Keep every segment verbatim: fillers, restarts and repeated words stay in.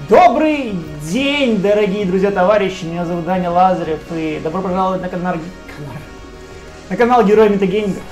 Добрый день, дорогие друзья, товарищи, меня зовут Даня Лазарев, и добро пожаловать на канал, на канал Герои Метагейминга.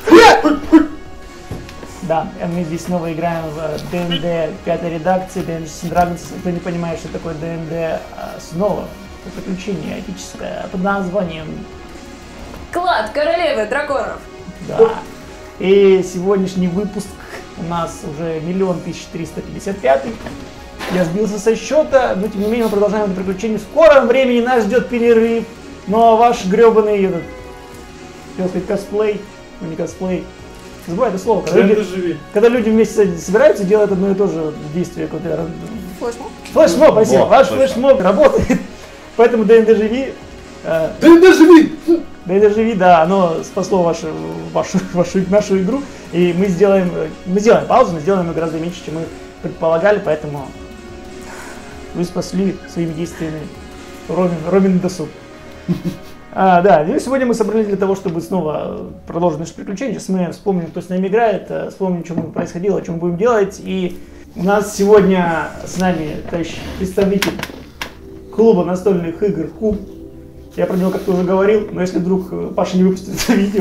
Да, мы здесь снова играем в ди энд ди пятой редакции, Dungeons and Dragons. Кто не понимает, что такое ди энд ди, снова приключение эпическое под названием Клад Королевы Драконов. Да. И сегодняшний выпуск у нас уже миллион тысяч триста пятьдесят пятый. Я сбился со счета, но тем не менее мы продолжаем это приключение. В скором времени нас ждет перерыв. Ну а ваш гребаный этот, хотел сказать, косплей, ну не косплей, забывай это слово, когда люди, когда люди вместе собираются, делают одно и то же действие. Флешмоб. Флешмоб, спасибо. Ваш флешмоб работает. Поэтому ди энд ди живи. ди энд ди живи! ди энд ди живи, да, оно спасло вашу, вашу, вашу, нашу игру. И мы сделаем, мы сделаем паузу, но сделаем ее гораздо меньше, чем мы предполагали, поэтому вы спасли своими действиями Ромин, Ромин досуг. А, да, и сегодня мы собрались для того, чтобы снова продолжить наше приключение. Сейчас мы вспомним, кто с нами играет, вспомним, что происходило, о чем мы будем делать. И у нас сегодня с нами товарищ представитель клуба настольных игр Куб. Я про него как-то уже говорил, но если вдруг Паша не выпустит это видео,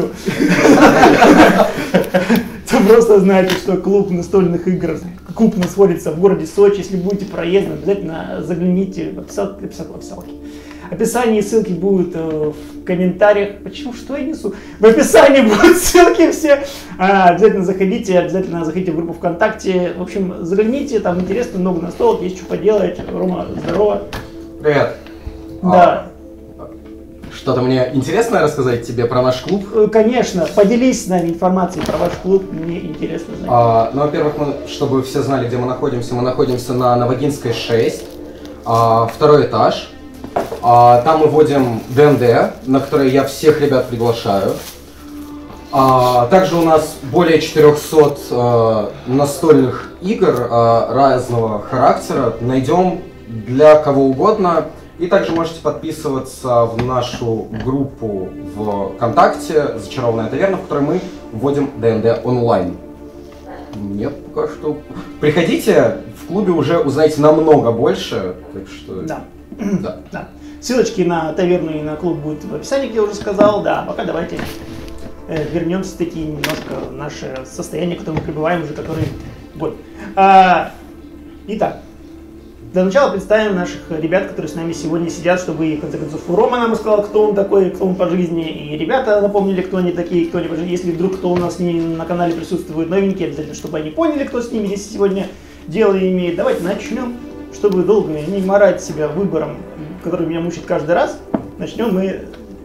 то просто знаете, что клуб настольных игр Куб находится в городе Сочи. Если будете проездом, обязательно загляните в описалки. В описании ссылки будут в комментариях. Почему? Что я несу? В описании будут ссылки все. А, обязательно заходите, обязательно заходите в группу ВКонтакте. В общем, загляните, там интересно, много настолок, есть что поделать. Рома, здорово. Привет. Да. А, что-то мне интересное рассказать тебе про наш клуб? Конечно, поделись с нами информацией про ваш клуб, мне интересно знать. А, ну, во-первых, мы, чтобы все знали, где мы находимся, мы находимся на Новогинской шесть, а, второй этаж. А, там мы вводим ди энд ди, на который я всех ребят приглашаю. А, также у нас более четырехсот а, настольных игр а, разного характера. Найдем для кого угодно. И также можете подписываться в нашу группу в ВКонтакте «Зачарованная таверна», в которой мы вводим ди энд ди онлайн. Нет, пока что. Приходите, в клубе уже узнаете намного больше. Так что... Да. Да. Да. Ссылочки на таверну и на клуб будут в описании, как я уже сказал. Да, пока давайте э, вернемся таки немножко в наше состояние, в котором мы пребываем уже который год. А, итак, для начала представим наших ребят, которые с нами сегодня сидят, чтобы, в конце концов, Рома нам рассказал, кто он такой, кто он по жизни, и ребята напомнили, кто они такие, кто они по жизни. Если вдруг кто у нас не на канале присутствует новенькие, обязательно, чтобы они поняли, кто с ними здесь сегодня дело имеет. Давайте начнем, чтобы долго не морать себя выбором, который меня мучит каждый раз. Начнем мы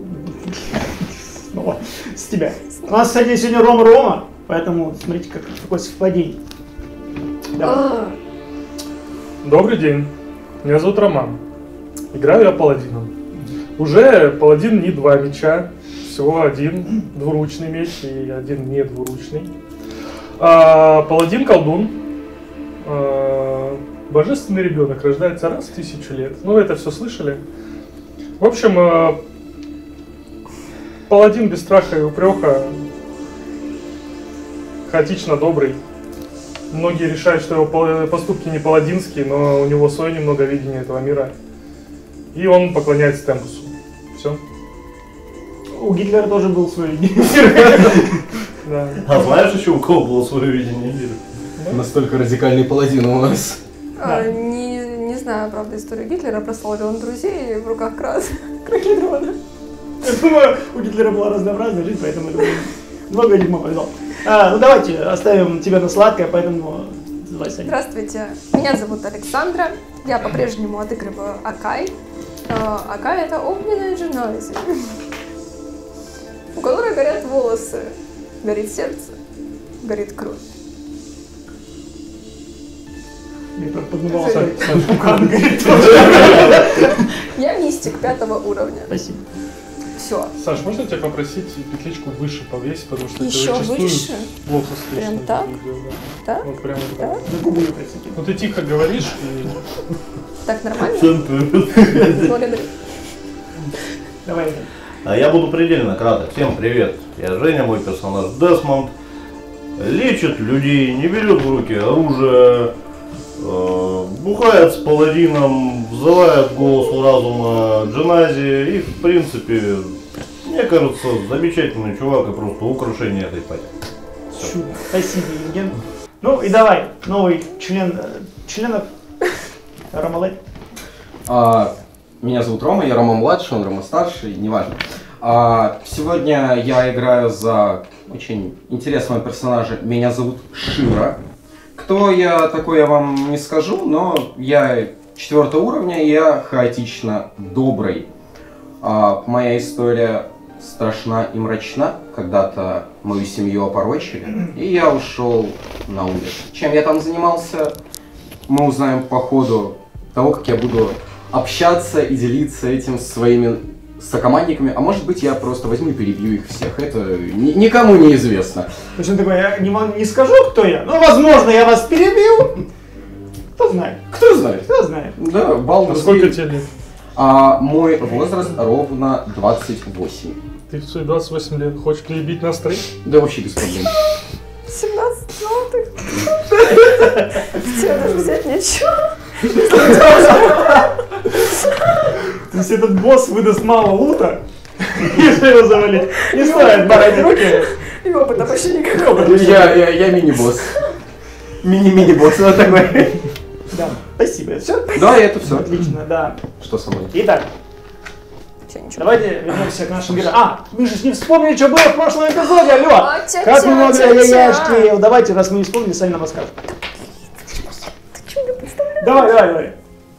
снова с тебя. У нас, кстати, сегодня Рома-Рома, поэтому смотрите, как, какое совпадение. Давай. Добрый день, меня зовут Роман, играю я паладином. Уже паладин не два меча, всего один двуручный меч и один не двуручный. А, паладин колдун, а, божественный ребенок, рождается раз в тысячу лет. Ну, вы это все слышали. В общем, а, паладин без страха и упрека, хаотично добрый. Многие решают, что его поступки не паладинские, но у него свое немного видение этого мира. И он поклоняется Темпусу. Все. У Гитлера тоже был свой видение мира. А знаешь еще, у кого было свое видение мира? Настолько радикальный паладин у нас. А, не, не знаю, правда, историю Гитлера, прославил он друзей в руках крас. Кракедрона. Я думаю, у Гитлера была разнообразная жизнь, поэтому много дерьма повезло. А, ну давайте оставим тебя на сладкое, поэтому давай, Саня. Здравствуйте, меня зовут Александра, я по-прежнему отыгрываю Акай. А, Акай — это огненная жена, у которой горят волосы, горит сердце, горит кровь. Я только подмывал Я мистик пятого уровня. Спасибо. Все. Саш, можно тебя попросить петличку выше повесить, потому что Еще это зачастую выше? плохо слышно. Прям так? Видео, да. Да? Вот прямо Да? так. На губу не прицепил. Ну ты тихо говоришь и... Так нормально? Благодарю. Давай. А я буду предельно краток. Всем привет. Я Женя, мой персонаж Десмонд. Лечит людей, не берет в руки оружие, э, бухает с паладином, взывает голосу разума Дженази и, в принципе, мне кажется, замечательный чувак и просто украшение этой пати. Чудо. Спасибо, Евген. Ну и давай, новый член, членов Ромалет. А, меня зовут Рома, я Рома младший, он Рома старший, неважно. А, сегодня я играю за очень интересного персонажа, меня зовут Шира. Кто я такой, я вам не скажу, но я четвертого уровня, и я хаотично добрый. А, моя история страшна и мрачна. Когда-то мою семью опорочили, и я ушел на улицу. Чем я там занимался, мы узнаем по ходу того, как я буду общаться и делиться этим с своими сокомандниками. А может быть, я просто возьму и перебью их всех. Это ни- никому не известно. То есть он такой, я не, мо- не скажу, кто я, но, возможно, я вас перебил. Кто знает? Кто знает? Кто знает? Да, Балдурс А сколько Гейт. тебе лет? А мой возраст ровно двадцать восемь. Ты в свои двадцать восемь лет хочешь перебить нас троих? Да вообще без проблем. семнадцать золотых. Тебе даже взять нечего. То есть этот босс выдаст мало лута, если его завалить. Не стоит барать руки. И опыта почти никакого. Я, я, я мини-босс. Мини-мини-босс, вот такой. Да, спасибо. Все? Да, это все. Отлично, да. Что со мной? Итак, Все, ничего. давайте вернемся к нашим героям. А, вы же не вспомнили, что было в прошлом эпизоде, алло! А, тя- Как тя- много тя- яяшки! тя. Давайте, раз мы не вспомнили, сами нам расскажем. Ты что мне представляешь? Давай, давай, давай.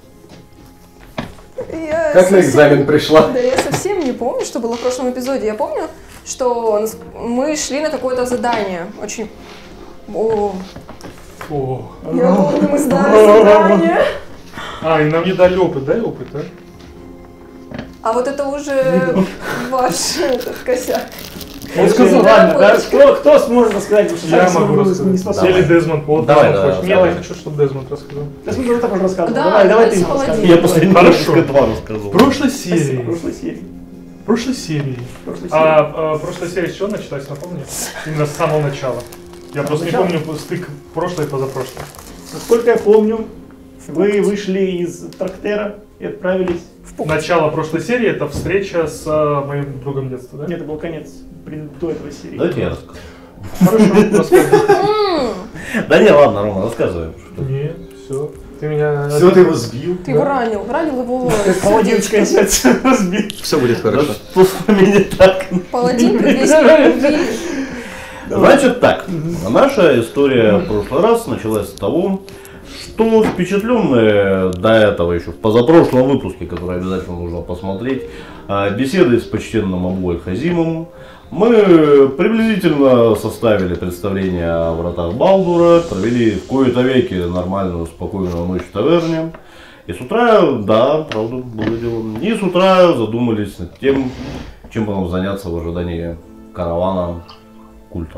Я Как на совсем- экзамен пришла? Да я совсем не помню, что было в прошлом эпизоде. Я помню, что нас- мы шли на какое-то задание. Очень... О, О. я помню, мы сдали задание. А, и нам не дали опыт, дай опыт, да? А вот это уже ваш этот косяк. Он сказал, ладно, да? работать. Кто, кто сможет рассказать? Потому что Я сами могу мы рассказать. не способны. Или Дезмонд, вот Давай, Дезмонд давай, хочет. Нет, давай. я хочу, чтобы Дезмонд рассказал. Да, смотри, так уже рассказывал. Да, давай, давай ты давайте ему паладин. расскажи. Я последний Хорошо. раз два рассказал. В прошлой Спасибо, серии, в прошлой серии. в прошлой серии, В прошлой серии. а, а прошлая серия с чего началась, напомни? Именно с самого начала. Я просто не начала? помню стык прошлой и позапрошлой. Насколько я помню, вы вышли из трактера и отправились... Начало прошлой серии это встреча с а, моим другом детства, да? Нет, это был конец пред- до этого серии. Давайте я расскажу. Хорошо, рассказывай. М, Да не, ладно, Рома, рассказывай. что- Нет, все. Ты меня... Все, ты его сбил. Ты его ранил, ранил его Паладинское сердечко. сердце разбил. Все будет Да хорошо. что с вами не так? Паладин предвестник любви. Значит так, наша история в прошлый раз началась с того, что впечатленные до этого еще в позапрошлом выпуске, который обязательно нужно посмотреть, а, беседой с почтенным Абу Аль-Хазимом, мы приблизительно составили представление о вратах Балдура, провели в кои-то веки нормальную, спокойную ночь в таверне. И с утра, да, правда, было дело. И с утра задумались над тем, чем бы нам заняться в ожидании каравана культа.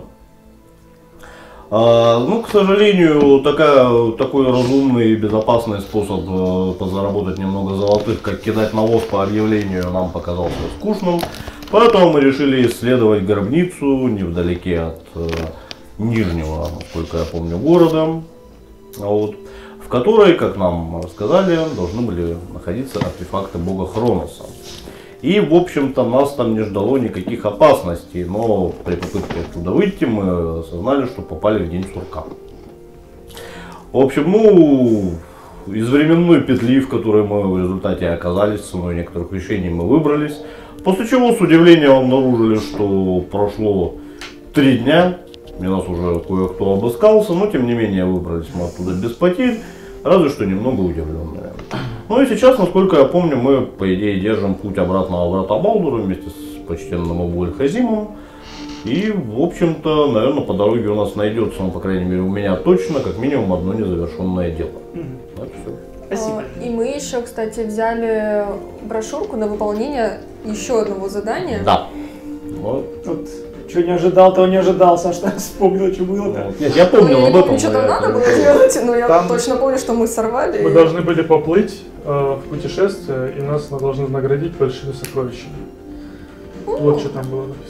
А, ну, к сожалению, такая, такой разумный и безопасный способ э, подзаработать немного золотых, как кидать навоз по объявлению, нам показался скучным. Поэтому мы решили исследовать гробницу невдалеке от э, Нижнего, насколько я помню, города, вот, в которой, как нам рассказали, должны были находиться артефакты бога Хроноса. И, в общем-то, нас там не ждало никаких опасностей, но при попытке оттуда выйти мы осознали, что попали в день сурка. В общем, ну, из временной петли, в которой мы в результате оказались, ценой некоторых решений мы выбрались, после чего с удивлением обнаружили, что прошло три дня, и нас уже кое-кто обыскался, но тем не менее выбрались мы оттуда без потерь, разве что немного удивленные. Ну и сейчас, насколько я помню, мы, по идее, держим путь обратно в врата Балдура вместе с почтенным Абу Аль-Хазимом. И, в общем-то, наверное, по дороге у нас найдется, ну, по крайней мере, у меня точно, как минимум, одно незавершенное дело. Мгм. Это все. Спасибо. А, И мы еще, кстати, взяли брошюрку на выполнение еще одного задания. Да. Вот. Вот, что не ожидал, того не ожидал. Саш так вспомнил, что было-то. Вот. Нет, я Ну, помнил я не об этом. помню, что но там я надо это- было делать, но я Там- точно помню, что мы сорвали. Мы и- должны были поплыть э, в путешествие, и нас должны наградить большими сокровищами. Вот что там было написано.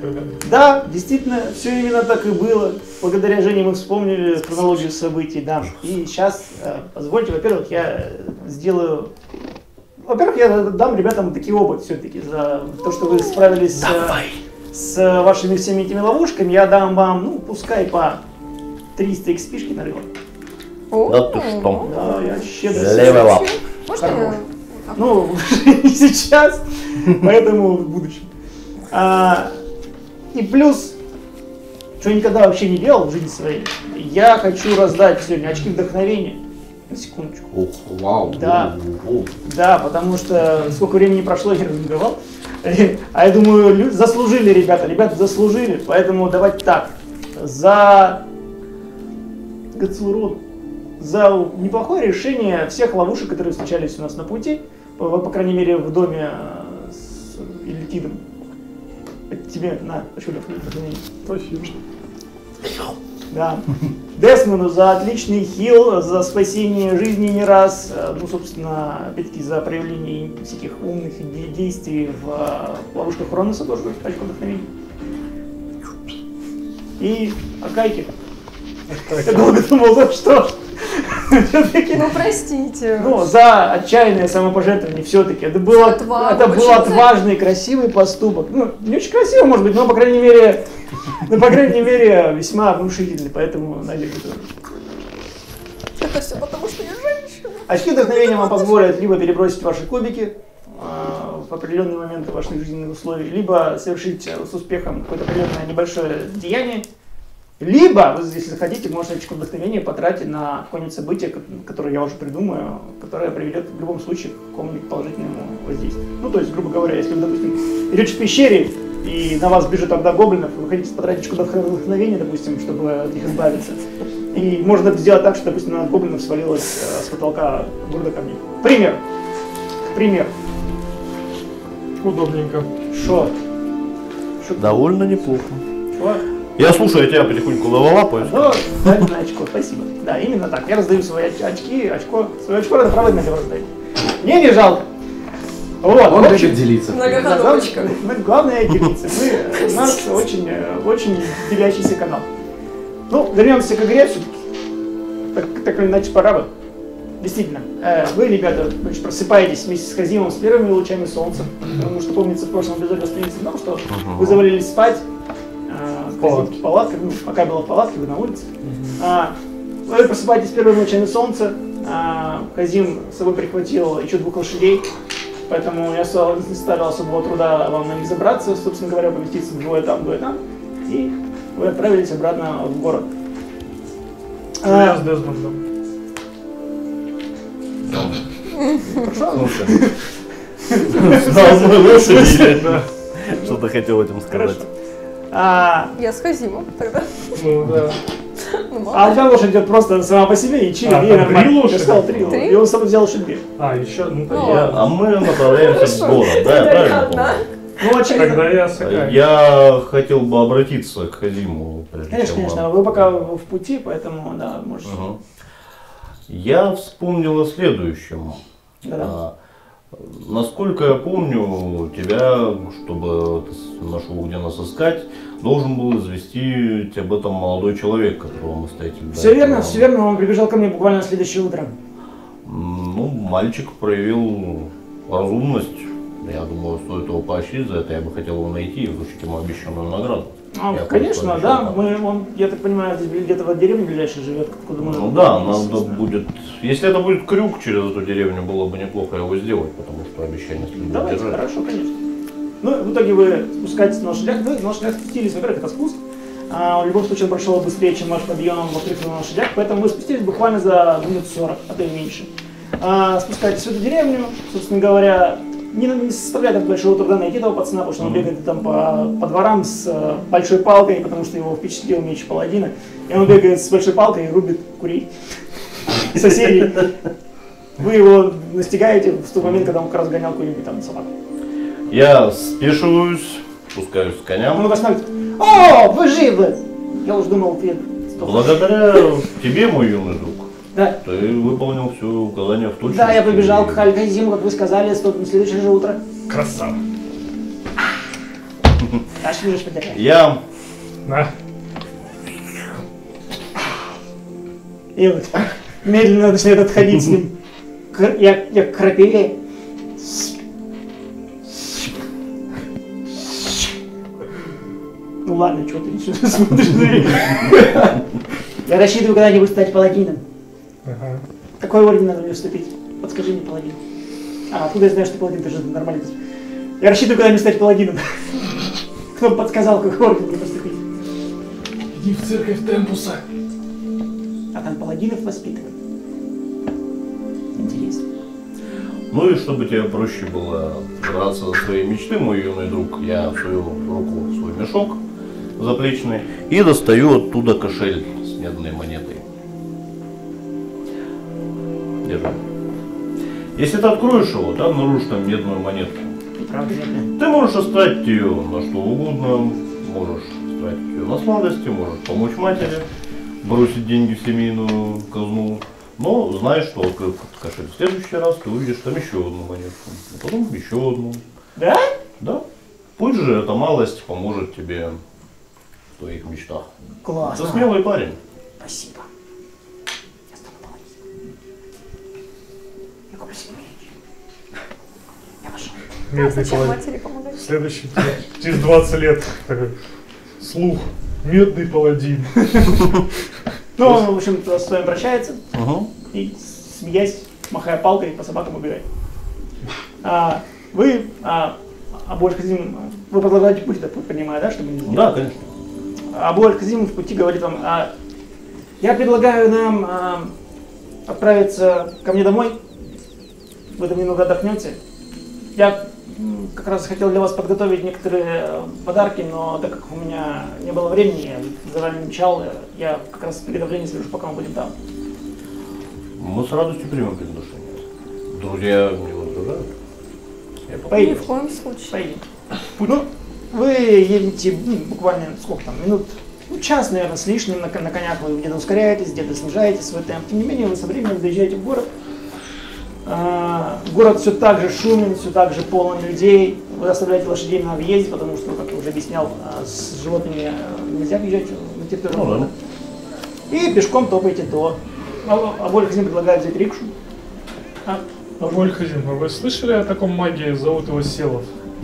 ребята. Да, действительно, все именно так и было. Благодаря Жене мы вспомнили хронологию событий, да. И сейчас, э, позвольте, во-первых, я сделаю... Во-первых, я дам ребятам таки опыт все-таки за то, что вы справились с, с вашими всеми этими ловушками. Я дам вам, ну, пускай по триста икс пи-шки нарыла. Да ты что? Да, я щедро. Level up. Можно я? Ну, не сейчас, поэтому в будущем. А, и плюс, что я никогда вообще не делал в жизни своей, я хочу раздать сегодня очки вдохновения. На секундочку. Ух, вау. Да. Ух. Да, потому что сколько времени прошло, я не давал. А я думаю, лю- заслужили ребята, ребята заслужили, поэтому давайте так. За Гацурон, за неплохое решение всех ловушек, которые встречались у нас на пути, по, по крайней мере в доме э, с Ильтидом. Это тебе, на, очко вдохновения. Спасибо. Да. Десмону за отличный хил, за спасение жизни не раз, э, ну, собственно, опять-таки за проявление всяких умных де- действий в э, ловушках Хроноса тоже очко вдохновения. И Акайки. Я долго думал, за что. Все-таки, Ну, простите. ну, за отчаянное самопожертвование все-таки. Это, было, Отвагу, это был очень отважный, красивый поступок. Ну, не очень красивый, может быть, но, по крайней мере, ну, по крайней мере, весьма внушительный. Поэтому, Надя, готова. Это все потому, что я женщина. Очки вдохновения вам позволят либо перебросить ваши кубики э, в определенные моменты ваших жизненных условий, либо совершить э, с успехом какое-то определенное небольшое деяние, либо, вы, если захотите, можете очко вдохновения потратить на какое-нибудь событие, ко- которое я уже придумаю, которое приведет в любом случае к какому-нибудь положительному воздействию. Ну, то есть, грубо говоря, если вы, допустим, идете в пещере, и на вас бежит орда гоблинов, вы хотите потратить очко вдохновения, допустим, чтобы от них избавиться. И можно сделать так, что, допустим, на гоблинов свалилась э, с потолка груда камней. Пример. Пример. Удобненько. Шо? Шо? Довольно неплохо. Шо? Я слушаю, я тебя потихоньку левелапаю. Ну, дайте на очко, спасибо. Да, именно так. Я раздаю свои оч- очки, очко. Свое очко надо право налево раздать. Мне не жалко. Вот, Он в общем, любит делиться. Многоходовочка. мы, главное делиться. Мы, у нас очень, э, очень делящийся канал. Ну, вернемся к игре все-таки. Так, так или иначе, пора бы. Действительно, э, вы, ребята, значит, просыпаетесь вместе с Хазимом с первыми лучами солнца. Потому что, помнится, в прошлом эпизоде остановились на том, что вы завалились спать. э, В палатке. в палатке, ну, пока была в палатке, вы на улице. А, вы просыпаетесь с первыми лучами солнца. А, Хазим с собой прихватил еще двух лошадей. Поэтому я со- не ставил особого труда вам на них забраться, собственно говоря, поместиться двое там, двое там. И вы отправились обратно в город. Я А, с Дезмондом. Слушай. Знал свою лошадь. Что ты хотел этим сказать? Хорошо. А, Я с Хазимом тогда. Ну да. Ну, мало. а одна лошадь идет просто сама по себе и чилит, А, ей там нормально. три Я лошади? сказал три. Три? И он с собой взял лошадь две. А, еще, ну Ну, тогда Я- а мы направляемся в город, да, я правильно одна. помню? Ну, очевидно. Тогда я сыграю. Я хотел бы обратиться к Хазиму. прежде Конечно, чем конечно, вам- вы пока в в пути, поэтому, да, можете. Ага. Я вспомнил о следующем. Да-да. А, насколько я помню, тебя, чтобы ты с- нашел, где нас искать, должен был известить об этом молодой человек, которого мы встретили. до Все верно, этого. все верно, он прибежал ко мне буквально на следующее утро. М, Ну, мальчик проявил разумность. Я думаю, стоит его поощрить за это. Я бы хотел его найти и вручить ему обещанную награду. А, Я конечно, просто да. обещал, Мы, он, я так понимаю, здесь где-то в деревне ближайшей живет, откуда мы... Ну да, надо будет. Если это будет крюк через эту деревню, было бы неплохо его сделать, потому что обещание следует Давайте, держать. хорошо, конечно. Ну, в итоге вы спускаетесь на лошадях, вы на лошадях спустились, во-первых, это спуск. А, в любом случае он прошел быстрее, чем ваш подъем во-вторых, на лошадях, поэтому вы спустились буквально за минут сорок, а то и меньше. А, спускаетесь в эту деревню, собственно говоря, не, не составляет так большого труда найти этого пацана, потому что он бегает там по, по дворам с э, большой палкой, потому что его впечатлил меч паладина, и он бегает с большой палкой и рубит курей соседей. Вы его настигаете в тот момент, когда он как раз гонял какую-нибудь там собаку. Я спешиваюсь, спускаюсь с Он коня. останавливается. О, вы живы! Я уж думал, ты сдох. Благодаря тебе, мой юный друг, Да, ты выполнил все указания в точности. да, я побежал к Хальгазиму, как вы сказали, с тот- на следующее же утро. Красава. Аж вещь подержать. Я... На. И вот медленно начинает отходить с ним. Кр- Я, я к крапиве. Ну ладно, что ты еще смотришь на меня? Я рассчитываю когда-нибудь стать паладином. Ага. Какой орден надо мне вступить? Подскажи мне, паладин. А, откуда я знаю, что паладин? Ты же нормально. Я рассчитываю когда-нибудь стать паладином. Кто бы подсказал, какой орден мне поступить? Иди в церковь Темпуса. А там паладинов воспитывают. Интересно. Ну и чтобы тебе проще было драться за свои мечты, мой юный друг, я свою руку в свой мешок заплечный и достаю оттуда кошель с медной монетой. Держи. Если ты откроешь его, ты обнаружишь там медную монетку. И правда верно. Ты можешь оставить ее на что угодно, можешь тратить ее на сладости, можешь помочь матери, бросить деньги в семейную казну. Но знай, что открыв кошель в следующий раз, ты увидишь там еще одну монетку, а потом еще одну. Да? Да. Пусть же эта малость поможет тебе в твоих мечтах. Классно. Ты смелый парень. Спасибо. Я стану паладином. Я куплю себе меч. Я пошел. Медный Зачем паладин. матери помогать? Следующий, через двадцать лет, такой, слух, медный паладин. Ну, он, в общем, с вами прощается Угу. и, смеясь, махая палкой, по собакам убегает. А, вы, а, Абу Аль-Хазим, вы продолжаете путь, я понимаю, да, чтобы не знать? Да, конечно. Абу Аль-Хазим в пути говорит вам, а, я предлагаю нам а, отправиться ко мне домой, вы там немного отдохнете. Я м, как раз хотел для вас подготовить некоторые э, подарки, но так как у меня не было времени, я за вами мчал, э, я как раз приготовление совершу, пока мы будем там. Мы с радостью примем приглашение. Друзья не возражают. Я Ни Поедем. в коем случае. Поедем. Ну, вы едете ну, буквально сколько там, минут, ну, час, наверное, с лишним на, на конях, вы где-то ускоряетесь, где-то снижаете свой темп. Тем не менее, вы со временем доезжаете в город. А, город все так же шумен, все так же полон людей. Вы оставляете лошадей на въезде, потому что, как я уже объяснял, а, с животными а, нельзя въезжать на территорию Ну, города. И пешком топаете до. Абу Аль-Хазим предлагает взять рикшу. А, Абу Аль-Хазим, а вы слышали о таком маге, зовут его Селов?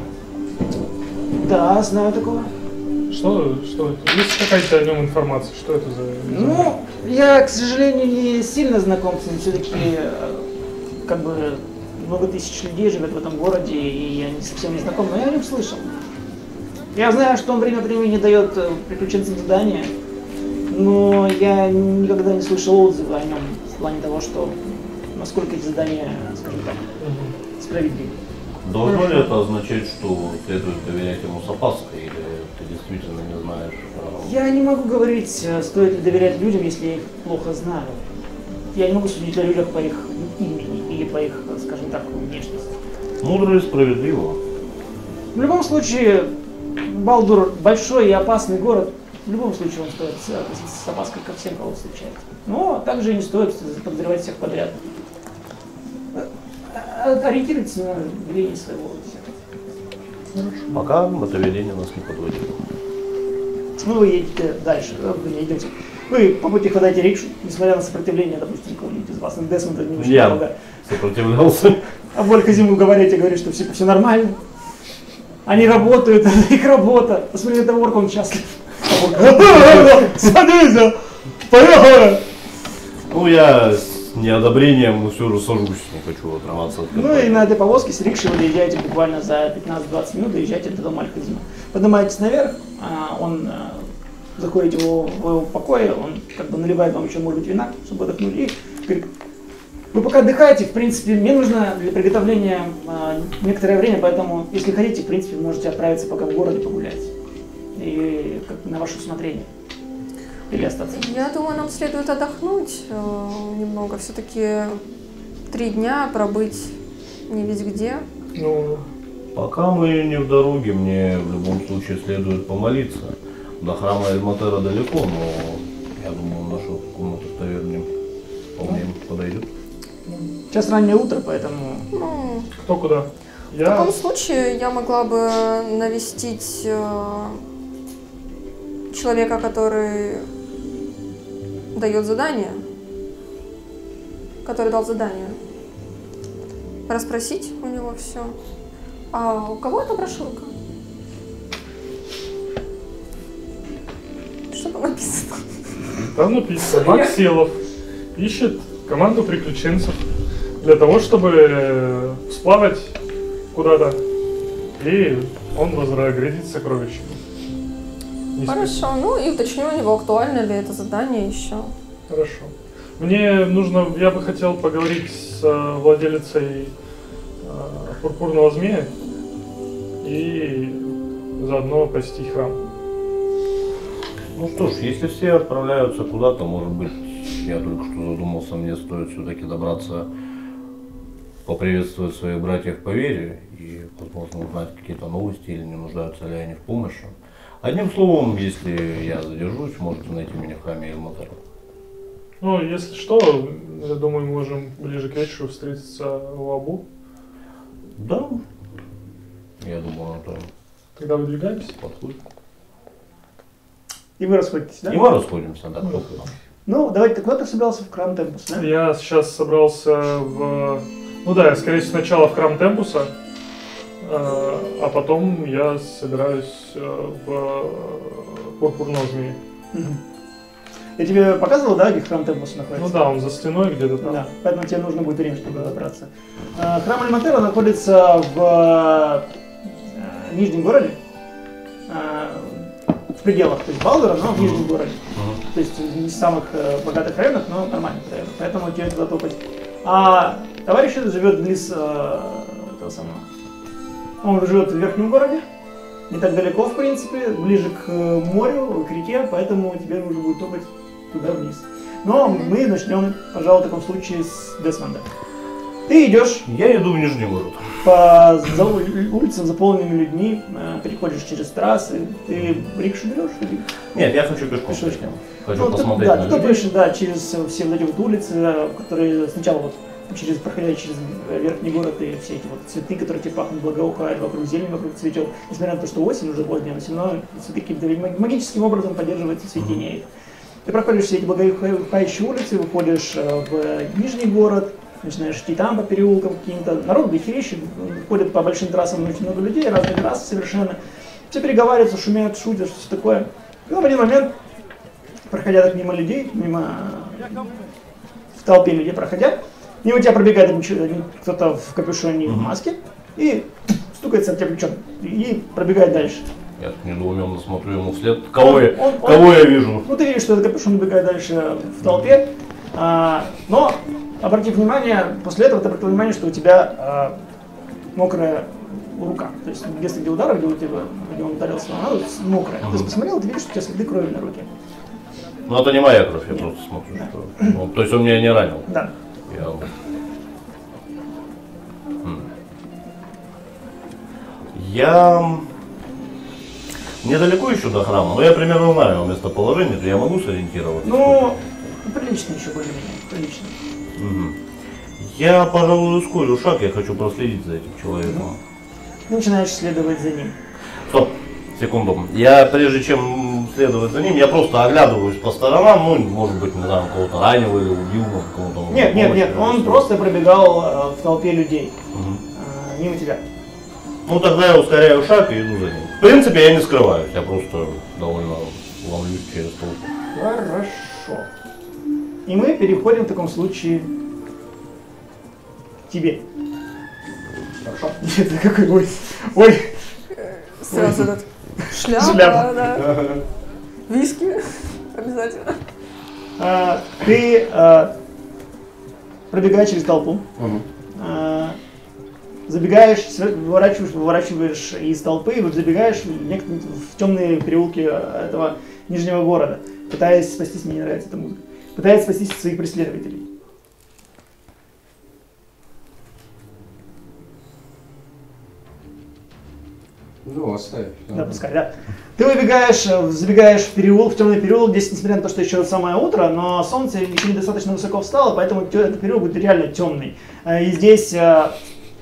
да, знаю такого. Что, что это? Есть какая-то о нем информация? Что это за... Ну, я, к сожалению, не сильно знаком с ним. Все-таки, как бы, много тысяч людей живет в этом городе, и я не совсем не знаком, но я о нем слышал. Я знаю, что он время от времени дает э, приключенцам задания, но я никогда не слышал отзывы о нем в плане того, что насколько эти задания, скажем так, справедливы. Должно ли это означать, что следует доверять ему с опаской, или ты действительно не знаешь? а, Я не могу говорить, э, стоит ли доверять людям, если я их плохо знаю. Я не могу судить о людях по их имени или по их, скажем так, внешности. Мудро и справедливо. В любом случае, Балдур большой и опасный город. В любом случае, он стоит относиться с опаской ко всем, кого встречает. Но также и не стоит подозревать всех подряд. Ориентируйтесь на веление своего сердца. Пока это веление нас не подводит. Ну, вы едете дальше, да, вы не идете. Вы по пути хватаете рикшу, несмотря на сопротивление, допустим, кого-нибудь из вас, Десмонда не очень Я много. сопротивлялся. А Абу Аль-Хазиму говорите, говорит, что все, все нормально. Они работают, это их работа. Посмотри, это орк, он счастлив. Смотрите, поехали! Ну, я с неодобрением, но все же сажусь, не хочу отрываться от Ну и компании. на этой повозке с рикшей вы доезжаете буквально за пятнадцать-двадцать минут, доезжаете до дома Аль-Хазима. Поднимаетесь наверх, а, он, а, заходите в его, в его покое, он как бы наливает вам еще, может быть, вина, чтобы отдохнули, и говорит: вы пока отдыхаете, в принципе, мне нужно для приготовления а, некоторое время, поэтому, если хотите, в принципе, можете отправиться пока в городе погулять. И как на ваше усмотрение. Или остаться. Я думаю, нам следует отдохнуть э, немного. Все-таки три дня пробыть не весь где. Ну, Пока мы не в дороге, мне в любом случае следует помолиться. До храма Эль-Матера далеко, но я думаю, нашу комнату в таверне вполне подойдет. Сейчас раннее утро, поэтому Ну, кто куда? В Я... таком случае я могла бы навестить э, человека, который дает задание, который дал задание, расспросить у него все. А у кого эта брошюрка? Что там написано? Там написано, Макс Селов ищет команду приключенцев для того, чтобы всплавать куда-то. И он вознаградит сокровищами. Не Хорошо, ну и уточню у него, актуально ли это задание еще. Хорошо. Мне нужно, я бы хотел поговорить с э, владелицей э, пурпурного змея и заодно посетить храм. Ну что ж, если все отправляются куда-то, может быть, я только что задумался, мне стоит все-таки добраться, поприветствовать своих братьев по вере и, возможно, узнать какие-то новости или не нуждаются ли они в помощи. Одним словом, если я задержусь, можете найти меня в храме Илматера. Ну, если что, я думаю, мы можем ближе к вечеру встретиться в Абу. Да, я думаю, это Когда выдвигаемся? подходит. И вы расходитесь, да? И мы расходимся, да, кто куда. Ну, давайте, кто-то собирался в храм Темпус, да? Я сейчас собрался в... Ну да, я, скорее всего, сначала в храм Темпуса, э, а потом я собираюсь э, в Пурпурного змея. Мгм. Я тебе показывал, да, где храм Темпуса находится? Ну да, он за стеной где-то там. Да, поэтому тебе нужно будет время, чтобы добраться. А, Храм Альматера находится в э, Нижнем городе, а, в пределах, то есть Балдера, но в Нижнем городе. Мгм. То есть не в самых э, богатых районах, но нормальных районах, поэтому тебе туда топать. А товарищ этот живет близ э, этого самого. Он живет в Верхнем городе, не так далеко, в принципе, ближе к э, морю, к реке, поэтому тебе нужно будет топать туда вниз. Но мы начнем, пожалуй, в таком случае с Десмонда. Ты идешь Я иду в Нижний город. по за- улицам, заполненными людьми, э, переходишь через трассы, ты рикшу берешь или Нет, я хочу пешком. пешочком? Хочу Ну, ты- посмотреть да, на ты людей. топаешь, да, через э, все вот эти вот улицы, э, которые сначала вот через, проходя через э, верхний город и все эти вот цветы, которые тебе пахнут благоухают, вокруг зелень вокруг цветет. Несмотря на то, что осень уже поздняя, но все равно цветы каким-то видимо, магическим образом поддерживается цветение их. Ты проходишь все эти благоухающие улицы, выходишь э, в Нижний город, начинаешь идти там по переулкам каким-то. Народ дохерища, ходят по большим трассам очень много людей, разные трассы совершенно. Все переговариваются, шумят, шутят, что все такое. И в один момент, проходя так мимо людей, мимо в толпе людей проходя, мимо тебя пробегает один чё- один кто-то в капюшоне и в маске и стукается от тебя плечом и пробегает дальше. Я тут недоуменно смотрю ему вслед. Кого, я, Он- он- кого я вижу? Ну, ты видишь, что этот капюшон убегает дальше в толпе, а, но, обратив внимание, после этого ты обратил внимание, что у тебя а, мокрая рука. То есть место, где удара, где, у тебя, где он ударился, она мокрая. То есть посмотрел, ты видишь, что у тебя следы крови на руке. Ну это не моя кровь, я просто смотрю, что... Ну, то есть он меня не ранил. Да. Я... М. Я... Недалеко еще до храма, но я примерно знаю местоположение, то я могу сориентироваться. Ну, прилично еще более-менее, прилично. Мгм. Я, пожалуй, ускорю шаг, я хочу проследить за этим человеком. Ты начинаешь следовать за ним. Стоп, секунду. Я, прежде чем следовать за ним, я просто оглядываюсь по сторонам, ну, может быть, не знаю, кого-то ранил или убил, может, кому-то... нужна Нет, нет, помощь, нет, или он что. просто пробегал э, в толпе людей, Мгм. э, мимо тебя. Ну, тогда я ускоряю шаг и иду за ним. В принципе, я не скрываюсь, я просто довольно ловлюсь через толпу. Хорошо. И мы переходим в таком случае к тебе. Хорошо. Это какой ой. Ой. Сразу этот шляпа, Шляпа. да. Виски обязательно. А, ты а, пробегаешь через толпу, Мгм. а, забегаешь, св- выворачиваешь, выворачиваешь из толпы, и вот забегаешь в, нек- в темные переулки а, этого нижнего города, пытаясь спастись, мне не нравится эта музыка, пытаясь спастись от своих преследователей. Ну, оставь. Да, пускай, да. Ты выбегаешь, э, забегаешь в переулок, в темный переулок, здесь, несмотря на то, что еще самое утро, но солнце еще недостаточно высоко встало, поэтому тё- этот переулок будет реально темный. Э, И здесь э,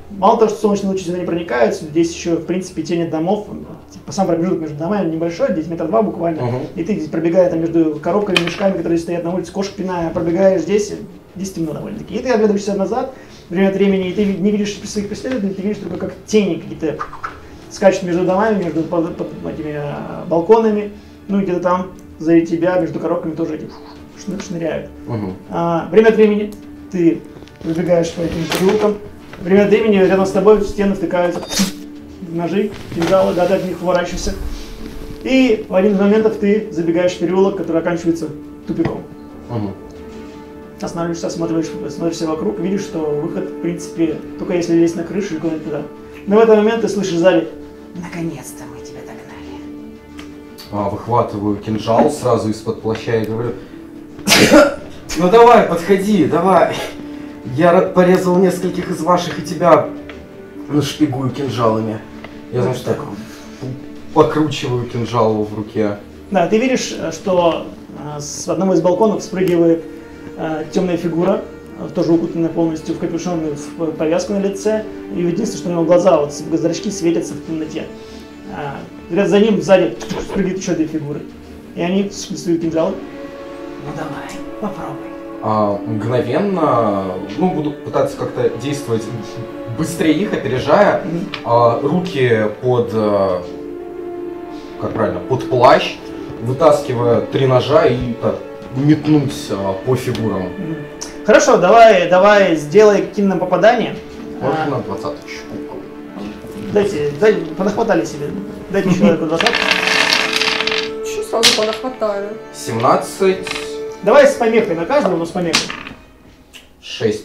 Мало того, что солнечные лучи сюда не проникают, здесь еще, в принципе, тени домов, типа, сам промежуток между домами небольшой, здесь метр два буквально, Мгм. и ты здесь пробегаешь там между коробками, мешками, которые стоят на улице, кошек пиная, пробегаешь здесь, здесь темно довольно-таки. И ты оглядываешься назад, время от времени, и ты не видишь своих преследователей, ты видишь только как тени какие-то скачут между домами, между под, под этими а, балконами, ну и где-то там за тебя, между коробками тоже эти шны- шныряют. Мгм. А, время от времени ты выбегаешь по этим переулкам, время от времени рядом с тобой в стены втыкаются ножи, кинжалы, да, ты от них уворачиваешься. И в один из моментов ты забегаешь в переулок, который оканчивается тупиком. Мгм. Останавливаешься, смотришь, смотришься вокруг, видишь, что выход, в принципе, только если лезть на крышу или куда-нибудь туда. Но в этот момент ты слышишь сзади: наконец-то мы тебя догнали. А, выхватываю кинжал сразу из-под плаща и говорю: ну давай, подходи, давай. Я ра- порезал нескольких из ваших и тебя нашпигую кинжалами. Я, знаешь, так покручиваю кинжал в руке. Да, ты видишь, что э, с одного из балконов спрыгивает э, темная фигура, э, тоже укутанная полностью в капюшон и в повязку на лице. И единственное, что у него глаза, вот зрачки светятся в темноте. А, рядом за ним сзади спрыгивают еще две фигуры. И они достают кинжалы. Ну давай, попробуй. А, мгновенно, ну, буду пытаться как-то действовать быстрее их, опережая. А, руки под, а, как правильно, под плащ, вытаскивая три ножа и так метнуть а, по фигурам. Хорошо, давай, давай сделай каким нам попадание. Можно А, на двадцатый щуку. Дайте, дай, понахватали себе. Дайте человеку двадцать. Чё сразу понахватали? семнадцать, Давай с помехой на каждого, но с помехой. шесть,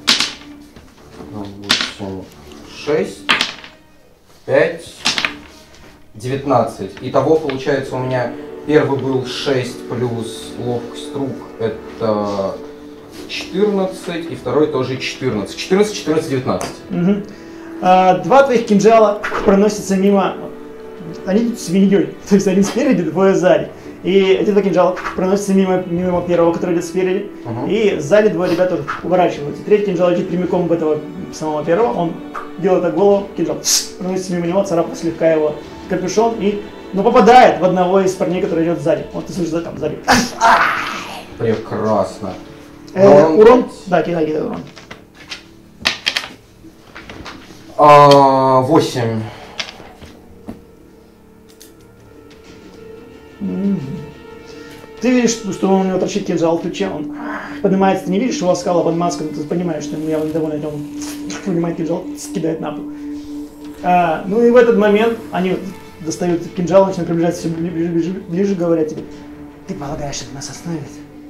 восемь, шесть, пять, девятнадцать. Итого получается у меня первый был шесть плюс ловкость рук, это четырнадцать, и второй тоже четырнадцать. четырнадцать, четырнадцать, девятнадцать. Угу. А, два твоих кинжала проносятся мимо. Они тут свиньей. То есть один спереди, двое сзади. И эти два кинжала проносятся мимо, мимо первого, который идет спереди. Мгм. И сзади двое ребят тоже уворачиваются. Третий кинжал летит прямиком в этого самого первого. Он делает так голову, кинжал проносится мимо него, царапает слегка его капюшон и, ну, попадает в одного из парней, который идет сзади. Вот ты слышишь там сзади. Прекрасно. Э, Урон урон? пять. Да, кидай, кидай урон. А, восемь. Ты видишь, что у него торчит кинжал в плече, он поднимается, ты не видишь его скала под маской, но ты понимаешь, что ему явно недовольно, он поднимает кинжал, скидает на пол. А, ну и в этот момент они достают кинжал, начинают приближаться все ближе, ближе, ближе, говорят тебе: ты полагаешь, это нас остановит?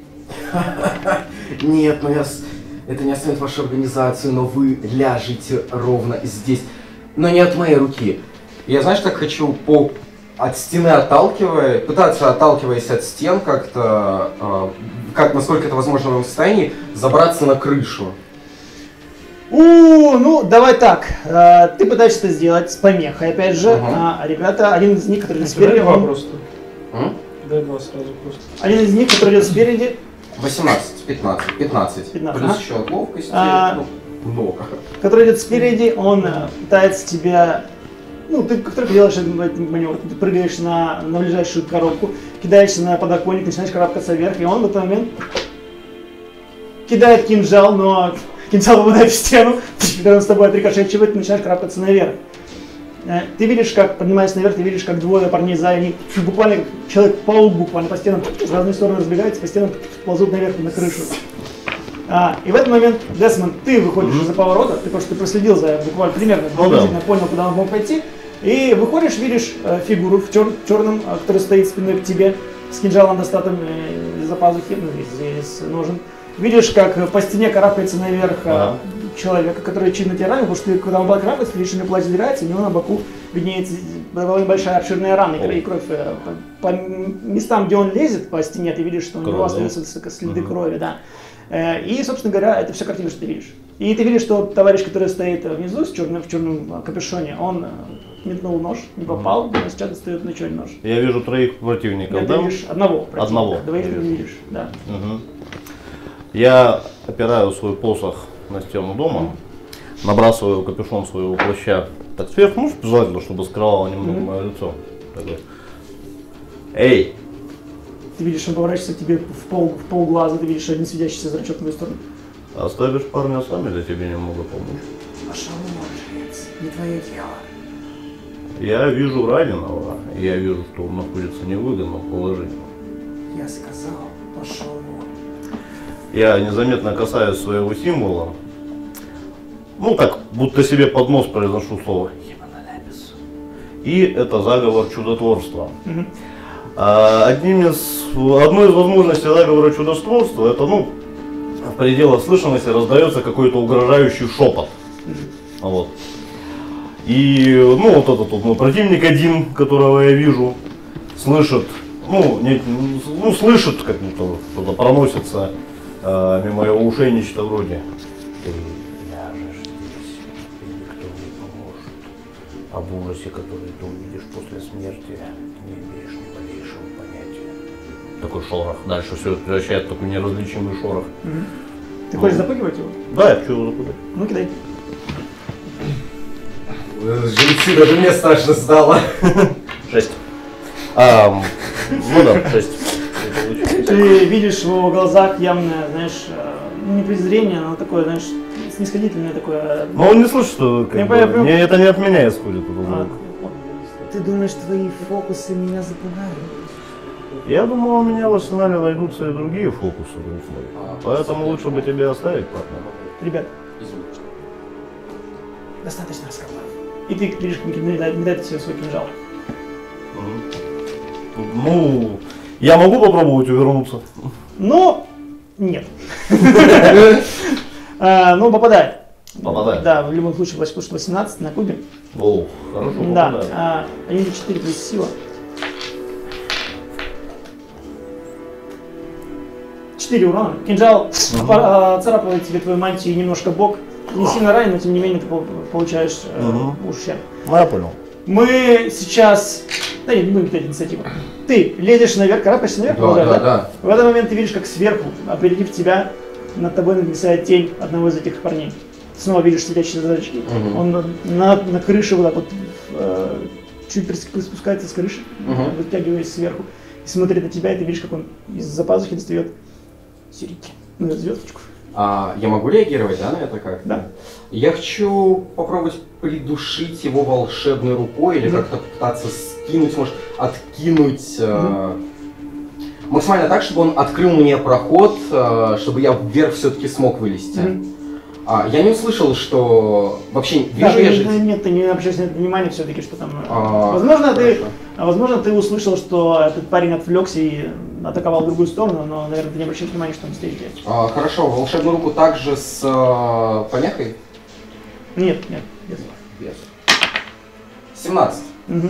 Нет, ну я... с- это не остановит вашу организацию, но вы ляжете ровно здесь. Но не от моей руки. Я, знаешь, так хочу по... от стены отталкивая, пытаться, отталкиваясь от стен, как-то, э, как, насколько это возможно в моем состоянии, забраться на крышу. У, ну давай так, а, ты пытаешься это сделать с помехой, опять же, Ага. а ребята, один из них, который идет Дай спереди, два он- просто. М? Дай два сразу просто. один из них, который идет спереди, восемнадцать, пятнадцать, пятнадцать. пятнадцать, Плюс ага. еще от ловкости, А. ну, много. который идет спереди, он э, пытается тебя, ну, ты как только делаешь этот маневр, ты прыгаешь на, на ближайшую коробку, кидаешься на подоконник, начинаешь карабкаться вверх, и он в этот момент кидает кинжал, но кинжал попадает в стену, когда он с тобой отрикошечивает, ты начинаешь карабкаться наверх. Э, Ты видишь, как, поднимаясь наверх, ты видишь, как двое парней сзади, они буквально как человек-паук буквально по стенам в разные стороны разбегаются, по стенам ползут наверх на крышу. А, и в этот момент, Десмонд, ты выходишь из-за поворота, ты просто проследил за буквально примерно, Ну да. приблизительно понял, куда он мог пойти, и выходишь, видишь э, фигуру в чер- черном, э, которая стоит спиной к тебе, с кинжалом достатым э, из-за пазухи, ну, из, из ножен. Видишь, как э, по стене карабкается наверх э, Ага. человека, который чинно тебя ранил, потому что ты, когда он карабкается, видишь, у него плащ задирается, у него на боку виднеется довольно большая обширная рана, и кровь. э, По, по местам, где он лезет по стене, ты видишь, что у него Кровь, да? остаются следы Мгм. крови, да. Э, И, собственно говоря, это все картина, что ты видишь. И ты видишь, что товарищ, который стоит внизу с черным, в черном капюшоне, он э, метнул нож, не попал, но сейчас достает на черный нож. Я вижу троих противников, Нет, да? ты видишь одного противника, Одного. двоих ты не видишь, да. Мгм. Я опираю свой посох на стену дома, набрасываю капюшон своего плаща так сверху, ну, желательно, чтобы скрывало немного mm-hmm. мое лицо. Такой. Эй! Ты видишь, он поворачивается к тебе в пол, в полглаза, ты видишь один светящийся зрачок в твою сторону. Оставишь парня сами, для тебе немного помочь. Пошел вон, жрец, не твое дело. Я вижу раненого, я вижу, что он находится в невыгодном положении. Я сказал, пошел вон. Я незаметно касаюсь своего символа. Ну так, будто себе под нос произношу слово «Химоноляпис». И это заговор чудотворства. Mm-hmm. А, одним из, одной из возможностей заговора чудотворства это, ну, в пределах слышимости раздается какой-то угрожающий шепот. Mm-hmm. Вот. И, ну, вот этот вот мой противник один, которого я вижу, слышит, ну, не, ну слышит, как будто что-то проносится э, мимо его ушей, нечто вроде. Ты ляжешь здесь, и никто не поможет. Об ужасе, который ты увидишь после смерти, не имеешь ни малейшего понятия. Такой шорох. Дальше все превращает в такой неразличимый шорох. Mm-hmm. Ты ну, хочешь запугивать его? Да, я хочу его запугать. Ну, кидай. Жрецы, даже мне страшно стало. Шесть. А, ну да, шесть. Ты видишь в его глазах явно, знаешь, не презрение, но такое, знаешь, снисходительное такое. Но он не слышит, что как бы, не, это не от меня исходит. А, ты думаешь, твои фокусы меня запугают? Я думал, у меня в арсенале найдутся и другие фокусы. Поэтому лучше бы тебе оставить партнера. Ребят, достаточно рассказал. И ты видишь, не дает себе свой кинжал. Ну, я могу попробовать увернуться? Ну, нет. Ну, попадает. Попадает? Да, в любом случае восемнадцать на кубе. О, хорошо попадает. Да, один четыре плюс сила. четыре урона. Кинжал царапает тебе твою мантию и немножко бок. Не сильно ранен, но тем не менее ты получаешь э, ущерб. Ну, я понял. Мы сейчас... Да нет, не будем кидать инициативу. Ты лезешь наверх, карабкаешься наверх, да, да, да? да. В этот момент ты видишь, как сверху, опередив тебя, над тобой нависает тень одного из этих парней. Ты снова видишь светящиеся зрачки. Угу. Он на, на, на крыше вот так вот э, чуть спускается с крыши, угу. вытягиваясь сверху, и смотрит на тебя, и ты видишь, как он из-за пазухи достает сирики, ну, звездочку. А, я могу реагировать, да, на это как? Да. Я хочу попробовать придушить его волшебной рукой или mm-hmm. как-то пытаться скинуть, может, откинуть mm-hmm. э, максимально так, чтобы он открыл мне проход, э, чтобы я вверх все-таки смог вылезти. Mm-hmm. А, я не услышал, что вообще вижу да, я ты, же... Нет, ты не обращаешь на это внимание все-таки, что там... А, возможно, ты, возможно, ты услышал, что этот парень отвлекся и атаковал в другую сторону, но, наверное, ты не обращаешь внимания, что он стоит здесь. А, хорошо, волшебную руку также с э, помехой? Нет, нет, без. Без. семнадцать. Угу.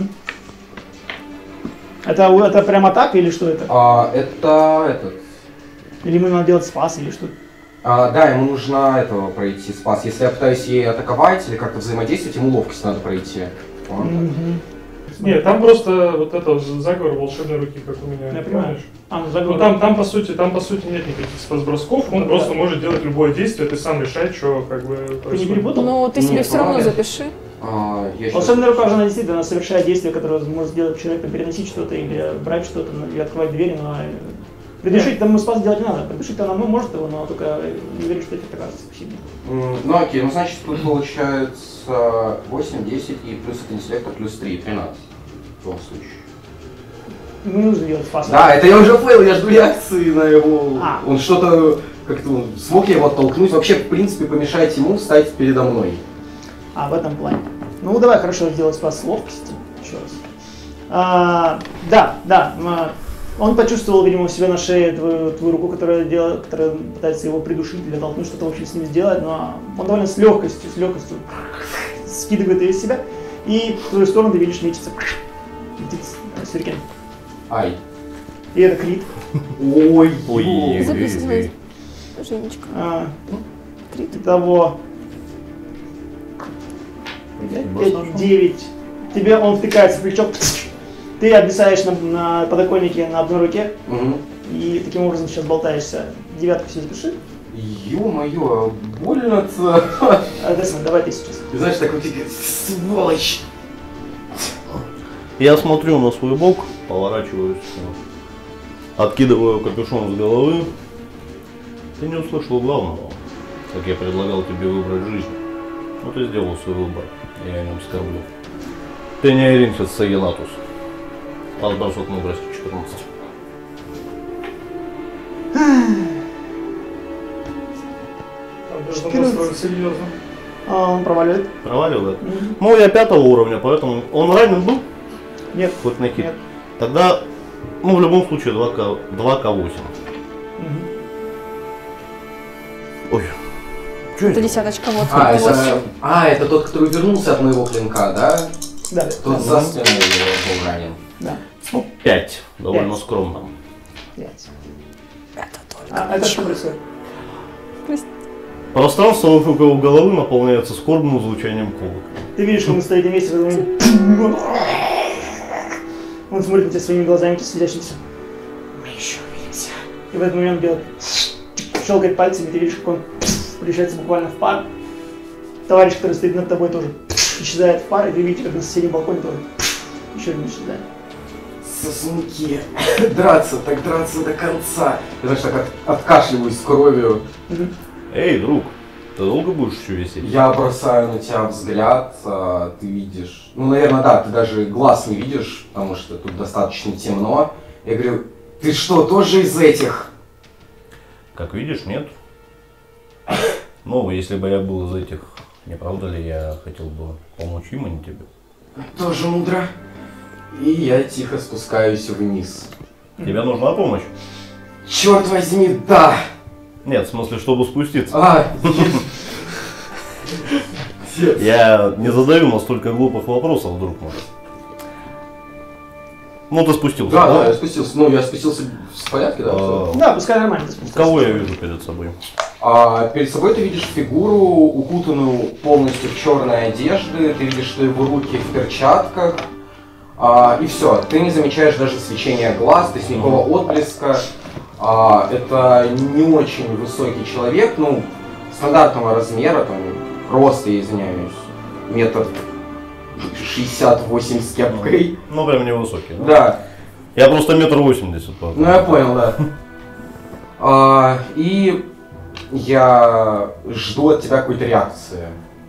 Это, это прямо так или что это? А, это этот... Или ему надо делать спас или что? А, да, ему нужно этого пройти спас. Если я пытаюсь ей атаковать или как-то взаимодействовать, ему ловкость надо пройти. Угу. Нет, там просто вот это заговор волшебной руки, как у меня, я понимаешь? А, ну, заговор. Ну, там, там, по сути, там по сути нет никаких спас-бросков, он ну, просто да. может делать любое действие, ты сам решаешь, что как бы происходит. Ты не перепутал? Ну, ты себе все равно запиши. А, волшебная рука уже действительно она совершает действие, которое может сделать человек, переносить что-то или брать что-то, или открывать двери, но придушить там спас делать не надо. Придушить она ну, может его, но только не верю, что это окажется спасибо. Mm, ну окей, ну значит тут получается восемь, десять и плюс от интеллекта плюс три, тринадцать. В том случае. Не нужно делать спас. Да, это я уже понял, я жду реакции на его... А. Он что-то, как-то, смог я его оттолкнуть, вообще в принципе помешать ему встать передо мной. А, в этом плане. Ну давай хорошо сделать спас с ловкости, еще раз. А, да, да. Он почувствовал, видимо, у себя на шее твою, твою руку, которая, делает, которая пытается его придушить или толкнуть, что-то вообще с ним сделать, но он довольно с легкостью, с легкостью скидывает ее из себя, и в твою сторону ты видишь мечется. Летит сюрикен. Ай. И это крит. Ой, ой, записывай, Женечка. А, крит. Итого пять, девять. Тебе он втыкается в плечо. Ты обвисаешь на, на подоконнике на одной руке, угу. и таким образом сейчас болтаешься. Девятку себе запиши. Ё-моё, больно-то. А, Десмонд, давай ты сейчас. Ты знаешь, такой типа, сволочь. Я смотрю на свой бок, поворачиваюсь, откидываю капюшон с головы. Ты не услышал главного, как я предлагал тебе выбрать жизнь. Ну ты сделал свой выбор, и я о нем скорблю. Ты не Эринфис Сагенатус. Пас бросок мудрости четырнадцать. Надежда настроен серьезно. А, он проваливает? Проваливает? Мгм. Ну я пятого уровня, поэтому он ранен был? Нет. Хоть на хит. Нет. Тогда, ну в любом случае два ка восемь. Мгм. Ой. Что Это это? десяточка, вот. А, вот. это, а, это тот, который вернулся от моего клинка, да? Да. Тот за спиной его был ранен. Да. Ну, пять. Довольно Пять. скромно. Пять. Это только А это что происходит? Пространство вокруг головы наполняется скорбным звучанием колокола. Ты видишь, что он стоит на месте, в этот момент. Он смотрит на тебя своими глазами, светящимися. Мы еще увидимся. И в этот момент делает, щелкает пальцами, ты видишь, как он превращается буквально в пар. Товарищ, который стоит над тобой, тоже исчезает в пар, и вы видите, как на соседнем балконе тоже еще один исчезает. Сосунки. Драться, так драться до конца. Я, знаешь, так от, откашливаюсь кровью. Мгм. Эй, друг, ты долго будешь еще висеть? Я бросаю на тебя взгляд, а, ты видишь. Ну, наверное, да, ты даже глаз не видишь, потому что тут достаточно темно. Я говорю, ты что, тоже из этих? Как видишь, нет. Ну, если бы я был из этих, не правда ли, я хотел бы помочь им, а не тебе. Тоже мудро. И я тихо спускаюсь вниз. Тебе нужна помощь? Черт возьми, да! Нет, в смысле, чтобы спуститься. А, Я не задаю настолько глупых вопросов, друг мой. Ну, ты спустился, да, да, я спустился. Ну, я спустился в порядке, да? всё? А, Да, пускай нормально спустится. Кого я вижу перед собой? А перед собой ты видишь фигуру, укутанную полностью в черной одежды, ты видишь, что его руки в перчатках, а, и все, ты не замечаешь даже свечения глаз, то есть никакого отблеска. А, это не очень высокий человек, ну, стандартного размера, там, роста, я извиняюсь, метр шестьдесят восемь с кепкой. Ну, прям невысокий, да? Да. Я просто метр восемьдесят. Ну, я понял, да. А, и я жду от тебя какой-то реакции.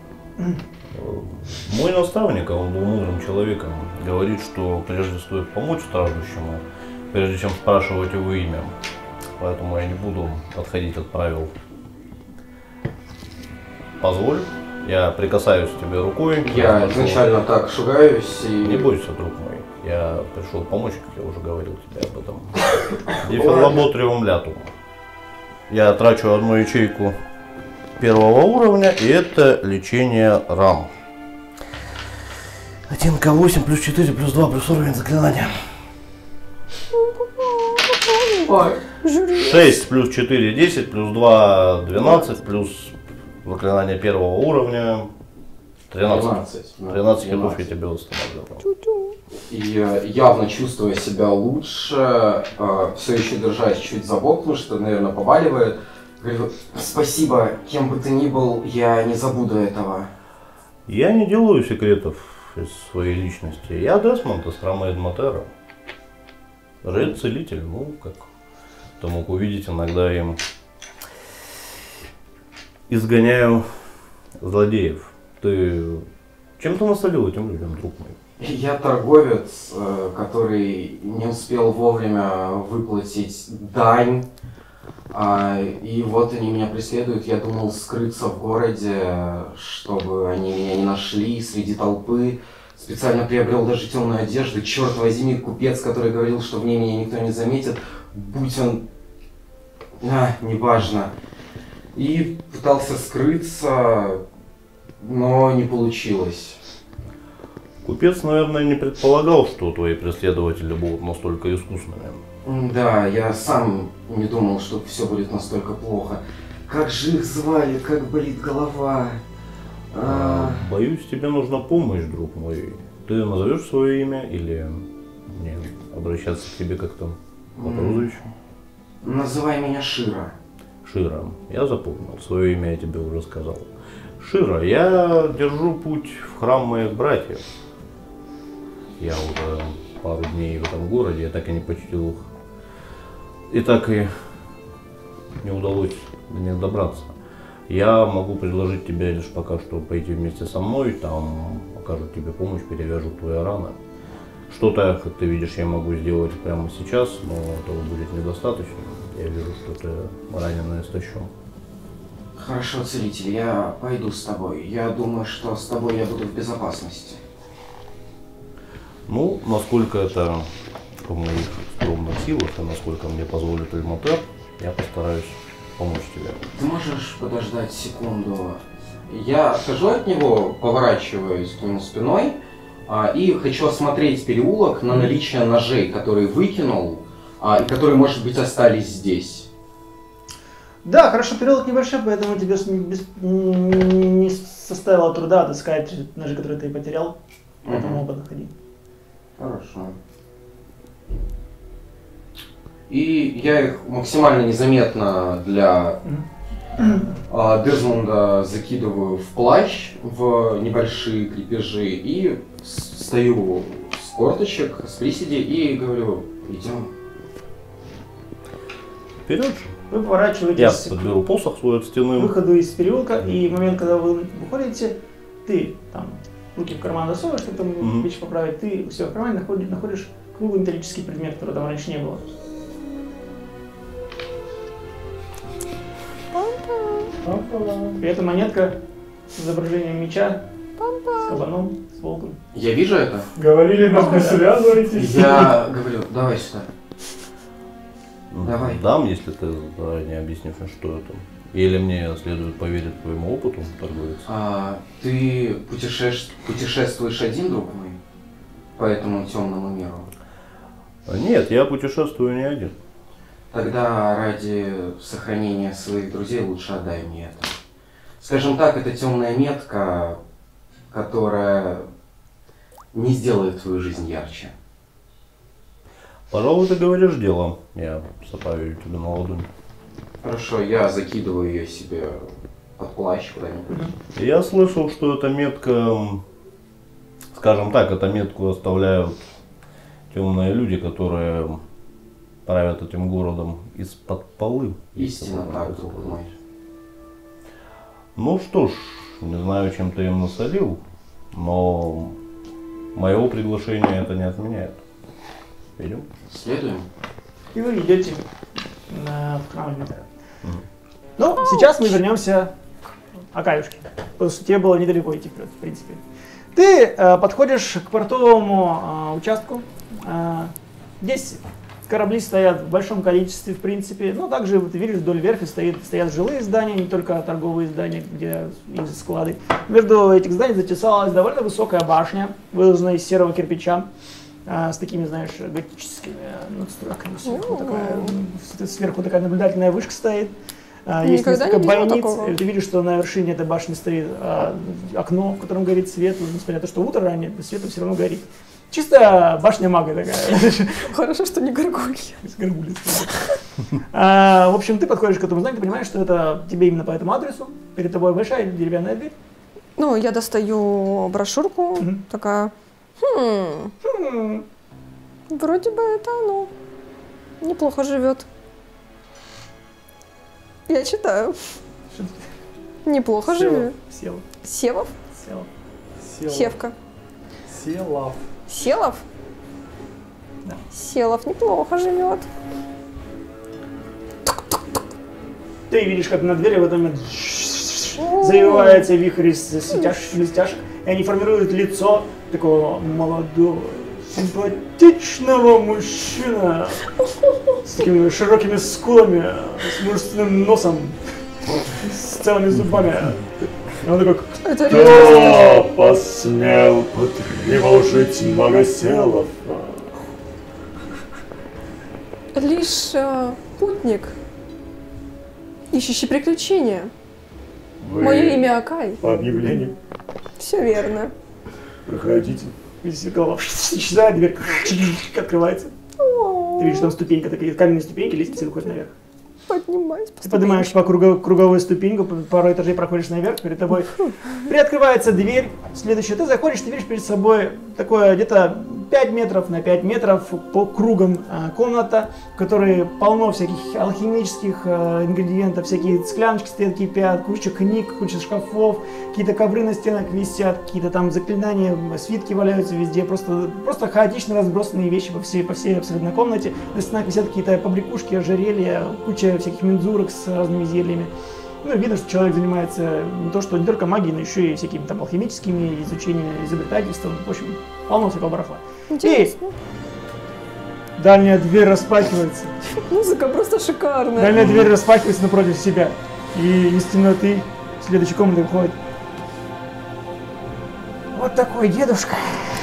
Мой наставник, а он был мудрым человеком, говорит, что прежде стоит помочь страждущему, прежде чем спрашивать его имя. Поэтому я не буду отходить от правил. Позволь, я прикасаюсь к тебе рукой. Я прошу. изначально так шугаюсь и... Не бойся, друг мой. Я пришел помочь, как я уже говорил тебе об этом. Деферлаботриум лятум. Я трачу одну ячейку первого уровня, и это лечение ран. один ка восемь плюс четыре плюс два плюс уровень заклинания. Ой. шесть плюс четыре десять плюс два двенадцать плюс заклинание первого уровня тринадцать. тринадцать хитов я тебе восстанавливаю. И явно чувствуя себя лучше, все еще держась чуть за бок, потому что, наверное, побаливает. Говорю, спасибо, кем бы ты ни был, я не забуду этого. Я не делаю секретов из своей личности. Я Десмонд из храма Эдматера. Жрец-целитель, ну, как ты мог увидеть, иногда им изгоняю злодеев. Ты чем ты насолил этим людям, друг мой? Я торговец, который не успел вовремя выплатить дань. И вот они меня преследуют. Я думал скрыться в городе, чтобы они меня не нашли среди толпы. Специально приобрел даже темную одежду. Черт возьми, купец, который говорил, что в ней меня никто не заметит. Будь он... А, неважно. И пытался скрыться, но не получилось. Купец, наверное, не предполагал, что твои преследователи будут настолько искусными. Да, я сам не думал, что все будет настолько плохо. Как же их звали, как болит голова. А... Боюсь, тебе нужна помощь, друг мой. Ты назовешь свое имя или мне обращаться к тебе как-то по прозвищу? Называй меня Шира. Шира, я запомнил, свое имя я тебе уже сказал. Шира, я держу путь в храм моих братьев. Я уже пару дней в этом городе, я так и не почтил их. И так и не удалось до них добраться. Я могу предложить тебе лишь пока что пойти вместе со мной, там окажут тебе помощь, перевяжут твои раны. Что-то, как ты видишь, я могу сделать прямо сейчас, но этого будет недостаточно. Я вижу, что ты ранен и истощен. Хорошо, целитель, я пойду с тобой. Я думаю, что с тобой я буду в безопасности. Ну, насколько это в моих скромных силах и насколько мне позволит Эльмотер, я постараюсь помочь тебе. Ты можешь подождать секунду? Я отхожу от него, поворачиваюсь к нему спиной а, и хочу осмотреть переулок на наличие ножей, которые выкинул а, и которые, может быть, остались здесь. Да, хорошо, переулок небольшой, поэтому тебе с- без- не составило труда отыскать ножи, которые ты потерял. Поэтому оба находи. Хорошо. И я их максимально незаметно для а, Дезмонда закидываю в плащ, в небольшие крепежи и с- стою с корточек, с приседи и говорю, идем. Вперед же. Вы Я поворачиваетесь подберу посох свой от к стены. выходу из переулка, и в момент, когда вы выходите, ты там руки в карман засовываешь, чтобы там Мгм. вещи поправить, ты у себя в кармане находишь, находишь круглый металлический предмет, которого там раньше не было. И это монетка с изображением меча, с кабаном, с волком. Я вижу это? Говорили, нас не связывайтесь. Я говорю, давай сюда. Давай. Дам, если ты заранее объяснишь, что это. Или мне следует поверить твоему опыту, торговец. А, ты путешеш- путешествуешь один, друг мой, по этому темному миру? Нет, я путешествую не один. Тогда ради сохранения своих друзей лучше отдай мне это. Скажем так, это темная метка, которая не сделает твою жизнь ярче. Пожалуй, ты говоришь дело. Я сопаю тебе на ладонь. Хорошо, я закидываю ее себе под плащ куда-нибудь. Я слышал, что эта метка, м, скажем так, эту метку оставляют темные люди, которые правят этим городом из-под полы. если Истинно можно так, так друг сказать. мой. Ну что ж, не знаю, чем ты им насолил, но моего приглашения это не отменяет. Идем. Следуем. И вы идете на в храм Эльмотера. Ну, сейчас мы вернемся к Акаюшке. Потому что тебе было недалеко идти вперед, в принципе. Ты э, подходишь к портовому э, участку. Э, здесь корабли стоят в большом количестве, в принципе. Но также ты видишь, вдоль верфи стоит, стоят жилые здания, не только торговые здания, где есть склады. Между этих зданий затесалась довольно высокая башня, выложенная из серого кирпича. А, с такими, знаешь, готическими надстройками. Сверху такая, м, сверху такая наблюдательная вышка стоит. А, есть Никогда несколько не видела бойниц. такого. И ты видишь, что на вершине этой башни стоит а, окно, в котором горит свет. Несмотря на то, что утро ранее, свет все равно горит. Чисто башня мага такая. Хорошо, что не горгулья. Из горгульи. А, В общем, ты подходишь к этому зданию, ты понимаешь, что это тебе именно по этому адресу. Перед тобой большая деревянная дверь. Ну, я достаю брошюрку, Мгм. такая, хм, Хм, вроде бы это оно. Неплохо живет. Я читаю. Неплохо Села. живет. Села. Севов? Села. Села. Севка. Села. Селов? Да. Селов неплохо живет. Ты видишь, как на двери в этот момент завивается вихрь из светяшек, блестяшек, и они формируют лицо такого молодого, симпатичного мужчины с такими широкими скулами, с мужественным носом, с целыми зубами. И он такой: Это «Кто посмел потревожить Магоселов?» лишь э, путник, ищущий приключения. Вы Мое имя Акай. по объявлению Все верно. проходите. Из зеркала исчезает, дверь открывается. Ты видишь, там ступенька такая, каменные ступеньки, лестница выходит наверх. Поднимаюсь по Ты поднимаешь по кругов- круговую ступеньку, пару этажей проходишь наверх, перед тобой приоткрывается дверь. Следующее, ты заходишь, ты видишь перед собой такое где-то пять метров на пять метров по кругам а, комната, в которой полно всяких алхимических а, ингредиентов, всякие скляночки стоят, кипят, куча книг, куча шкафов, какие-то ковры на стенах висят, какие-то там заклинания, свитки валяются везде, просто, просто хаотично разбросанные вещи по всей, по всей абсолютно комнате. На стенах висят какие-то побрякушки, ожерелья, куча всяких мензурок с разными зельями. Ну, видно, что человек занимается не то, что не только магией, но еще и всякими там алхимическими изучениями, изобретательством. В общем, полно всякого барахла. Интересно. И дальняя дверь распахивается. Музыка просто шикарная. Дальняя дверь распахивается напротив себя. И из темноты в следующей комнате выходит вот такой дедушка.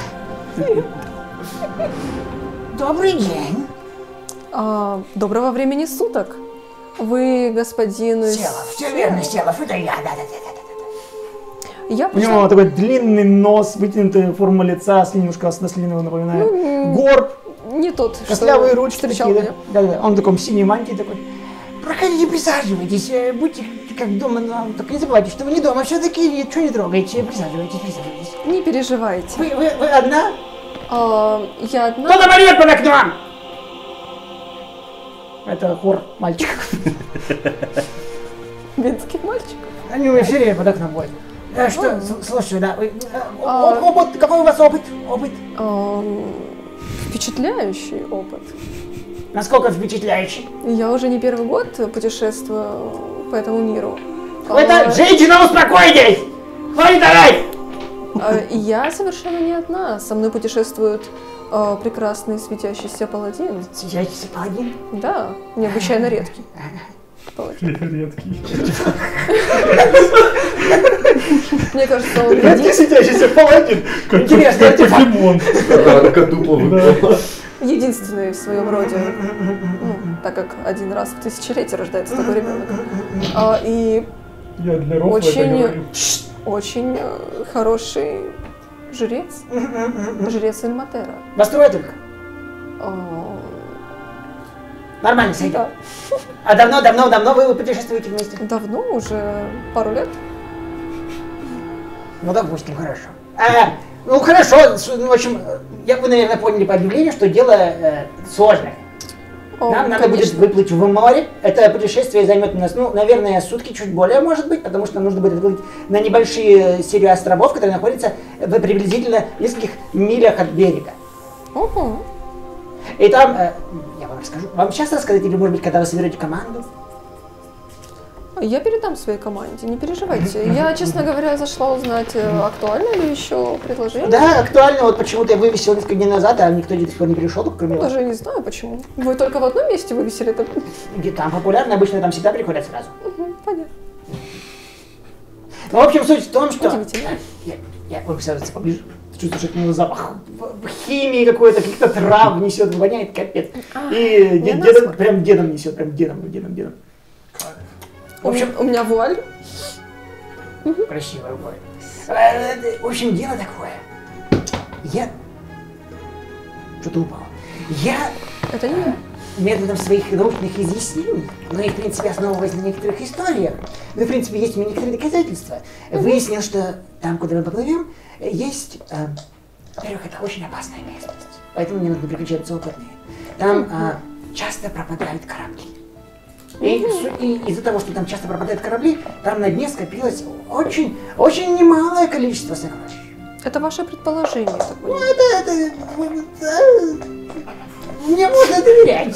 Добрый день. А, доброго времени суток. Вы господин... из- Селов, все верно, Селов, это я, да-да-да. Я У него пришла... такой длинный нос, вытянутая форма лица, с немножко ослиного напоминает. Ну, Горб, Не тот, костлявые что ручки встречал такие, меня. да? Да-да. Он в таком синей мантии такой. Проходите, присаживайтесь, э, будьте как дома, но только не забывайте, что вы не дома, все-таки ничего не трогаете, присаживайтесь, присаживайтесь. Не переживайте. Вы, вы, вы одна? А, я одна... Кто-то орёт под окном! Это хор мальчиков. Венских мальчиков. Они у меня все время под окном ходят. Э, что, с- слушай, да, вы, э, А. о- опыт, какой у вас опыт? Опыт? Ам, Впечатляющий опыт. Насколько впечатляющий? Я уже не первый год путешествую по этому миру. Вы это, А, женщина, успокойтесь! Хватит орать! а, и я совершенно не одна. Со мной путешествует а, прекрасный светящийся паладин. Светящийся паладин? Да, необычайно редкий. Паладин. Редкий. Мне кажется, он еди- светящийся паладин? Интересно, Как покемон. Кадупа выпала. единственный в своем роде. Ну, так как один раз в тысячелетие рождается такой ребенок. А, и Я для рофла это очень, говорю. очень э, хороший жрец. Жрец Эльматера. Вас трое только? А, Нормально, сойдет. да. А давно, давно, давно вы путешествуете вместе? Давно, уже пару лет. Ну, допустим, хорошо. А, ну, хорошо, с- ну, в общем, э, я вы, наверное, поняли по объявлению, что дело э, сложное. О, Нам надо будет конечно. выплыть в море. Это путешествие займет у нас, ну, наверное, сутки, чуть более, может быть, потому что нужно будет выплыть на небольшие серию островов, которые находятся в приблизительно нескольких милях от берега. Ого. И там, э, я вам расскажу, вам сейчас рассказать, или, может быть, когда вы соберете команду? Я передам своей команде, не переживайте. Я, честно говоря, зашла узнать, э, актуально ли еще предложение. Да, актуально, вот почему-то я вывесил несколько дней назад, а никто до сих пор не пришел, кроме вас. Даже не знаю почему. Вы только в одном месте вывесили это? Где там популярно, обычно там всегда приходят сразу. Мгм, понятно. Ну, в общем, суть в том, что... Удивительно. Я, я, вы присаживайтесь поближе. Ты чувствуешь, как у него запах химии какой-то, каких-то трав несет, воняет, капец. И не дед- на дедом, смак. прям дедом несет, прям дедом, дедом, дедом. В У общем, меня- у меня вуаль. красивая бой. Э, В общем, дело такое. Я... Что-то упало. Я Это не я. методом своих научных изъяснений, но и, в принципе, основываясь на некоторых историях, ну, в принципе, есть у меня некоторые доказательства, выяснил, что там, куда мы поплывем, есть, э, во-первых, это очень опасная местность, поэтому мне нужно приключаться опытные. Там э, часто пропадают корабли. И, су- и из-за того, что там часто пропадают корабли, там на дне скопилось очень, очень немалое количество сокровищ. Это ваше предположение, я так Ну, понимаю. это, это, это, мне можно доверять.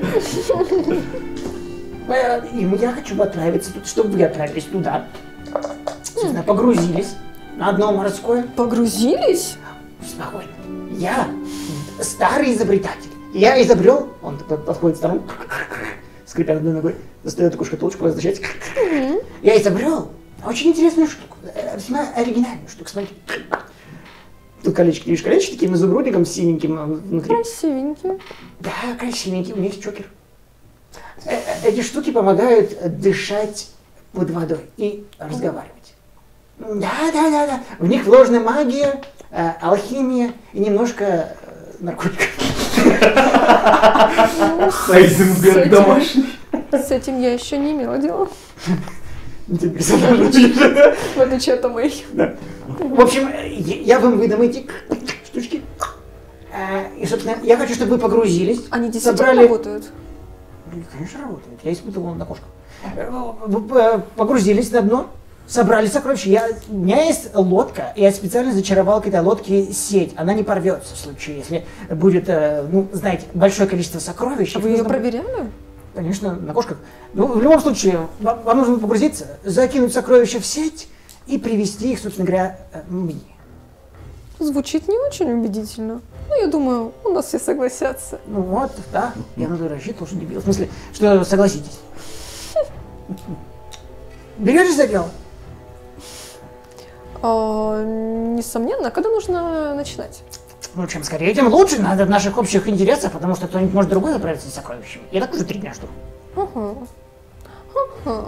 Э, И я хочу отправиться тут, чтобы вы отправились туда. Собственно, погрузились на дно морское. Погрузились? Спокойно. Я старый изобретатель. Я изобрел, он такой подходит в сторону, скрипя одной ногой, достает такую шкатулочку, возвращается. Я изобрел очень интересную штуку, э, весьма оригинальную штуку. Смотрите. Тут колечки, видишь, колечки таким изумрудником синеньким а, внутри. Красивенькие. Да, красивенький, у меня есть чокер. Э, э, Эти штуки помогают э, дышать под водой и разговаривать. Да, да, да, да. В них вложена магия, э, алхимия и немножко э, наркотиков. Хайзенберг домашний. С этим я еще не имела дела. Ты персонажи учишь, да? В отличие от моих. Да. В общем, я вам выдам эти штучки. И, собственно, я хочу, чтобы вы погрузились. Они действительно собрали... работают? Конечно, работают. Я испытывал на кошках. Вы погрузились на дно, собрали сокровища. Я... У меня есть лодка, и я специально зачаровал к этой лодке сеть. Она не порвется в случае, если будет, ну, знаете, большое количество сокровищ. А вы ее проверяли? Конечно, на кошках. Ну, в любом случае, вам, вам нужно погрузиться, закинуть сокровища в сеть и привести их, собственно говоря, мне. Звучит не очень убедительно. Ну, я думаю, у нас все согласятся. Ну вот, да, я на то рассчитывал, что не бил. В смысле, что согласитесь. Берете за дело? А, несомненно, когда нужно начинать? Ну, чем скорее, тем лучше. Надо в наших общих интересах, потому что кто-нибудь может другой отправиться за сокровищами. Я так уже три дня жду. Ага. Ага.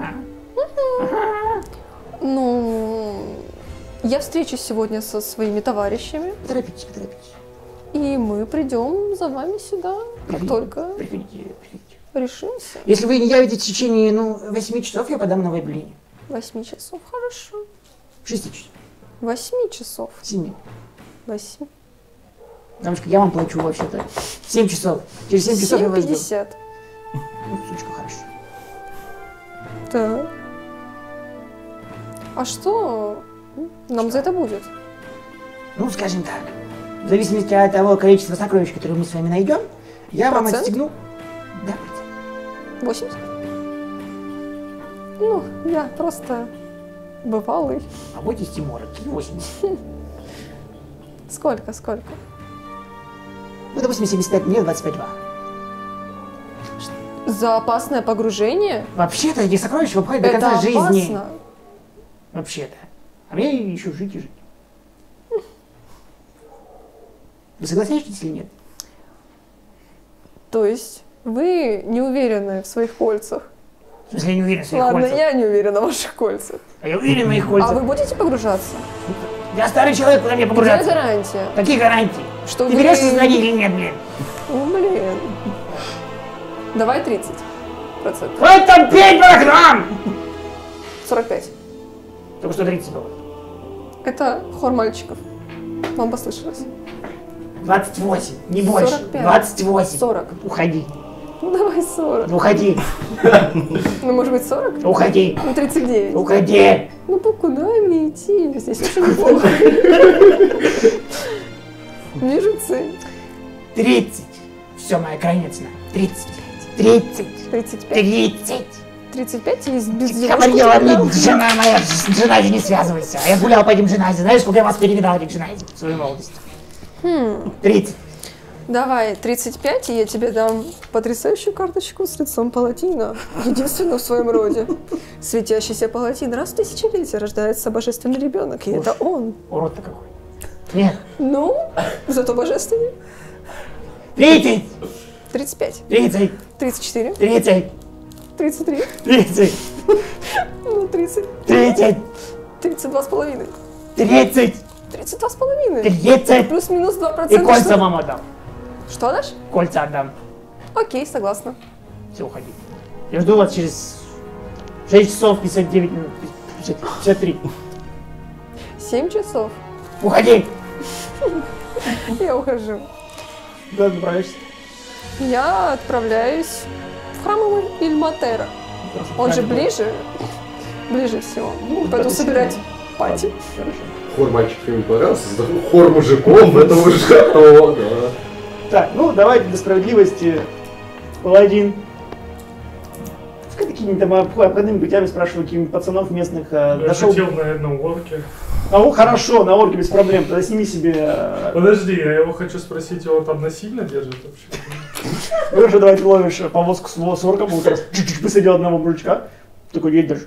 Ага. Ну, я встречусь сегодня со своими товарищами. Поторопитесь, поторопитесь. И мы придем за вами сюда, как Приходите, только приходите, приходите. решимся. Если вы не явитесь в течение, ну, восьми часов, я подам на веб-линию. Восьми часов, хорошо. Шести часов. Восьми часов. Семи. Восьми. Дамочка, я вам плачу вообще-то. Семь часов. Через семь часов я Семь вас жду. пятьдесят. Ну, сучка, хорошо. Так. А что нам Что? за это будет? Ну, скажем так, в зависимости от того количества сокровищ, которые мы с вами найдем, я вам Процент? отстегну... Да, процент. восемьдесят? Ну, я просто бывалый. А бойтесь Тимура, кинь восемьдесят. Сколько, сколько? Ну, допустим, семьдесят пять, мне двадцать пять два. За опасное погружение? Вообще-то эти сокровища выпадают до Это конца опасно. жизни. Вообще-то. А мне еще жить и жить. Вы согласитесь или нет? То есть вы не уверены в своих кольцах? В смысле, я не уверен в своих Ладно, кольцах. я не уверена в ваших кольцах. А я уверен в моих А кольцах. вы будете погружаться? Я старый человек, куда мне Где погружаться? гарантия? Какие гарантии? Что Ты вы... берешь сознание или нет, блин? Ну, блин. Давай тридцать процентов. Вот там пять программ! сорок пять. Только что тридцать было. Это хор мальчиков. Вам послышалось? двадцать восемь, не больше. сорок пять. двадцать восемь. сорок. Уходи. Ну, давай сорок. Уходи. Ну, может быть, сорок? Уходи. Ну, тридцать девять. Уходи. Ну, по куда мне идти? Здесь очень неплохо. Вижу цель. тридцать. Все, моя крайняя цена. тридцать. тридцать. тридцать пять. тридцать. тридцать пять и без Говорила мне жена моя, с женой же не связывайся. А я гулял по этим джиназе. Знаешь, сколько я вас перевидал этих джиназе в свою молодость? Хм. тридцать. Давай, тридцать пять, и я тебе дам потрясающую карточку с лицом паладина. Единственную в своем роде. Светящийся паладин. Раз в тысячелетие рождается божественный ребенок, и это он. Урод-то какой. Нет. Ну, зато божественный. тридцать. тридцать пять. тридцать. тридцать четыре. тридцать. тридцать три. тридцать. Ну, тридцать. тридцать. тридцать два с половиной. тридцать. тридцать два с половиной. тридцать. Плюс-минус два И процента. кольца что... вам отдам. Что дашь? Кольца отдам. Окей, согласна. Все, уходи. Я жду вас через шесть часов пятьдесят девять минут. пятьдесят три. семь часов. Уходи. Я ухожу. Куда ты направляешься? Я отправляюсь в храм Ильматера. Он же ближе, ближе всего. Ну, Пойду это собирать сильно. пати. Хорошо. Хор мальчиков мне понравился, хор мужиков, это уже то, да. Так, ну давайте для справедливости. Паладин. Пускай какими-то обходными путями спрашиваю каких-нибудь пацанов местных. Я Дошел. хотел на одном орке. А ну хорошо, на орке без проблем. Тогда сними себе. э, Подожди, я его хочу спросить, его там насильно держат вообще? Хорошо, давай ты ловишь повозку с, с орком, вот раз чуть-чуть посадил одного мужичка. Такой едешь.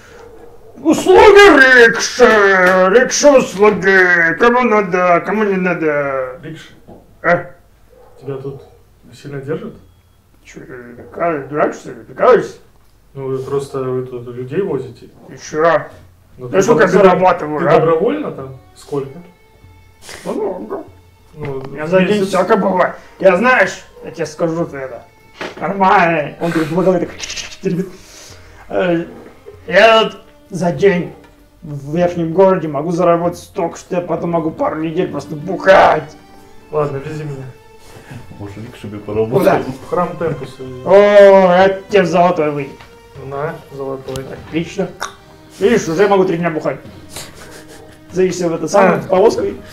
Услуги рикши, рикша услуги, кому надо, кому не надо. Рикш, А? тебя тут сильно держат? Че, ты дурак что ли, прикалываешься? Ну вы просто вы тут людей возите. И чё? Ну, Я сколько ты- зарабатываю, Ты а? добровольно там? Сколько? Много. Ну, Я за день месяц. всяко бывает. Я знаешь, я тебе скажу ты это. Нормально. Он говорит, по голове так теребит. «Э, Я вот за день в верхнем городе могу заработать столько, что я потом могу пару недель просто бухать. Ладно, вези меня. Может, Рикшиби Куда? поработаем? В храм Темпуса. О, это тебе в золотой вы. На, золотой. Отлично. Видишь, уже могу три дня бухать. Садишься в это самое, в повозку, и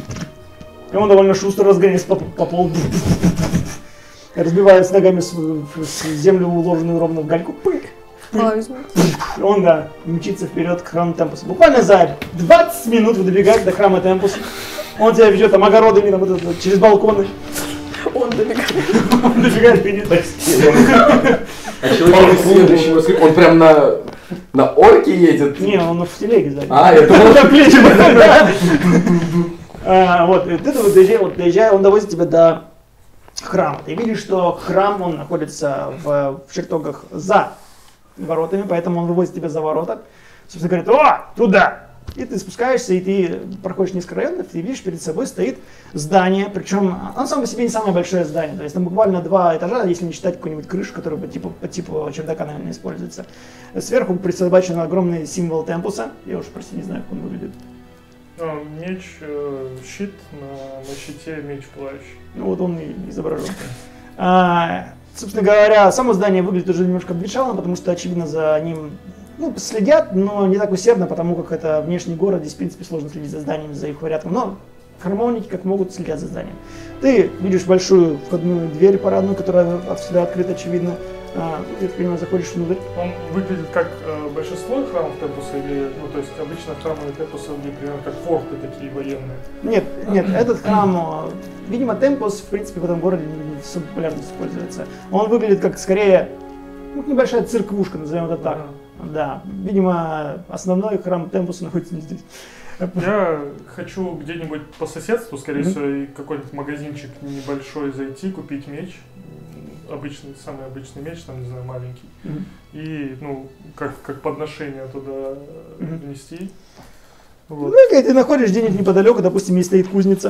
и он довольно шустро разгоняется по, по полу. Разбивает с ногами с, с землю, уложенную ровно в гальку. Пык. А, извините. И он, да, мчится вперед к храму Темпуса. Буквально за двадцать минут вы добегаете до храма Темпуса. Он тебя ведет там огородами, там, вот это, через балконы. Он добегает. Он добегает вперед. А человек следующего скрипа, он прям на, на орке едет? Не, он в телеге сзади. А, я думал, На плечи. Да. А, Вот, и ты вот доезжай, вот доезжай, он довозит тебя до храма. Ты видишь, что храм, он находится в, в чертогах за воротами, поэтому он вывозит тебя за ворота. Собственно, говорит, о, туда! И ты спускаешься, и ты проходишь несколько районов, ты видишь, перед собой стоит здание, причем оно само по себе не самое большое здание, то есть там буквально два этажа, если не считать какую-нибудь крышу, которая по типу, по типу чердака, наверное, используется. Сверху присобачен огромный символ Темпуса, я уж, прости, не знаю, как он выглядит. А, меч, э, щит, на, на щите меч плащ. Ну вот он и изображен. А, собственно говоря, само здание выглядит уже немножко обветшалым, потому что, очевидно, за ним ну, следят, но не так усердно, потому как это внешний город, здесь, в принципе, сложно следить за зданиями, за их порядком. Но храмовники, как могут, следят за зданием. Ты видишь большую входную дверь парадную, которая отсюда открыта, очевидно. А, ты, понимаю, заходишь внутрь. Он выглядит как э, большинство храмов Темпуса, или, ну, то есть обычно храмы Темпуса выглядят примерно как форты такие военные. Нет, нет, этот храм, видимо, Темпус, в принципе, в этом городе не особо популярно используется. Он выглядит как, скорее, ну, небольшая церквушка, назовем это так. Да, видимо, основной храм Темпуса находится не здесь. Я хочу где-нибудь по соседству, скорее Мгм. всего, и какой-нибудь магазинчик небольшой зайти, купить меч. Обычный, самый обычный меч, там, не знаю, маленький. Мгм. И, ну, как, как подношение туда Мгм. внести. Ну, Вот. и когда ты находишь где-нибудь неподалеку, допустим, здесь стоит кузница.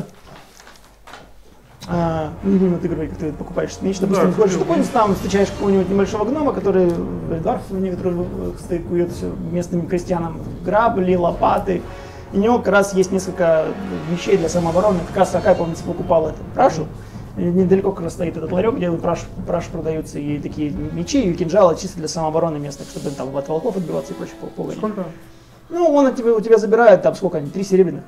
А, не будем отыгрывать, как ты покупаешь меч. Допустим, Да, ходишь в купил. кузницу, там встречаешь какого-нибудь небольшого гнома, который Эльдарф, который стоит, кует все местным крестьянам грабли, лопаты. И у него как раз есть несколько вещей для самообороны. Как раз Акай, помнится, покупал это прашу. И недалеко как раз стоит этот ларек, где праш, праш продаются, и такие мечи, и кинжалы чисто для самообороны местных, чтобы там от волков отбиваться и прочее пугать. Сколько? Ну, он от тебя, у тебя забирает, там сколько они, три серебряных.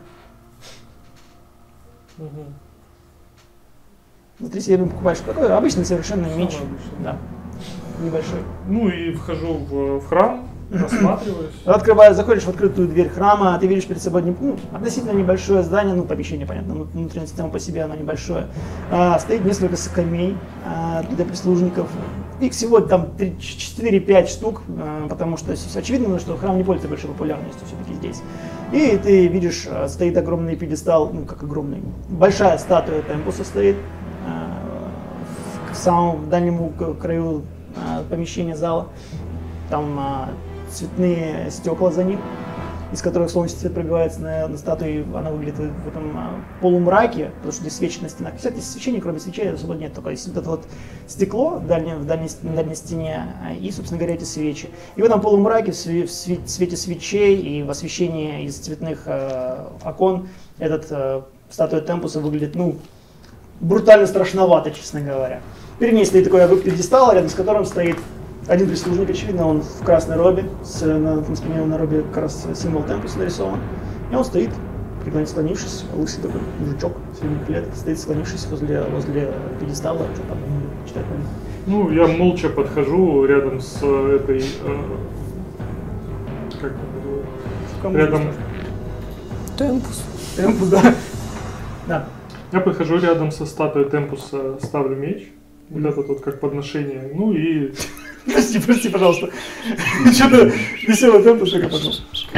Угу. За три серебряных покупаешь такой обычный совершенно Самый меч. обычный. Да, небольшой. Ну и вхожу в, в храм, осматриваюсь. Открываешь, заходишь в открытую дверь храма, ты видишь перед собой ну, относительно небольшое здание, ну, помещение, понятно, но внутренность само по себе оно небольшое. А, стоит несколько скамей а, для прислужников. Их всего там четыре-пять штук, а, потому что очевидно, что храм не пользуется большой популярностью все-таки здесь. И ты видишь, а, стоит огромный пьедестал, ну, как огромный, большая статуя Темпуса стоит а, в, в самом дальнем краю а, помещения зала. Там а, цветные стекла за ним, из которых солнечный свет пробивается на, на статуе, она выглядит в, в этом а, полумраке, потому что здесь свечи на стенах. Кстати, свечений, кроме свечей, особо нет, только есть вот это вот стекло в дальней, в дальней, на дальней стене а, и, собственно говоря, эти свечи. И в этом полумраке, в, све, в све, свете свечей и в освещении из цветных а, окон, этот а, статуя Темпуса выглядит, ну, брутально страшновато, честно говоря. Перед ней стоит такой пьедестал, рядом с которым стоит один прислужник, очевидно, он в красной робе, с, на, на спине на робе как раз символ Темпуса нарисован. И он стоит, преклонив, склонившись, лысый такой мужичок средних лет, стоит, склонившись возле, возле пьедестала, что там читает. Ну, я молча подхожу рядом с этой... Э, как Кому рядом... Темпус. Темпус, да. Да. Я подхожу рядом со статуей Темпуса, ставлю меч. Вот этот вот как подношение. Ну и... Прости, прости, пожалуйста. Что-то веселый Темпус, только потом.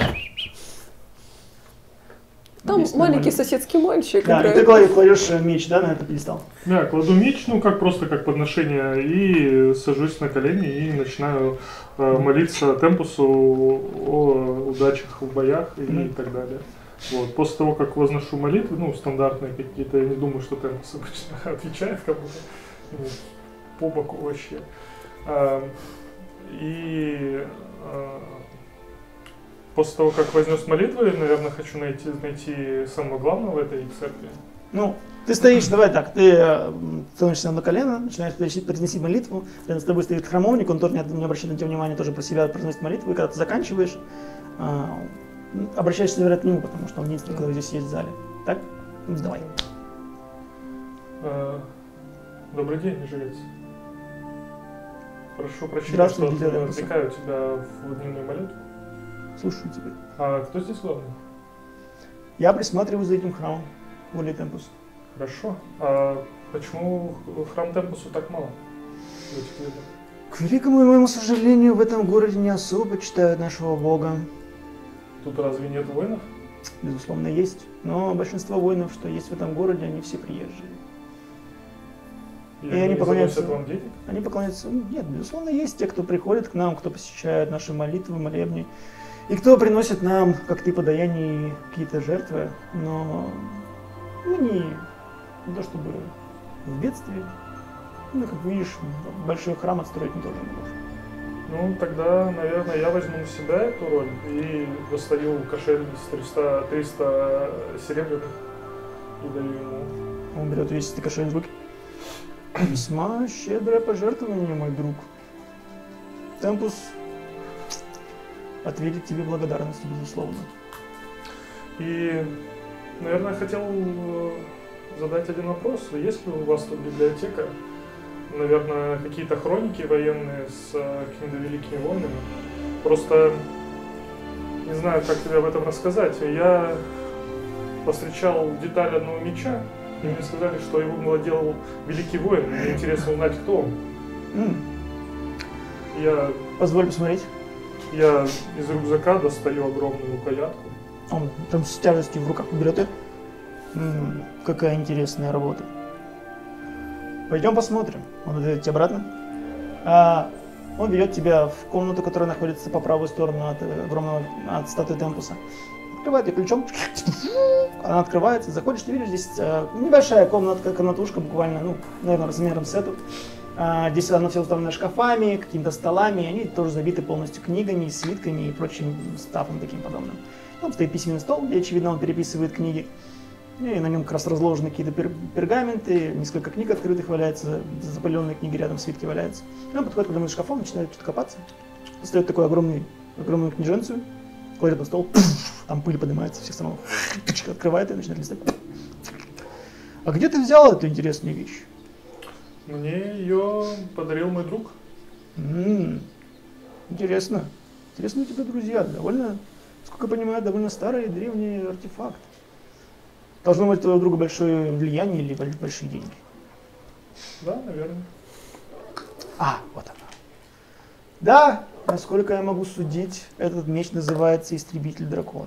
Там Есть маленький нормально. соседский мальчик Да, и играет. ты кладешь, кладешь меч, да, на этот пьедестал. Да, кладу меч, ну как просто как подношение, и сажусь на колени и начинаю э, молиться Темпусу о удачах в боях и Мгм. так далее. Вот. После того, как возношу молитвы, ну, стандартные какие-то, я не думаю, что Темпус обычно отвечает кому-то. Вот. по боку вообще. А, и а, после того, как вознес молитвы, наверное, хочу найти, найти самого главного в этой церкви. Ну, ты стоишь, давай так, ты э, становишься на колено, начинаешь произносить молитву, рядом с тобой стоит храмовник, он тоже не, не обращает на тебя внимания, тоже про себя произносит молитву, и когда ты заканчиваешь, э, обращаешься, наверное, к нему, потому что он единственный, кто здесь есть в зале. Так? Ну, давай. А, добрый день, жрец. Прошу прощения, Здравствуй, что Гильдия отвлекаю тебя в дневную молитву. Слушаю тебя. А кто здесь главный? Я присматриваю за этим храмом, Волей Темпус. Хорошо. А почему храм Темпусу так мало в этих видах? К великому моему сожалению, в этом городе не особо почитают нашего бога. Тут разве нет воинов? Безусловно, есть. Но большинство воинов, что есть в этом городе, они все приезжие. И, И они, они поклоняются- заносят вам денег? Они поклоняются... ну, Нет, безусловно, есть те, кто приходит к нам, кто посещает наши молитвы, молебни. И кто приносит нам, как ты, подаяние и какие-то жертвы. Но мы не, не то чтобы в бедствии. Ну, как видишь, большой храм отстроить мы тоже не можем. Ну, тогда, наверное, я возьму на себя эту роль и достаю кошель с триста, триста серебряных и даю ему. Он берет весь этот кошель в руки. Весьма щедрое пожертвование, мой друг. Темпус ответит тебе благодарностью, безусловно. И, наверное, хотел э, задать один вопрос. Есть ли у вас тут библиотека? Наверное, какие-то хроники военные с э, какими-то великими войнами? Просто не знаю, как тебе об этом рассказать. Я повстречал деталь одного меча, и мне сказали, что его владел великий воин. Мне интересно узнать, кто он. М, Я, Позволь посмотреть. я из рюкзака достаю огромную рукоятку. Он там с тяжестью в руках берет ее. М, какая интересная работа. Пойдем посмотрим. Он отведет тебя обратно. А, он ведет тебя в комнату, которая находится по правую сторону от э, огромного от статуи Темпуса. Открывает ее ключом. Она открывается. Заходишь, ты видишь, здесь э, небольшая комнатка, комнатушка буквально, ну, наверное, размером с эту. А, здесь она все уставлена шкафами, какими-то столами, и они тоже забиты полностью книгами, свитками и прочим стафом таким подобным. Там стоит письменный стол, где, очевидно, он переписывает книги. И на нем как раз разложены какие-то пер- пергаменты, несколько книг открытых валяется, запыленные книги рядом, свитки валяются. И он подходит к одному из шкафов, начинает что-то копаться. Достает такой огромный, огромную книженцию, кладет на стол, там пыль поднимается со всех сторон, открывает и начинает листать. А где ты взял эту интересную вещь? Мне ее подарил мой друг. М, Интересно. Интересно у тебя друзья. Довольно, сколько я понимаю, довольно старый древний артефакт. Должно быть у твоего друга большое влияние или боль- большие деньги. Да, наверное. А, вот она. Да, насколько я могу судить, этот меч называется Истребитель драконов.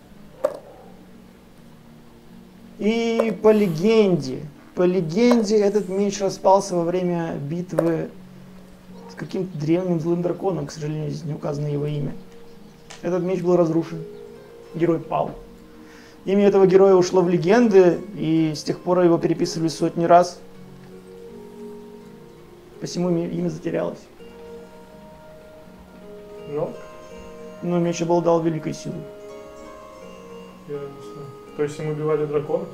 И по легенде, по легенде, этот меч распался во время битвы с каким-то древним злым драконом, к сожалению, здесь не указано его имя. Этот меч был разрушен, герой пал. Имя этого героя ушло в легенды, и с тех пор его переписывали сотни раз. Посему имя, имя затерялось. Но Но меч обладал великой силой. я не знаю. То есть мы убивали драконов?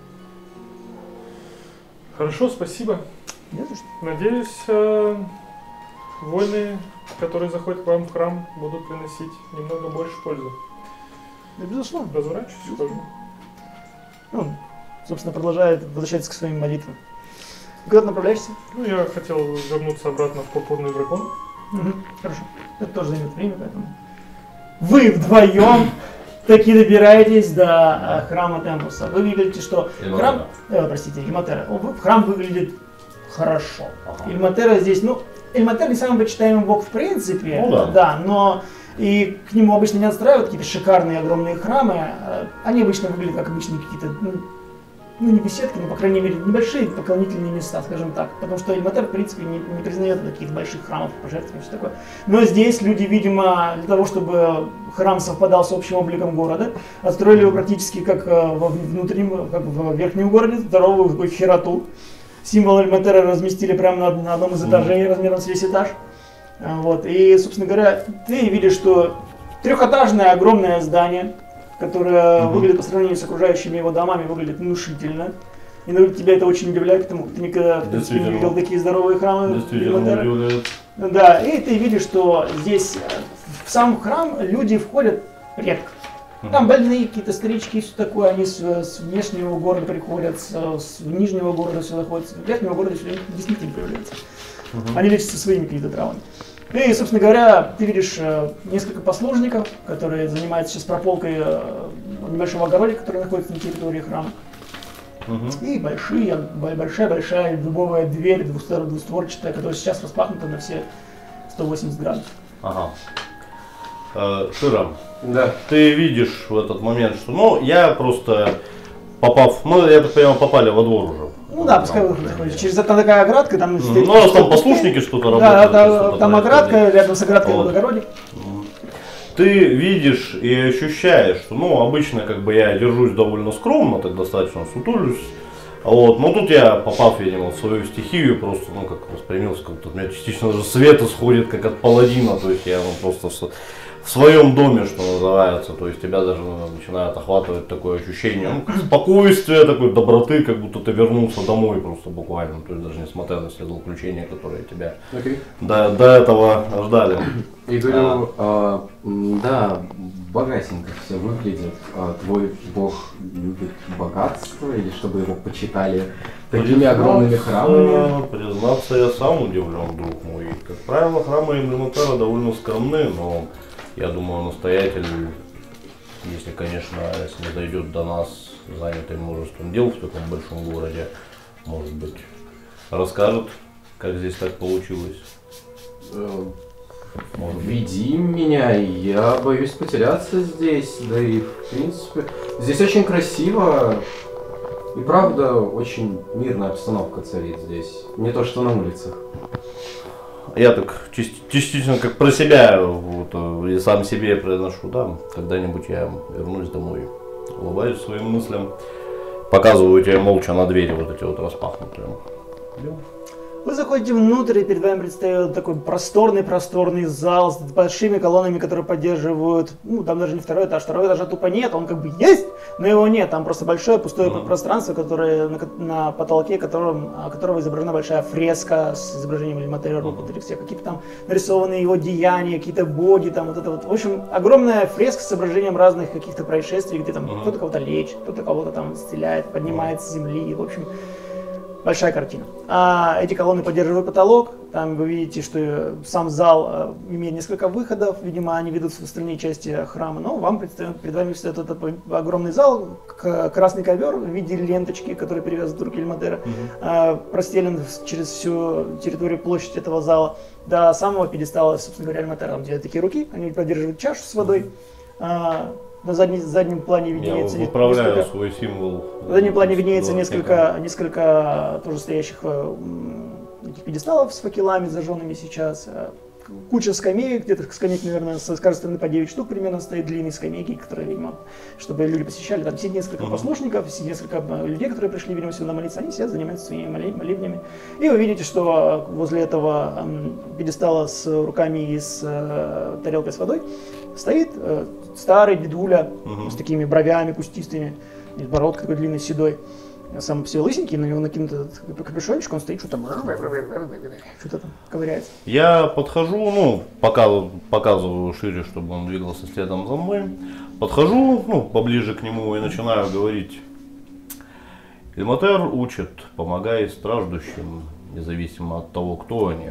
Хорошо, спасибо. Не за что. Надеюсь, э, войны, которые заходят к вам в храм, будут приносить немного больше пользы. Да, безусловно. Разворачиваюсь, ухожу. Он, собственно, продолжает возвращаться к своим молитвам. Куда ты направляешься? Ну, я хотел вернуться обратно в пурпурный дракон. Хорошо. Это тоже займет время, поэтому... Вы вдвоем таки добираетесь до э, храма Темпуса. Вы видите, что храм... Э, простите, Ильматера. Он- Храм выглядит хорошо. Ага. Ильматера здесь, ну... Ильматер не самый почитаемый бог в принципе. Ну да. Да, но... И к нему обычно не отстраивают какие-то шикарные огромные храмы. э, Они обычно выглядят как обычные какие-то... Ну, ну, не беседки, но, по крайней мере, небольшие поклонительные места, скажем так. Потому что Ильматер, в принципе, не, не признает каких-то больших храмов, пожертвований, все такое. Но здесь люди, видимо, для того, чтобы храм совпадал с общим обликом города, отстроили его практически как э, во внутреннем, как в верхнем городе, здоровую такую хероту. символ Эльматера разместили прямо на, на одном из этажей размером с весь этаж. Вот. И, собственно говоря, ты видишь, что трехэтажное огромное здание, которое mm-hmm. выглядит по сравнению с окружающими его домами, выглядит внушительно. И наверное, тебя это очень удивляет, потому что ты никогда в принципе, не видел такие здоровые храмы Эльматера. Да, и ты видишь, что здесь в сам храм люди входят редко. Там больные какие-то старички, все такое, они с, с внешнего города приходят, с, с нижнего города сюда ходят, с верхнего города сюда действительно не появляются. Uh-huh. Они лечатся своими какими-то травами. И, собственно говоря, ты видишь э, несколько послужников, которые занимаются сейчас прополкой э, небольшого огородика, который находится на территории храма. Uh-huh. И большие, большая-большая дубовая дверь, двустворчатая, которая сейчас распахнута на все сто восемьдесят градусов. Ага. Э, Шира, да. Ты видишь в этот момент, что, ну, я просто попав, мы, я так понимаю, попали во двор уже. Ну да, пускай вы заходите. Через это такая оградка, там mm-hmm. стоит... Ну, раз там послушники что-то работают. Да, да, там оградка, рядом с оградкой вот. огородик. Mm-hmm. Ты видишь и ощущаешь, что, ну, обычно, как бы, я держусь довольно скромно, так достаточно сутулюсь. Вот, но тут я, попав, видимо, в свою стихию, просто, ну, как воспринимался, как-то у меня частично даже свет исходит, как от паладина, то есть я, ну, просто в, в своем доме, что называется, то есть тебя даже ну, начинает охватывать такое ощущение, ну, спокойствия, такой доброты, как будто ты вернулся домой просто буквально, то есть даже несмотря на все злоключения, которые тебя okay. до, до этого ждали. И говорю, а. А, да, богатенько все выглядит. А твой бог любит богатство или чтобы его почитали такими огромными храмами? Признаться, я сам удивлен, друг мой. Как правило, храмы Эльматера довольно скромны, но я думаю, настоятель, если, конечно, если не дойдет до нас, занятый множеством дел в таком большом городе, может быть, расскажет, как здесь так получилось. Может, веди меня, я боюсь потеряться здесь, да и в принципе здесь очень красиво и правда очень мирная обстановка царит здесь, не то что на улицах. Я так частично как про себя вот, и сам себе произношу, да, когда-нибудь я вернусь домой, улыбаюсь своим мыслям, показываю тебе молча на двери вот эти вот распахнутые. Вы заходите внутрь, и перед вами предстает такой просторный-просторный зал с большими колоннами, которые поддерживают, ну, там даже не второй этаж, второй этажа тупо нет, он как бы есть, но его нет, там просто большое пустое mm-hmm. пространство, которое на, на потолке, которым, которого изображена большая фреска с изображением Эльматера, mm-hmm. все какие-то там нарисованные его деяния, какие-то боги, там вот это вот, в общем, огромная фреска с изображением разных каких-то происшествий, где там mm-hmm. кто-то кого-то лечит, кто-то кого-то там исцеляет, поднимает с земли, в общем. Большая картина. А эти колонны поддерживают потолок. Там вы видите, что сам зал э, имеет несколько выходов. Видимо, они ведут в остальные части храма. Но вам предстоит, перед вами стоит этот огромный зал, к, красный ковер в виде ленточки, который привязан к руке Эльматера, mm-hmm. э, простелен через всю территорию площади этого зала до самого пьедестала, собственно говоря, Эльматера. Там делают такие руки, они поддерживают чашу с водой. Mm-hmm. На задней, заднем плане виднеется Я выправляю несколько, свой символ. На заднем плане виднеется несколько, несколько тоже стоящих э, пьедесталов с факелами зажженными сейчас. Куча скамеек, где-то скамеек, наверное, с каждой стороны по девять штук примерно стоит, длинные скамейки, которые, видимо, чтобы люди посещали. Там сидит несколько uh-huh. послушников, сидит несколько людей, которые пришли, видимо, сюда молиться, они сидят, занимаются своими молебнями. И вы видите, что возле этого эм, пьедестала с руками и с э, тарелкой с водой стоит э, старый дедуля uh-huh. с такими бровями кустистыми, бородкой такой длинной, седой. Сам все лысенький, на него накинут этот капюшончик, он стоит, что-то что-то там ковыряется. Я подхожу, ну, показываю, показываю шире, чтобы он двигался следом за мной. Подхожу, ну, поближе к нему и начинаю говорить. Эльматер учит, помогает страждущим, независимо от того, кто они.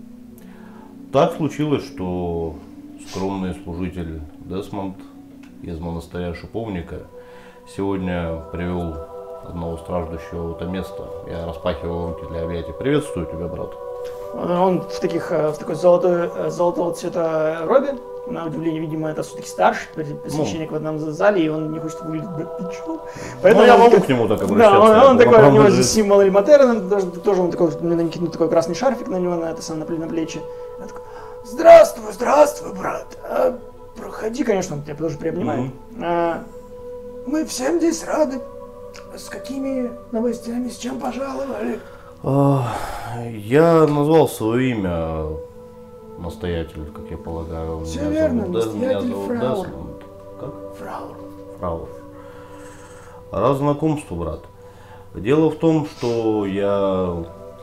Так случилось, что скромный служитель Десмонд из монастыря Шиповника сегодня привел одного страждущего в это место. Я распахиваю руки для объятий. Приветствую тебя, брат. Он в, таких, в такой золотой, золотого цвета робе. На удивление, видимо, это все-таки старший священник ну. в одном зале, и он не хочет выглядеть братичом. Поэтому ну, я могу как... к нему так обращаться. Да, он, он такой, у него здесь символ Эльматера, тоже, тоже он такой, накинул такой красный шарфик на него, на это самое, на плечи. Я такой, здравствуй, здравствуй, брат. А, проходи, конечно, он тебя тоже приобнимает. Mm-hmm. А, мы всем здесь рады. С какими новостями, с чем пожаловали? Я назвал свое имя, настоятель, как я полагаю. Все Меня верно, зовут Дез- меня настоятель зовут Фраур. Десмонд. Как? Фраур. Фраур. Раз знакомство, брат. Дело в том, что я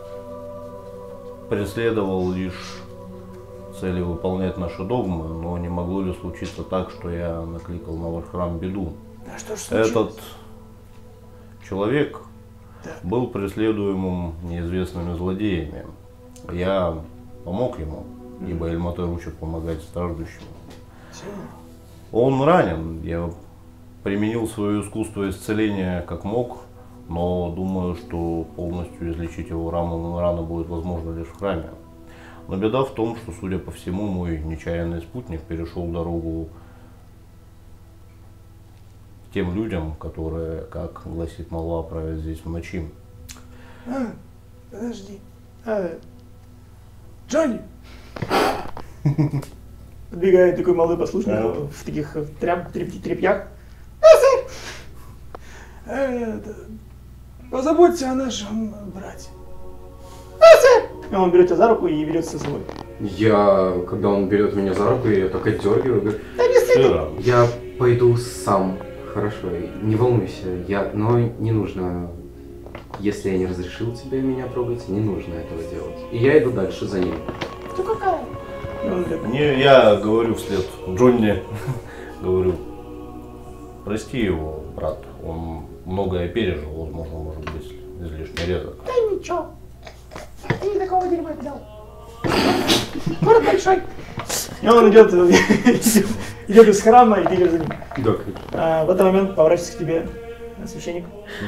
преследовал лишь цели выполнять наши догмы, но не могло ли случиться так, что я накликал на ваш храм беду. А что ж случилось? Этот человек Так. был преследуемым неизвестными злодеями. Я помог ему, ибо Эльматор учит помогать страждущим. Всё. Он ранен, я применил свое искусство исцеления как мог, но думаю, что полностью излечить его рану, рану будет возможно лишь в храме. Но беда в том, что, судя по всему, мой нечаянный спутник перешел дорогу тем людям, которые, как гласит молва, правят здесь в ночи. А, подожди. А, Джонни! Подбегает такой малый послушник Да. в таких э, тряп, треп- тряпьях. «Да, сэр! Э, это, позаботься о нашем брате. «Да, сэр!» И он берет тебя за руку и ведет со собой. Я, когда он берет меня за руку, я так отдергиваю, говорю, Шира, я пойду сам. Хорошо, не волнуйся, я, но не нужно, если я не разрешил тебе меня трогать, не нужно этого делать. И я иду дальше за ним. Ты какая? И он такой, не, я говорю вслед Джонни, говорю, прости его, брат, он многое пережил, возможно, может быть, излишне резок. да ничего. Ты не такого дерьма видал. Город большой. И он идет, идет из храма, и ты идешь за ним. Да, конечно. А в этот момент поворачивается к тебе священник.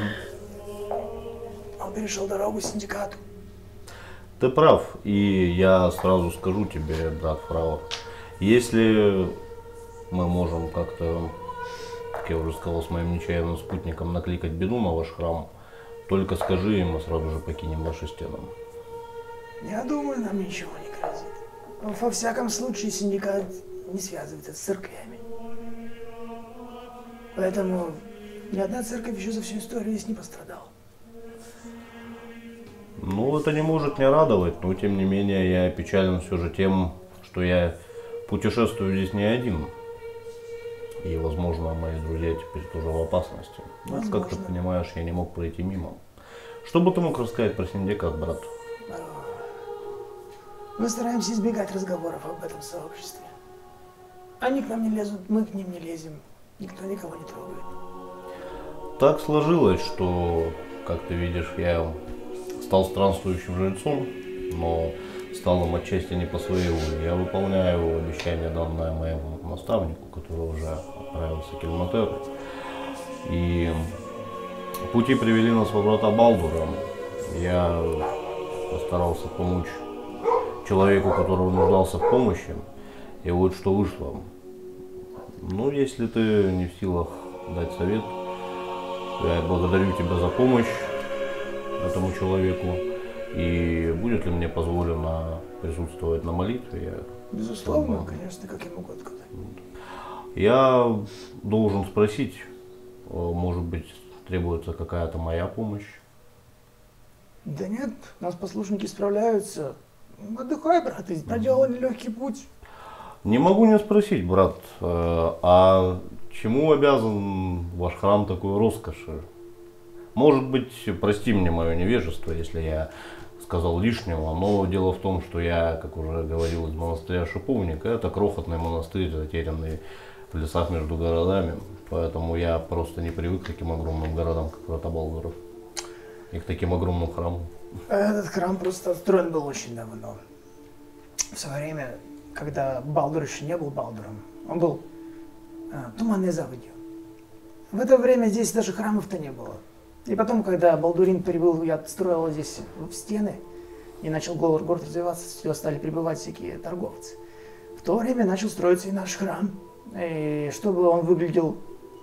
Он перешел дорогу синдикату. Ты прав, и я сразу скажу тебе, брат Фраур, если мы можем как-то, как я уже сказал, с моим нечаянным спутником накликать беду на ваш храм, только скажи, и мы сразу же покинем ваши стены. Я думаю, нам ничего не грозит. Во всяком случае, синдикат не связывается с церквями. Поэтому ни одна церковь еще за всю историю здесь не пострадала. Ну, это не может не радовать, но тем не менее я печален все же тем, что я путешествую здесь не один. И, возможно, мои друзья теперь тоже в опасности. Но, как ты Возможно. понимаешь, я не мог пройти мимо. Что бы ты мог рассказать про синдикат, брат? Мы стараемся избегать разговоров об этом сообществе. Они к нам не лезут, мы к ним не лезем. Никто никого не трогает. Так сложилось, что, как ты видишь, я стал странствующим жрецом, но стал им отчасти не по своей воле. Я выполняю обещание, данное моему наставнику, который уже отправился к Эльматеру. И пути привели нас во врата Балдура. Я постарался помочь человеку, который нуждался в помощи. И вот что вышло. Ну, если ты не в силах дать совет, я благодарю тебя за помощь этому человеку. И будет ли мне позволено присутствовать на молитве? Я, Безусловно, Ладно. конечно, как я могу отказать. я должен спросить, э, может быть, требуется какая-то моя помощь? Да нет, у нас послушники справляются. Отдыхай, брат, ты проделали легкий путь. Не могу не спросить, брат, э, а чему обязан ваш храм такой роскоши? Может быть, прости мне мое невежество, если я сказал лишнего, но дело в том, что я, как уже говорил, из монастыря Шиповника, это крохотный монастырь, затерянный в лесах между городами, поэтому я просто не привык к таким огромным городам, как врата Балдура, и к таким огромным храмам. Этот храм просто отстроен был очень давно. В свое время, когда Балдур еще не был Балдуром, он был а, туманной заводью. В это время здесь даже храмов-то не было. И потом, когда Балдурин прибыл и отстроил здесь в стены, и начал город, город развиваться, сюда стали прибывать всякие торговцы. В то время начал строиться и наш храм. И чтобы он выглядел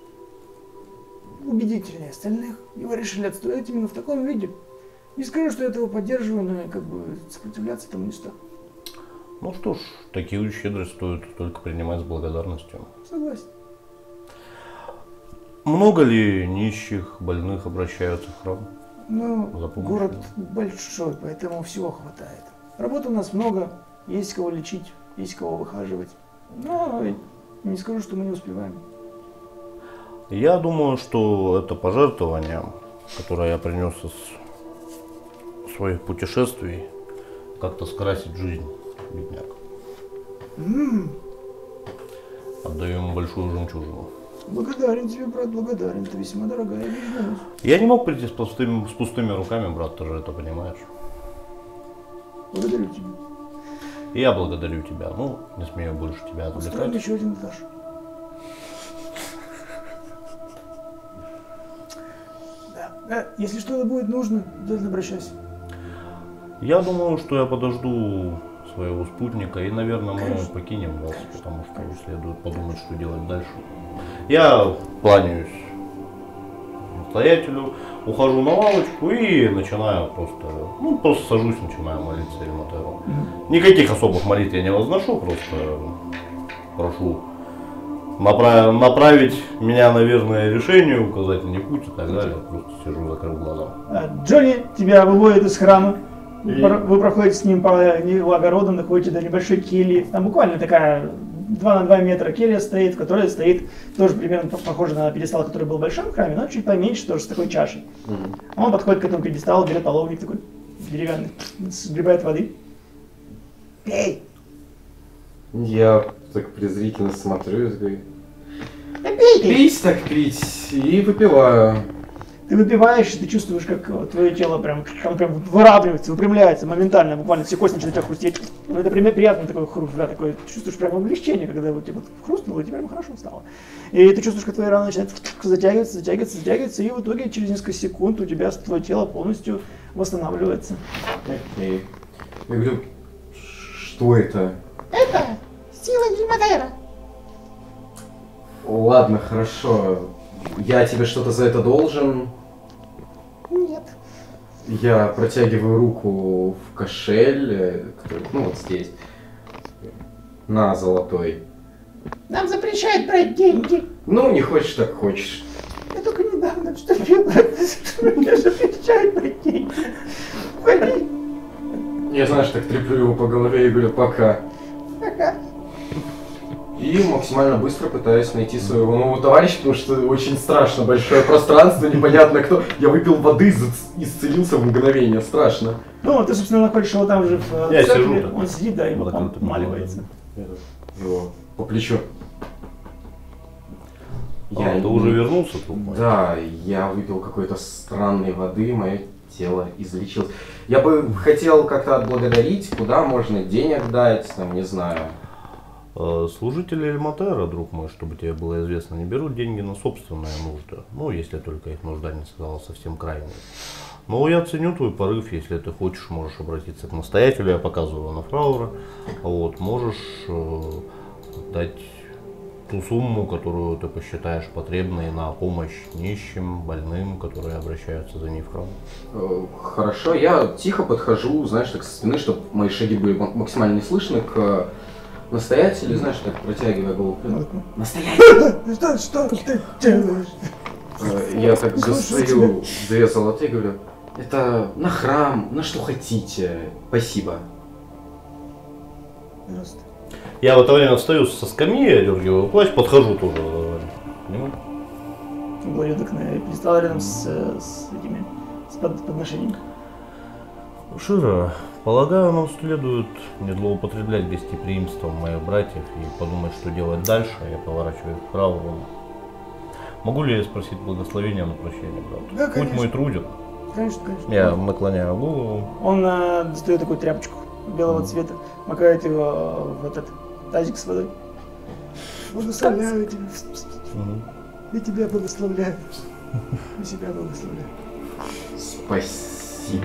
убедительнее остальных, его решили отстроить именно в таком виде. Не скажу, что я этого поддерживаю, но как бы сопротивляться этому не стал. Ну что ж, такие щедрость стоит только принимать с благодарностью. Согласен. Много ли нищих, больных обращаются в храм? Ну, За помощью. город большой, поэтому всего хватает. Работы у нас много, есть кого лечить, есть кого выхаживать. Но не скажу, что мы не успеваем. Я думаю, что это пожертвование, которое я принес из своих путешествий, как-то скрасит жизнь бедняк. М-м, Отдаю ему большую жемчужину. благодарен тебе, брат, благодарен. Ты весьма дорогая вещь. Я не мог прийти с пустыми, с пустыми руками, брат, ты же это понимаешь. Благодарю тебя. И я благодарю тебя. Ну, не смею больше тебя Устроим отвлекать. еще один этаж. Да. Э, если что-то будет нужно, обязательно обращайся. Я думаю, что я подожду своего спутника и, наверное, мы Конечно. покинем вас, потому что следует подумать, что делать дальше. Я кланяюсь настоятелю, ухожу на лавочку и начинаю просто, ну, просто сажусь, начинаю молиться Эльматеру. Никаких особых молитв я не возношу, просто прошу направ- направить меня на верное решение, указать мне путь и так далее. Просто сижу, закрыв глаза. А, Джонни тебя выводит из храма. И- Пор- Вы проходите с ним по его огороду, находите до небольшой кельи. Там буквально такая два на два метра келья стоит, в которой стоит тоже примерно по- похоже на пьедестал, который был в большом храме, но чуть поменьше, тоже с такой чашей. А он подходит к этому пьедесталу, берет половник такой деревянный, сгребает воды. Пей! Я так презрительно смотрю и говорю, Да пей ты! пить так пить, и выпиваю. Ты выпиваешь, и ты чувствуешь, как э, твое тело прям, там прям выравнивается, выпрямляется моментально, буквально все кости начинают у тебя хрустеть. Ну, это прям приятный такой хруст, да, такой, чувствуешь прям облегчение, когда вот тебе вот хрустнуло, и тебе прям хорошо стало. И ты чувствуешь, как твои раны начинают затягиваться, затягиваться, затягиваться, и в итоге через несколько секунд у тебя твое тело полностью восстанавливается. И я говорю, что это? Это сила Гельмадера. Ладно, хорошо. Я тебе что-то за это должен. Нет. Я протягиваю руку в кошель, э, который, ну вот здесь, на золотой. Нам запрещают брать деньги. Ну, не хочешь, так хочешь. Я только недавно вступил, что меня запрещают брать деньги. Уходи. Я, знаешь, так треплю его по голове и говорю, пока. Пока. И максимально быстро пытаюсь найти своего нового товарища, потому что очень страшно, большое пространство, непонятно кто. Я выпил воды, зац- исцелился в мгновение, страшно. Ну, ты, собственно, находишь его там же в э, Я церкви, сижу там. он сидит, да, и Под он открытым маливается. небом. Его по плечу. А, ты уже вернулся, труп мой? Да, я выпил какой-то странной воды, мое тело излечилось. Я бы хотел как-то отблагодарить, куда можно денег дать, там, не знаю. Э, Служители Эльматера, друг мой, чтобы тебе было известно, не берут деньги на собственные нужды. Ну, если только их нужда не стала совсем крайней. Но я ценю твой порыв, если ты хочешь, можешь обратиться к настоятелю, я показываю на Фраура. Вот, можешь э, дать ту сумму, которую ты посчитаешь потребной на помощь нищим, больным, которые обращаются за ней в храм. Э, Хорошо, я тихо подхожу, знаешь, так со спины, чтобы мои шаги были ма- максимально не слышны, к настоятелю, знаешь, так протягивая голову. Настоятель! Что, что ты делаешь? Э, Я так достаю две золотые, говорю, это на храм, на что хотите, спасибо. Пожалуйста. Я в это время встаю со скамьи, одергиваю плащ, подхожу тоже к нему. Ублюдок на пьедестал рядом с, э, с этими, с под- подношениями. Шира, полагаю, нам следует не злоупотреблять гостеприимством моих братьев и подумать, что делать дальше. Я поворачиваю к Фрауру. Могу ли я спросить благословения на прощение, брат? Да, Путь конечно. мой труден. Конечно, конечно. Я наклоняю голову. Он э, достает такую тряпочку белого цвета, макает его в этот тазик с водой. Благословляю тебя. Мгм. Я тебя благословляю. Я себя благословляю. Спасибо.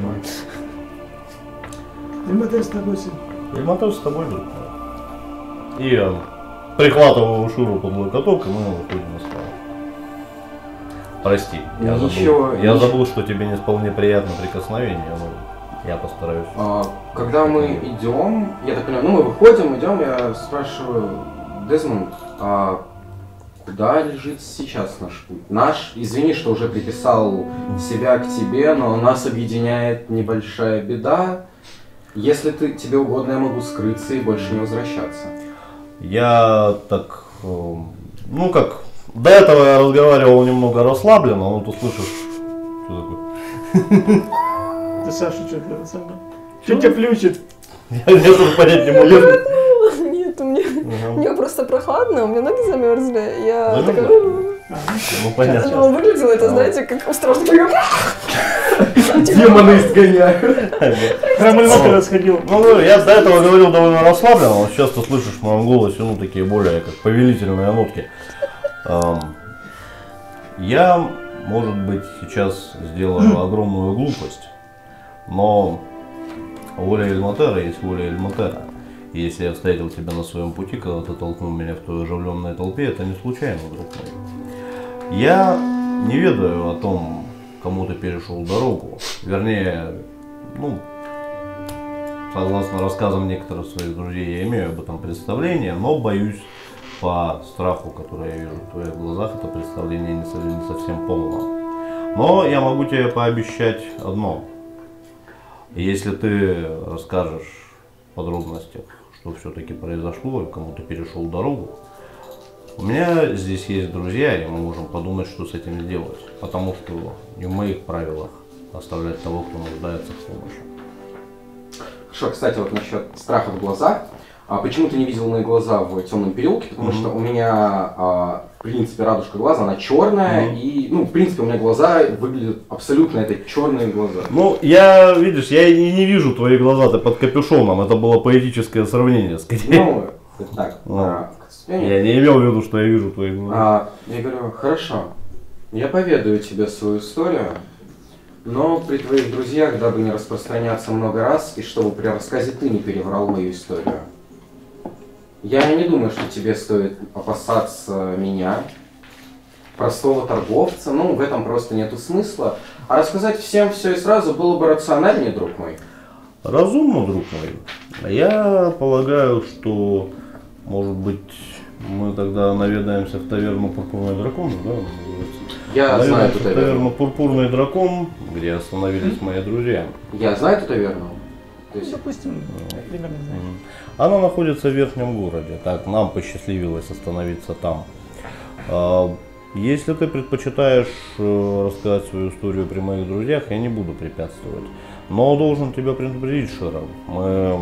Эльмадер с тобой, сын. Эльматер с тобой, друг мой. И я прихватываю Шуру под локоток, и мы выходим из храма. Прости, я, Ничего, забыл, я ничего. забыл, что тебе не вполне приятно прикосновение, но я постараюсь. А, когда мы идем, я так понимаю, ну мы выходим, идем, я спрашиваю, Дезмонд, а Куда лежит сейчас наш путь? Наш, извини, что уже приписал себя к тебе, но нас объединяет небольшая беда. Если ты, тебе угодно, я могу скрыться и больше не возвращаться. Я так, э, ну как, до этого я разговаривал немного расслабленно, но ты слышишь, что такое? Ты Саша что-то это самое. Что тебя включит? Я тоже понять не могу. Нет, у меня, у меня просто прохладно, у меня ноги замерзли. Я Замерзла? такая... Ну понятно. Ну, выглядело это, знаете, как осторожно. Демоны изгоняют. Храм Альматера сходил. Ну, я до этого говорил довольно расслабленно, но сейчас ты слышишь в моем голосе, ну, такие более как повелительные нотки. Эм, я, может быть, сейчас сделаю огромную глупость, но воля Альматера есть воля Альматера. И если я встретил тебя на своем пути, когда ты толкнул меня в той оживленной толпе, это не случайно, друг мой. Я не ведаю о том, кому ты перешел дорогу. Вернее, ну, согласно рассказам некоторых своих друзей, я имею об этом представление, но боюсь, по страху, который я вижу в твоих глазах, это представление не совсем полно. Но я могу тебе пообещать одно. Если ты расскажешь в подробностях, что все-таки произошло и кому ты перешел дорогу, у меня здесь есть друзья, и мы можем подумать, что с этим сделать. Потому что не в моих правилах оставлять того, кто нуждается в помощи. Хорошо, кстати, вот насчет страха в глазах. А почему ты не видел мои глаза в темном переулке? Потому mm-hmm. что у меня, а, в принципе, радужка глаза, она черная, mm-hmm. и, ну, в принципе, у меня глаза выглядят абсолютно, это черные глаза. Ну, я, видишь, я и не вижу твои глаза, ты под капюшоном, это было поэтическое сравнение, скорее. Ну, так, ну, а, я не имел в виду, что я вижу твои глаза. А, я говорю, хорошо, я поведаю тебе свою историю, но при твоих друзьях, дабы не распространяться много раз, и чтобы при рассказе ты не переврал мою историю. Я не думаю, что тебе стоит опасаться меня, простого торговца, ну, в этом просто нету смысла. А рассказать всем все и сразу было бы рациональнее, друг мой. Разумно, друг мой. Я полагаю, что, может быть, мы тогда наведаемся в таверну «Пурпурный дракон», да? Я наведаемся знаю эту в таверну. таверну «Пурпурный дракон», где остановились мои друзья. Я знаю эту таверну. То есть... Допустим, примерно знаю. Она находится в верхнем городе, так нам посчастливилось остановиться там. Если ты предпочитаешь рассказать свою историю при моих друзьях, я не буду препятствовать. Но должен тебя предупредить, Шира, мы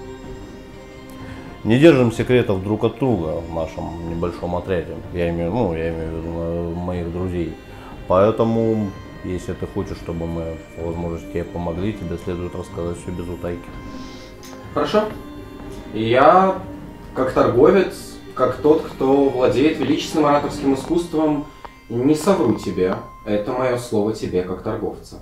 не держим секретов друг от друга в нашем небольшом отряде. Я имею, ну, я имею в виду моих друзей. Поэтому, если ты хочешь, чтобы мы, по возможности, тебе помогли, тебе следует рассказать все без утайки. Хорошо. И я, как торговец, как тот, кто владеет величественным ораторским искусством, не совру тебе. Это мое слово тебе, как торговца.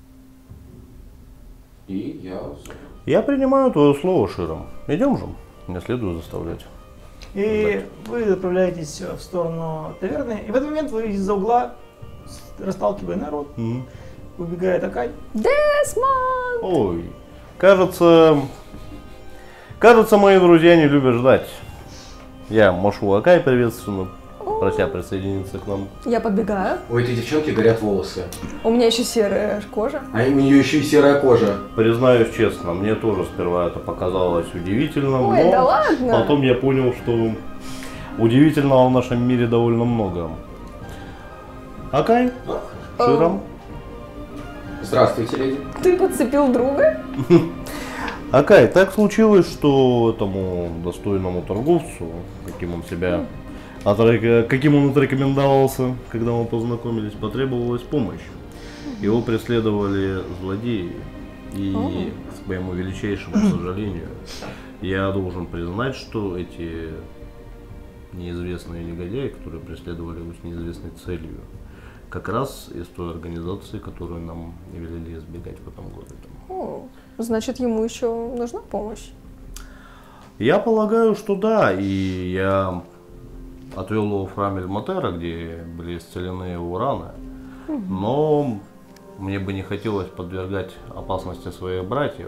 И я... Я принимаю твое слово, Широм. Идем же, не следует заставлять. И вы направляетесь в сторону таверны, и в этот момент вы из-за угла, расталкивая народ, Mm. убегает Акай. Десмонд! Ой, кажется... Кажется, мои друзья не любят ждать. Я машу Акай приветственно, прося присоединиться к нам. Я подбегаю. У этой девчонки горят волосы. У меня еще серая кожа. А у нее еще и серая кожа. Признаюсь честно, мне тоже сперва это показалось удивительным, Ой, но да ладно. потом я понял, что удивительного в нашем мире довольно много. Акай, Широм. Здравствуйте, леди. Ты подцепил друга? Акай, так случилось, что этому достойному торговцу, каким он себя отрек... каким он отрекомендовался, когда мы познакомились, потребовалась помощь. Его преследовали злодеи, и О. к своему величайшему сожалению, я должен признать, что эти неизвестные негодяи, которые преследовали его с неизвестной целью, как раз из той организации, которую нам не велели избегать в этом городе. О, значит, ему еще нужна помощь. Я полагаю, что да, и я отвел его в храм Альматера, где были исцелены его раны, но мне бы не хотелось подвергать опасности своих братьев,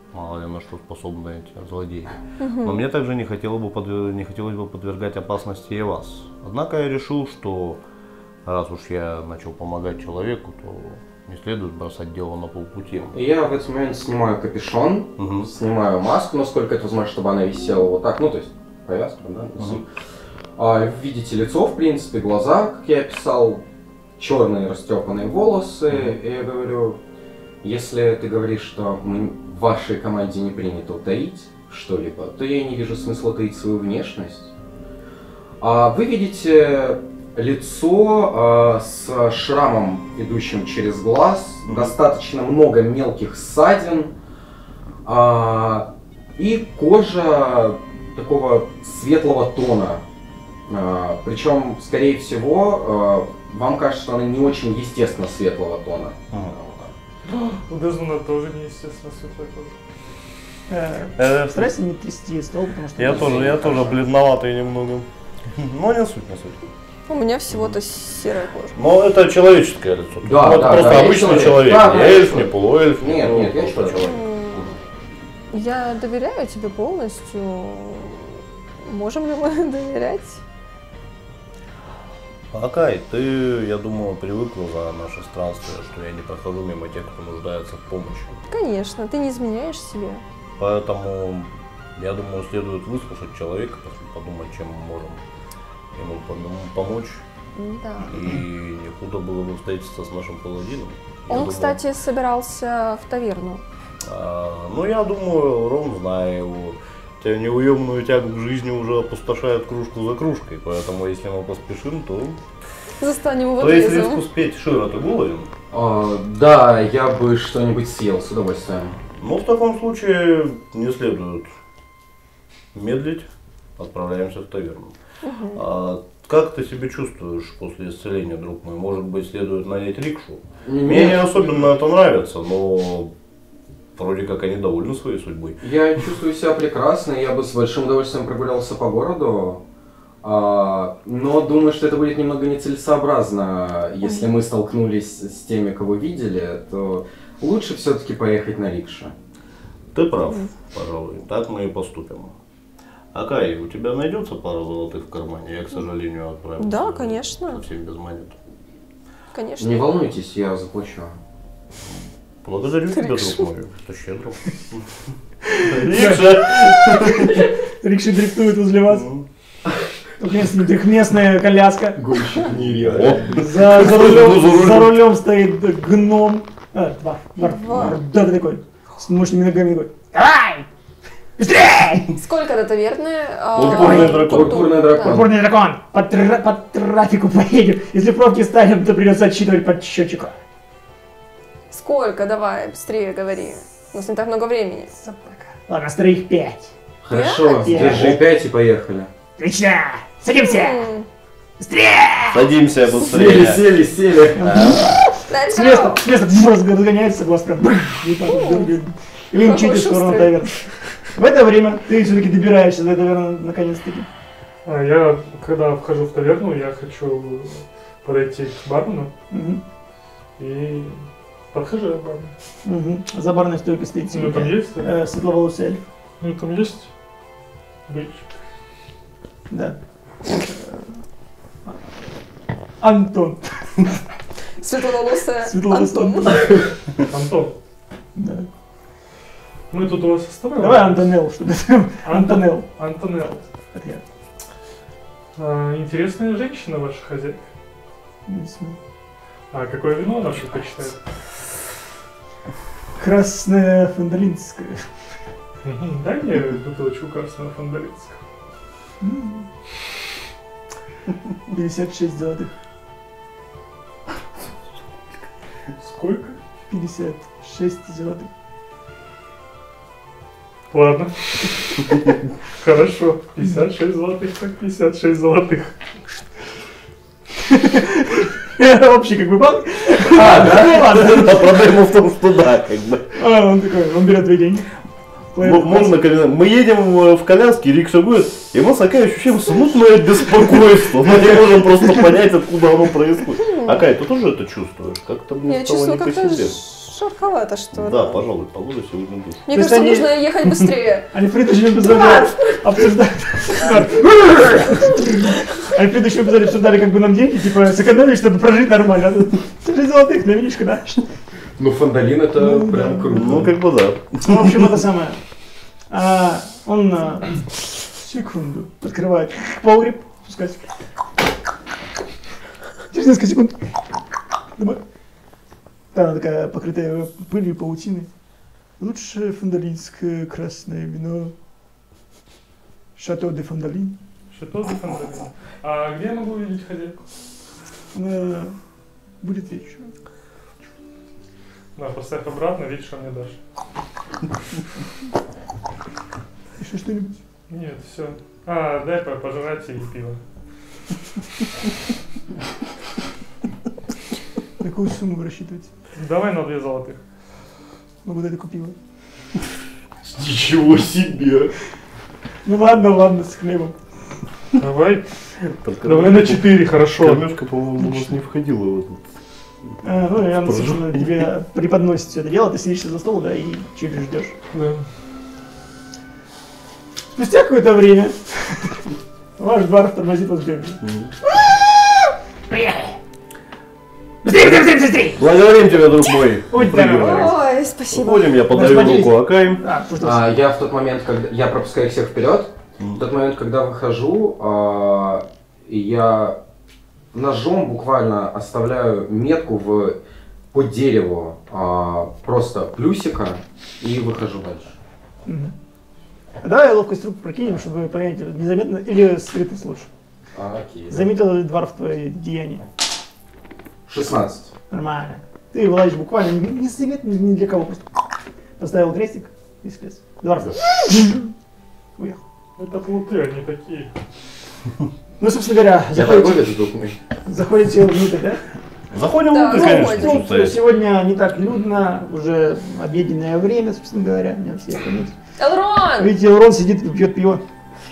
Мало ли на что способны эти злодеи. Но мне также не, хотело бы подвер... не хотелось бы подвергать опасности и вас. Однако я решил, что раз уж я начал помогать человеку, то не следует бросать дело на полпути. Я в этот момент снимаю капюшон, угу. снимаю маску, насколько это возможно, чтобы она висела вот так, ну то есть повязка, да, угу. а, видите лицо, в принципе, глаза, как я описал, черные растрепанные волосы, угу. и я говорю, если ты говоришь, что мы, в вашей команде не принято утаить что-либо, то я не вижу смысла таить свою внешность. А вы видите лицо э, с шрамом, идущим через глаз, mm-hmm. достаточно много мелких ссадин э, и кожа такого светлого тона. Э, причем, скорее всего, э, вам кажется, что она не очень естественно светлого тона. Mm-hmm. У Дезмона тоже неестественно светлая кожа. Старайся не трясти стол, потому что... Я тоже, я тоже бледноватый немного. Но не суть, не суть. У меня всего-то серая кожа. Но это человеческое лицо. Да, ну, это да, просто да, обычный человек. человек. Да, не да, эльф, человек. не полуэльф. Нет, ну, нет, я просто человек. Я доверяю тебе полностью. Можем ли мы доверять? Акай, ты, я думаю, привыкла за наше странствие, что я не прохожу мимо тех, кто нуждается в помощи. Конечно, ты не изменяешь себе. Поэтому, я думаю, следует выслушать человека, подумать, чем мы можем ему помочь. Да. И не худо было бы встретиться с нашим паладином. Он, думаю, кстати, собирался в таверну. А, ну, я думаю, Ром, зная его, неуемную тягу к жизни уже опустошает кружку за кружкой. Поэтому, если мы поспешим, то... Застанем его то трезвым. если успеть, Шира, ты голоден? А, да, я бы что-нибудь съел с удовольствием. Ну, в таком случае не следует медлить. Отправляемся в таверну. Угу. А, как ты себя чувствуешь после исцеления, друг мой? Может быть, следует нанять рикшу? Нет. Мне не особенно это нравится, но вроде как они довольны своей судьбой. Я чувствую себя прекрасно, я бы с большим удовольствием прогулялся по городу, а, но думаю, что это будет немного нецелесообразно. Если мы столкнулись с теми, кого видели, то лучше все-таки поехать на рикше. Ты прав, пожалуй, так мы и поступим. Акай, у тебя найдется пара золотых в кармане? Я, к сожалению, отправился. Да, конечно. Совсем без монет. Конечно. Не волнуйтесь, я заплачу. Благодарю Ты тебя, рикшу. друг мой. Это щедро. Рикша! Рикша дрифтует возле вас. Трехместная коляска. Гонщик нереально. За, за, рулем, за рулем стоит гном. А, два. Два. Да, ты такой. С мощными ногами такой. Давай! Быстрей! Сколько до таверны? а, Пурпурный дракон. Пурпурный дракон. Пурпурный дракон. По, тра- по трафику поедем. Если пробки станем, то придется отсчитывать по счетчику. Сколько? Давай, быстрее говори. У нас не так много времени. Ладно, с троих пять. Хорошо, Пять. держи пять и поехали. Отлично! Садимся! М, Быстрее! Садимся Сели, быстрее. сели, сели. Let's С места, go! с места бзз, разгоняется, глаз прям. бррр, и так вот, дергает. И вы мчите в сторону шустрый. таверны. В это время ты все-таки добираешься до таверны наконец-таки. А я, когда вхожу в таверну, я хочу подойти к бармену Мгм. и подхожу к бармену. Мгм. За барной стойкой стоит Ну, там себе есть? э, светловолосый эльф. Ну, там есть бычок. Да. Антон. Светловолосая Светловолосый Антон. Антон, Да. мы тут у вас останавливаемся. Давай Антонел, что ты Антонел. Антонелл. Это я. А, интересная женщина ваша хозяйка. Не смею. А какое вино она предпочитает? Красная фандалинская. Мгм, дай мне бутылочку красного фандалинского. М. пятьдесят шесть золотых. Сколько? пятьдесят шесть золотых. Ладно. Хорошо. пятьдесят шесть золотых, так пятьдесят шесть золотых. Общий как бы банк. А, да? Ну ладно. А проблема в том, что да, как бы. А, он такой, он берет твои деньги. Ну, можно, когда мы едем в в коляске, рикша будет, и мы с Акай ощущаем смутное беспокойство. Мы не можем просто понять, откуда оно происходит. Акай, ты тоже это чувствуешь? Как-то мне Я стало чувствую не по как-то себе. Жарковато, что ли? Да, пожалуй, положу сегодня душ. Мне То есть кажется, они- нужно ехать быстрее. Они в предыдущем эпизоде обсуждали... Они в предыдущем эпизоде обсуждали, как бы нам деньги, типа, сэкономить, чтобы прожить нормально. шесть золотых на винишко, да? Ну, Фандалин это Ну, прям да. круто. Ну, как бы да. Ну, в общем, это самое. А, он а, секунду открывает погреб, спускается. Через несколько секунд. Думаю, да, она такая покрытая пылью и паутиной. Лучшее фандалинское красное вино. Шато де Фандалин. Шато де Фандалин. А где я могу увидеть хозяйку? Она будет вечером. Да, поставь обратно, вечером мне дашь. Еще что-нибудь? Нет, все. А, дай по- пожрать и пиво. Какую сумму вы рассчитываете? Давай на две золотых. Могу дать купила. Ничего себе! Ну ладно, ладно, с хлебом. Давай. Только Давай на четыре, хорошо. Кормежка, по-моему, у нас не входила в этот. А, ну, я, Прожу. собственно, тебе преподносит все это дело, ты сидишь за стол, да, и чуть ждешь. Да. Спустя какое-то время ваш двор тормозит вас в джемпе. Быстрее, быстрее, быстрее! Благодарим тебя, друг мой. Будь здоров. Ой, спасибо. Уходим, я подаю Расплатились? руку Акай. А, что ж А, я в тот момент, когда я пропускаю их всех вперед, в тот момент, когда выхожу, а, я ножом буквально оставляю метку в под дереву а, просто плюсика и выхожу дальше. Мгм. Давай ловкость рук прокинем, чтобы понять, незаметно или скрытность лучше. А, окей. Заметил ли двор в твои деяния? шестнадцать. Нормально. Ты вылазишь буквально не- незаметно ни для кого, просто поставил крестик и слез. Двор уехал. Это плуты, они такие. Ну, собственно говоря, Я заходите, торговец, друг мой. заходите внутрь, да? Заходим Да, внутрь, заходим. конечно, Ну, что стоять. сегодня не так людно, уже обеденное время, собственно говоря, не все пометить. Элрон! Видите, Урон сидит и пьет пиво.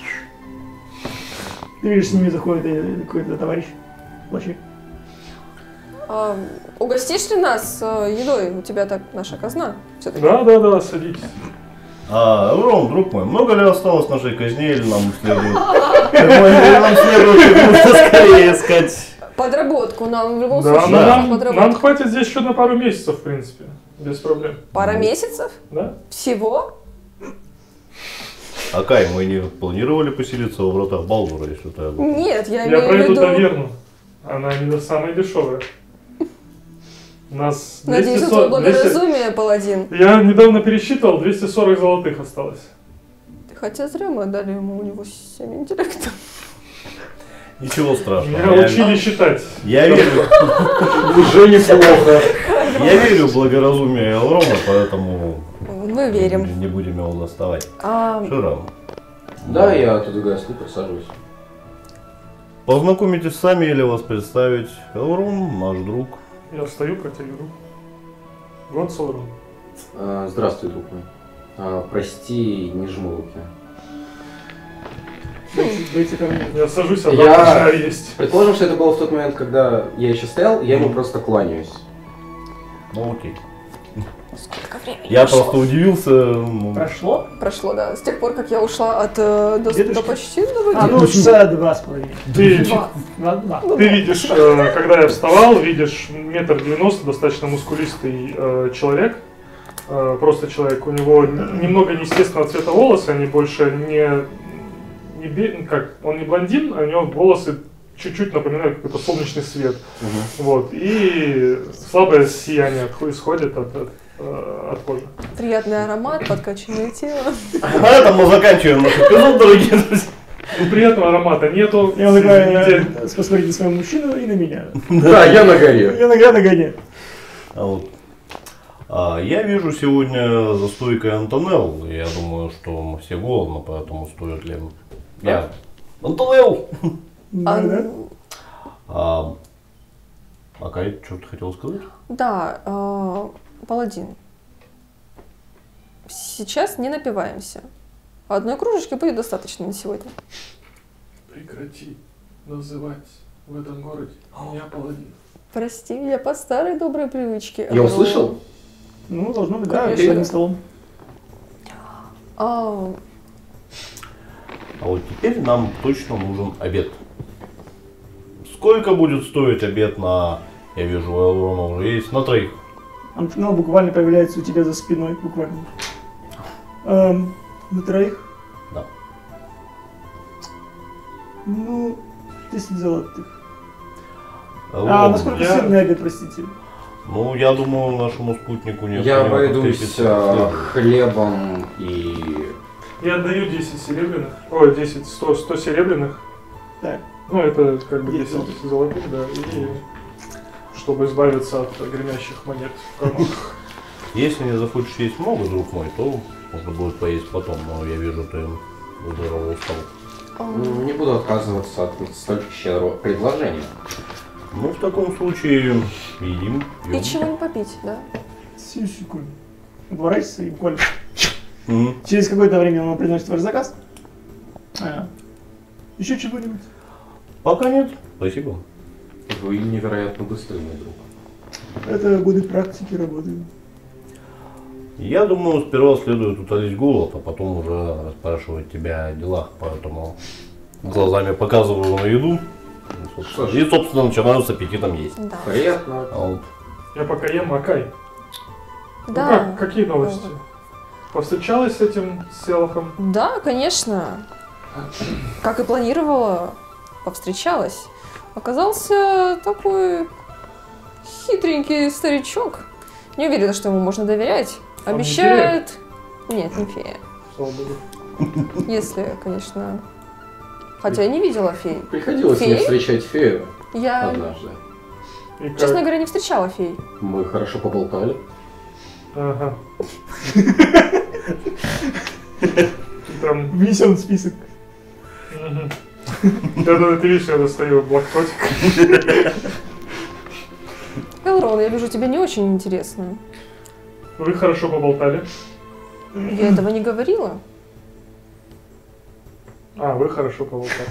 Ты видишь, с ними заходит э, какой-то товарищ в плаще. А, угостишь ли нас э, едой? У тебя так наша казна все-таки. Да, да, да, садитесь. А, Ром, друг мой, много ли осталось нашей казни, или нам следует... Или нам следует как-то скорее искать... Подработку нам в любом Да, случае ну, нужна нам, подработка. нам хватит здесь еще на пару месяцев, в принципе. Без проблем. Пара месяцев? Да? Всего? Акай, мы не планировали поселиться во вратах Балдура, если ты... Нет, я, Я имею в пройду виду... таверну. Она не самая дешевая. У нас Надеюсь, на двести твое сорок двести благоразумие, паладин. Я недавно пересчитывал, двести сорок золотых осталось. Хотя зря мы отдали ему, у него семь интеллекта. Ничего страшного. Меня учили считать. Я верю, Уже неплохо. я верю в благоразумие Элрома, поэтому Мы верим. не будем его доставать. А, Ширам. Да, я отодвигаю стул, присаживаюсь. Познакомитесь сами или вас представить. Элрон, наш друг. Я встаю, протягиваю. Вот Солрон. А, здравствуй, друг мой. А, прости, не жму руки. Дайте ко мне. Я сажусь, а Я- там шар есть. Предположим, что это было в тот момент, когда я еще стоял, я ему просто кланяюсь. Ну окей. сколько времени Я прошло? просто удивился. ну, Прошло? Прошло, да. С тех пор, как я ушла от э, до, Дедушки? до почтенного А, ну, часа два с половиной. Ты, Два. Два, два. ты видишь, э, когда я вставал, видишь метр девяносто, достаточно мускулистый э, человек. Э, просто человек. У него н- немного неестественного цвета волосы, они больше не, не бе- как, он не блондин, а у него волосы чуть-чуть напоминают какой-то солнечный свет. Вот. И слабое сияние отху- исходит от, от, э, от кожи. Приятный аромат, подкачанное тело. На этом мы заканчиваем наш эпизод, дорогие друзья. Ну, приятного аромата нету. Я предлагаю Извините. э, посмотреть на своего мужчину и на меня. Да, я на горе. Я на на гоне. А вот. А, я вижу сегодня за стойкой Антонелл. Я думаю, что мы все голодны, поэтому стоит ли... Я... Антонелл! А, Да, да. А, Акай, что ты хотел сказать? да, э, паладин. Сейчас не напиваемся. Одной кружечки будет достаточно на сегодня. Прекрати называть в этом городе меня паладин. Прости, я по старой доброй привычке. Я Э, услышал? Ну, должно быть, да, Конечно. перед одним столом. А, А вот теперь нам точно нужен обед. Сколько будет стоить обед на... Я вижу, у Элрона уже есть, на троих. Анфинал буквально появляется у тебя за спиной, буквально. Эм, на троих? Да. Ну, десять золотых. Элрон, А, насколько я- сильный обед, простите? Ну, я думаю, нашему спутнику не Я обойдусь э, хлебом и... Я отдаю десять серебряных. Ой, десять, сто, сто серебряных. Так, Ну, это как бы десять десять золотых, да. И чтобы избавиться от гремящих монет в карманах. Если не захочешь есть много, друг мой, то можно будет поесть потом. Но я вижу, ты здорово устал. М, Не буду отказываться от столь щедрого предложения. Ну, в таком случае едим, и пьем. чего не попить, да? сию секунду. Оборачивайся и буквально. Мгм. Через какое-то время он вам приносит ваш заказ. А, еще чего-нибудь? Пока нет. Спасибо. Вы невероятно быстрый, мой друг. Это годы практики работы. Я думаю, сперва следует утолить голод, а потом уже расспрашивать тебя о делах, поэтому глазами показываю на еду. И, собственно, Что ж. и, собственно, начинаю с аппетитом есть. Да. Приятно. А вот Я пока ем, Акай. Ну Да. как, какие новости? Повстречалась с этим Селохом? Да, конечно. Как и планировала, повстречалась. Оказался такой хитренький старичок. Не уверена, что ему можно доверять. Он не Обещает... Нет, не фея. Слава богу. Если, конечно... Хотя я не видела фей. Приходилось Феи? мне встречать фею Я, однажды. И как? честно говоря, не встречала фей. Мы хорошо поболтали. Ага. Там... Внесен в список. Мгм. Да-да, ты видишь, я достаю блокнотик. Элрон, я вижу, тебе не очень интересно. Вы хорошо поболтали. Я этого не говорила. А, вы хорошо поболтали.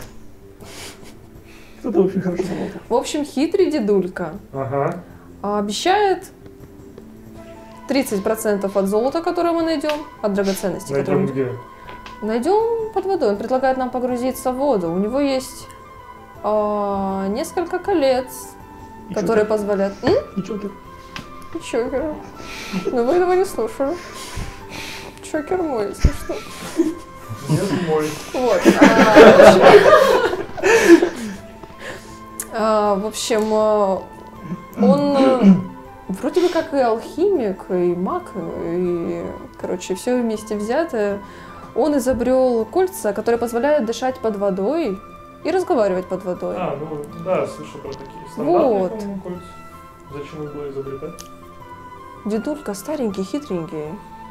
Кто-то очень хорошо работал. В общем, хитрый дедулька Ага. а, обещает тридцать процентов от золота, которое мы найдем, от драгоценностей, которые Найдем мы где? найдем под водой. Он предлагает нам погрузиться в воду. У него есть а, несколько колец, И которые чё позволяют... М? ты? И чё ты? И чокера. Но вы этого не слушали. Чокер мой, если что. Нет, мой. Вот. а, в общем, а, В общем, а, он а, вроде бы как и алхимик, и маг, и, короче, все вместе взятое. Он изобрел кольца, которые позволяют дышать под водой и разговаривать под водой. А, ну да, слышал про такие стандартные, Вот. по-моему, кольца. Зачем их было изобретать? Дедулька старенький, хитренький.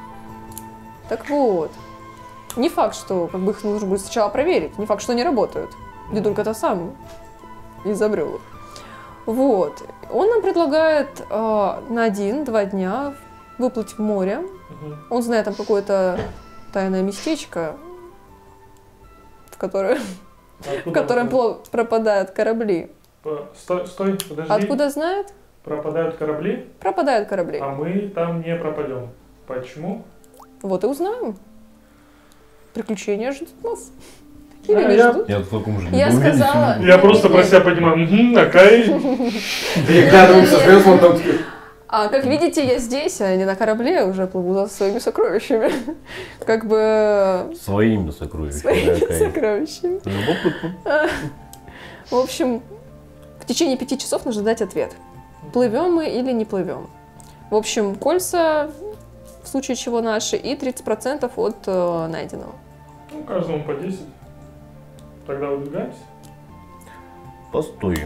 Так вот, не факт, что как бы их нужно будет сначала проверить, не факт, что они работают. Дедулька-то сам изобрел их. Вот. Он нам предлагает э, на один-два дня выплыть в море. Мгм. Он знает там какое-то тайное местечко, в, которое, в Откуда котором он- пло- пропадают корабли. По- Стой, стой, подожди. Откуда знает? Пропадают корабли, Пропадают корабли. а мы там не пропадем. Почему? Вот и узнаем. Приключения ждут нас. Или А, не я- ждут? я в таком же Я недоумении сказала- сижу. Я просто про себя понимаю, угу, Акай. Переглядываемся с Десмондом. А как видите, я здесь, а не на корабле, уже плыву за своими сокровищами. Как бы Своими сокровищами. своими Акай. сокровищами. Любопытно. В общем, в течение пяти часов нужно дать ответ. Плывем мы или не плывем. В общем, кольца, в случае чего наши, и тридцать процентов от э, найденного. Ну, каждому по десять. Тогда выдвигаемся. Постой.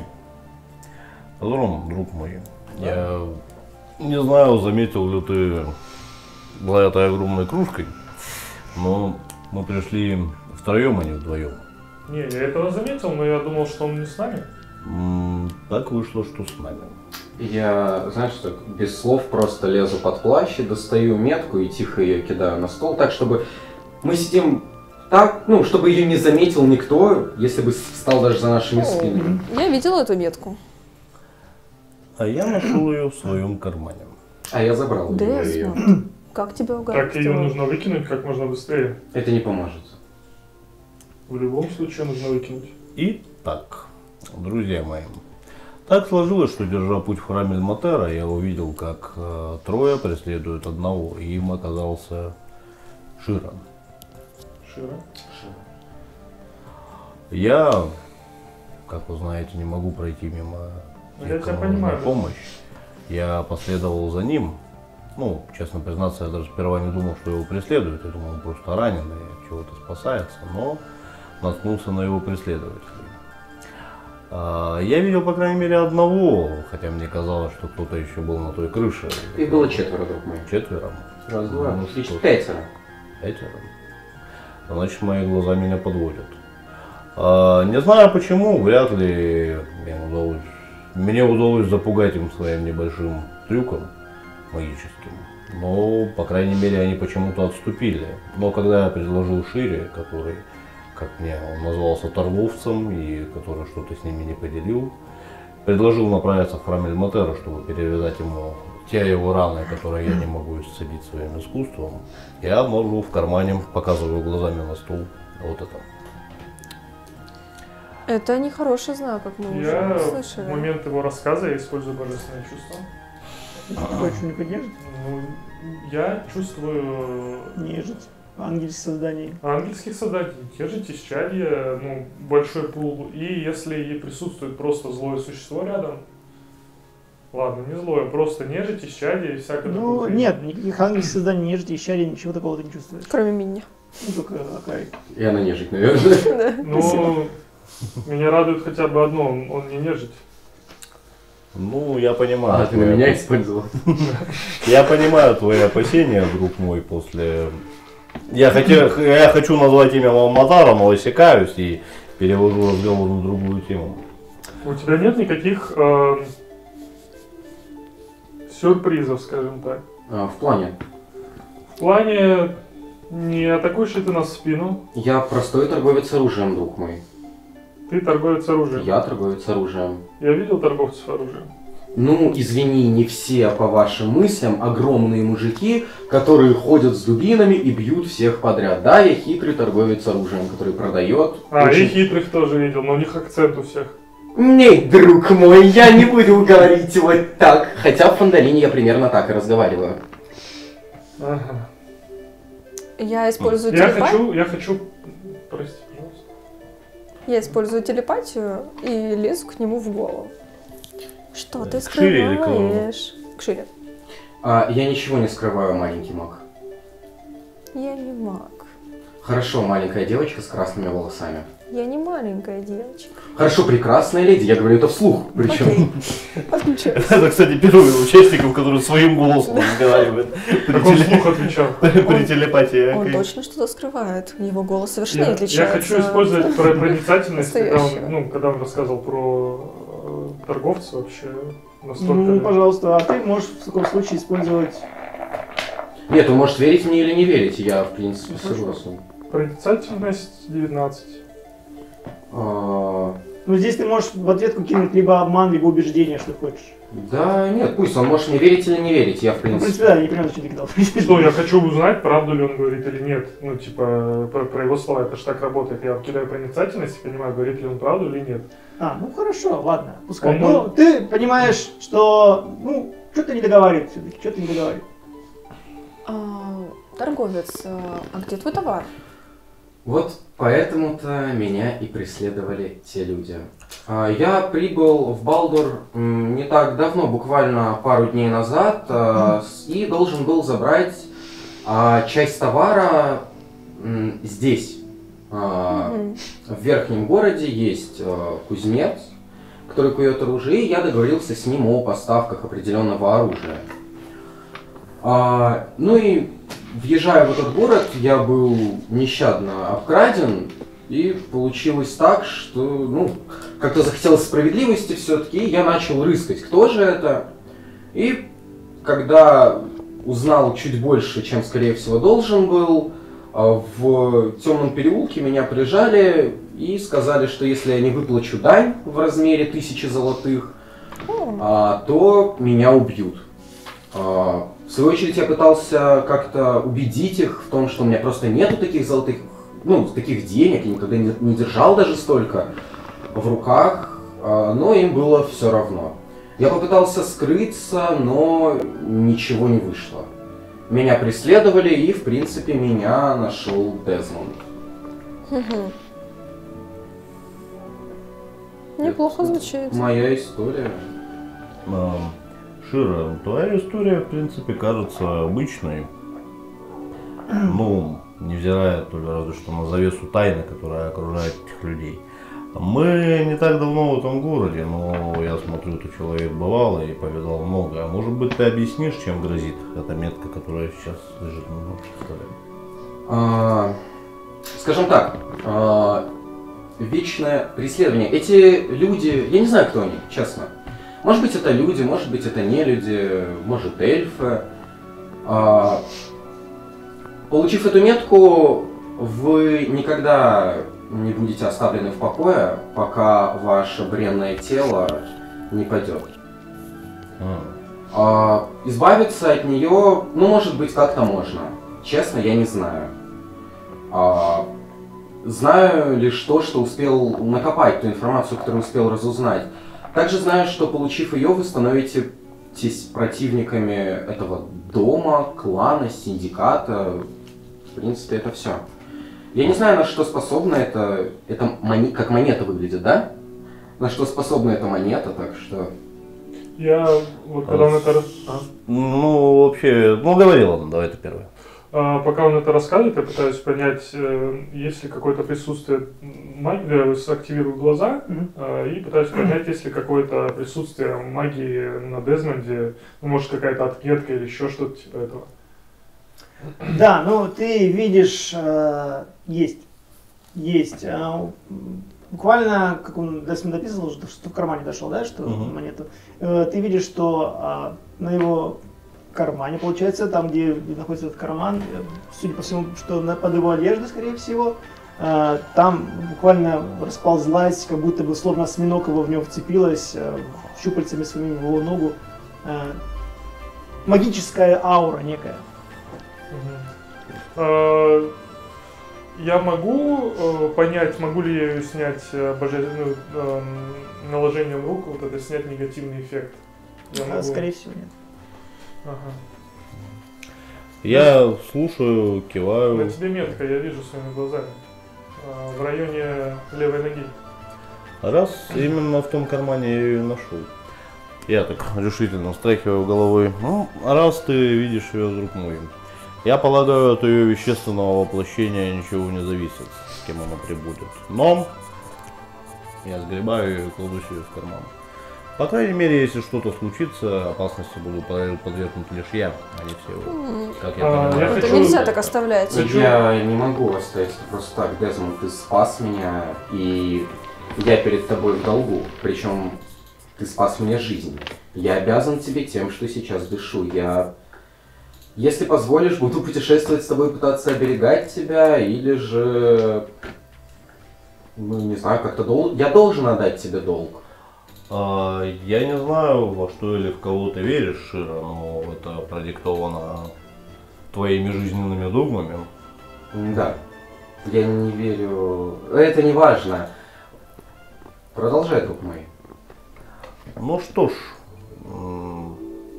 Элрон, друг мой, я не знаю, заметил ли ты за этой огромной кружкой, но мы пришли втроем, а не вдвоем. Не, я этого заметил, но я думал, что он не с нами. М, Так вышло, что с нами. Я, знаешь, так, без слов просто лезу под плащ и достаю метку и тихо ее кидаю на стол, так, чтобы мы сидим так, ну, чтобы ее не заметил никто, если бы встал даже за нашими спинами. Я видела эту метку. А я нашел ее в своем кармане. А я забрал у него ее. Десмонд, как тебя угадать? Так ее нужно выкинуть как можно быстрее. Это не поможет. В любом случае нужно выкинуть. Итак, друзья мои, так сложилось, что, держа путь в храме Эльматера, я увидел, как э, трое преследуют одного, и им оказался Ширан. Шира. Я, как вы знаете, не могу пройти мимо Я тех, тебя кому нужна понимаю, да. помощь. Я последовал за ним. Ну, честно признаться, я даже сперва не думал, что его преследуют. Я думал, он просто ранен и чего-то спасается, но наткнулся на его преследователей. А, я видел, по крайней мере, одного, хотя мне казалось, что кто-то еще был на той крыше. Их было четверо, друг мой. Четверо? Раз, два, Ну, три, что ж. пятеро. Пятеро? Значит, мои глаза меня подводят. А, не знаю почему, вряд ли мне удалось, мне удалось запугать им своим небольшим трюком магическим. Но, по крайней мере, они почему-то отступили. Но когда я предложил Шире, который, как мне, он назвался торговцем и который что-то с ними не поделил, предложил направиться в храм Эльматера, чтобы перевязать ему те его раны, которые я не могу исцелить своим искусством, я обнаружил в кармане, показываю глазами на стол, вот это. Это нехороший знак, как мы Я уже в слышали. момент его рассказа я использую божественное чувство. Больше не поддержит? Ну, я чувствую Нежить. Ангельских созданий. ангельских созданий, те же исчадья, ну, большой пул. И если и присутствует просто злое существо рядом, ладно, не злое, просто нежить, исчадье и всякое Ну, такое. нет, никаких ангельских созданий, нежити, исчадий, ничего такого ты не чувствуешь. Кроме меня. Ну, только Акари. И она нежить, наверное. Да, спасибо. Ну, меня радует хотя бы одно, он, он не нежить. Ну, я понимаю. А, ты на твои меня опас- использовал. Я понимаю твои опасения, друг мой, после... Я, хотел, я хочу назвать имя Алматара, но осекаюсь и перевожу разговор на другую тему. У тебя нет никаких э, сюрпризов, скажем так. А, в плане. В плане, не атакуешь ли ты нас в спину, Я простой торговец оружием, друг мой. ты торговец оружием. Я торговец оружием. Я видел торговцев оружием. Ну, извини, не все, по вашим мыслям, огромные мужики, которые ходят с дубинами и бьют всех подряд. Да, я хитрый торговец оружием, который продает. А, очень- и хитрых тоже видел, но у них акцент у всех. Нет, друг мой, я не буду говорить вот так. Хотя в Фандалине я примерно так и разговариваю. Ага. Я использую Я телепатию. хочу, я хочу, прости, пожалуйста. Я использую телепатию и лезу к нему в голову. Что ты К Шире или к кому? скрываешь? К Шире. А, я ничего не скрываю, маленький маг. Я не маг. Хорошо, маленькая девочка с красными волосами. Я не маленькая девочка. Хорошо, прекрасная леди, я говорю это вслух, причем. Окей. Отключаюсь. Это, кстати, первый из участников, который своим голосом разговаривает. Как он вслух отвечал. При телепатии. Он окей. точно что-то скрывает. Его голос совершенно Я, не я отличается. хочу использовать про- проницательность, когда настоящего. он, ну, когда он рассказывал про э, торговца вообще. Настолько... Ну, пожалуйста, а ты можешь в таком случае использовать... Нет, он может верить мне или не верить, я в принципе согласен. Проницательность девятнадцать. А, Ну, здесь ты можешь в ответку кинуть либо обман, либо убеждение, что хочешь. Да, нет, пусть он может мне верить или не верить, я в Ну, в принципе. принципе, да, я не понимаю, зачем ты кидал. Что, я хочу узнать, правду ли он говорит или нет. Ну, типа, про, про его слова, это же так работает. Я кидаю проницательность и понимаю, говорит ли он правду или нет. А, ну хорошо, ладно, пускай. Он Ну, может- ты понимаешь, что, ну, что-то не договаривает все-таки, что-то не договаривает. А, торговец, а а где твой товар? Вот поэтому-то меня и преследовали те люди. А, Я прибыл в Балдур м, не так давно, буквально пару дней назад, а, с- и должен был забрать а, часть товара м, здесь. А, Мгм. В верхнем городе есть а, кузнец, который кует оружие, и я договорился с ним о поставках определенного оружия. А, ну и въезжая в этот город, я был нещадно обкраден, и получилось так, что, ну, как-то захотелось справедливости все-таки, и я начал рыскать, кто же это. И когда узнал чуть больше, чем, скорее всего, должен был, а, в темном переулке меня прижали и сказали, что если я не выплачу дань в размере тысячи золотых, О, а, то меня убьют. А, в свою очередь я пытался как-то убедить их в том, что у меня просто нету таких золотых, ну, таких денег, я никогда не, не держал даже столько в руках, а, но им было все равно. Я попытался скрыться, но ничего не вышло. Меня преследовали, и, в принципе, меня нашел Дезмонд. Угу. Неплохо звучит. Моя история. А, Шира, твоя история, в принципе, кажется обычной. Ну, невзирая только разве что на завесу тайны, которая окружает этих людей. Мы не так давно в этом городе, но я смотрю, ты человек бывалый и повидал много. А может быть, ты объяснишь, чем грозит эта метка, которая сейчас лежит на нашем столе? А, скажем так, а, вечное преследование. Эти люди, я не знаю, кто они, честно. Может быть, это люди, может быть, это не люди, может, эльфы. А, получив эту метку, вы никогда не будете оставлены в покое, пока ваше бренное тело не падет. А. А, избавиться от нее, ну, может быть, как-то можно. Честно, я не знаю. А, знаю лишь то, что успел накопать, ту информацию, которую успел разузнать. Также знаю, что, получив ее, вы становитесь противниками этого дома, клана, синдиката. В принципе, это все. Я не знаю, на что способна эта, эта монета, как монета выглядит, да? На что способна эта монета, так что... Я вот когда он это... А? Ну, вообще, ну говори, ладно, давай ты первый. А, пока он это рассказывает, я пытаюсь понять, э, есть ли какое-то присутствие магии, активирую глаза, Мгм. э, и пытаюсь понять, есть ли какое-то присутствие магии на Дезмонде, ну, может какая-то отметка или еще что-то типа этого. Да, ну ты видишь, э, есть, есть. э, буквально, как он Десмонд описывал, что, что в кармане дошел, да, что Мгм. монету. Э, ты видишь, что э, на его кармане, получается, там, где находится этот карман, э, судя по всему, что на, под его одеждой, скорее всего, э, там буквально расползлась, как будто бы словно осьминог его в него вцепилась, э, щупальцами своими в его ногу. Э, магическая аура некая. Э, Я могу э, понять, могу ли я ее снять э, божественным э, наложением рук, вот это снять негативный эффект? Я А, могу. скорее всего, нет. Ага. Я слушаю, На киваю. тебе метка, я вижу своими глазами. Э, В районе левой ноги. Раз именно в том кармане я ее нашел. Я так решительно встряхиваю головой. Ну, раз ты видишь ее, друг мой. Я полагаю, от ее вещественного воплощения ничего не зависит, с кем она прибудет. Но я сгребаю ее и кладу себе в карман. По крайней мере, если что-то случится, опасности буду подвергнут лишь я, а не все вы. Как я А, понимаю. я Это хочу- нельзя так оставлять. Хочу- Я не могу оставить просто так, Дезмонд, ты спас меня, и я перед тобой в долгу. Причем ты спас мне жизнь. Я обязан тебе тем, что сейчас дышу. Я, если позволишь, буду путешествовать с тобой, пытаться оберегать тебя, или же, ну не знаю, как-то дол... я должен отдать тебе долг. А, я не знаю, во что или в кого ты веришь, Шира, но это продиктовано твоими жизненными догмами. Да, я не верю. Это не важно. Продолжай, друг мой. Ну что ж, м,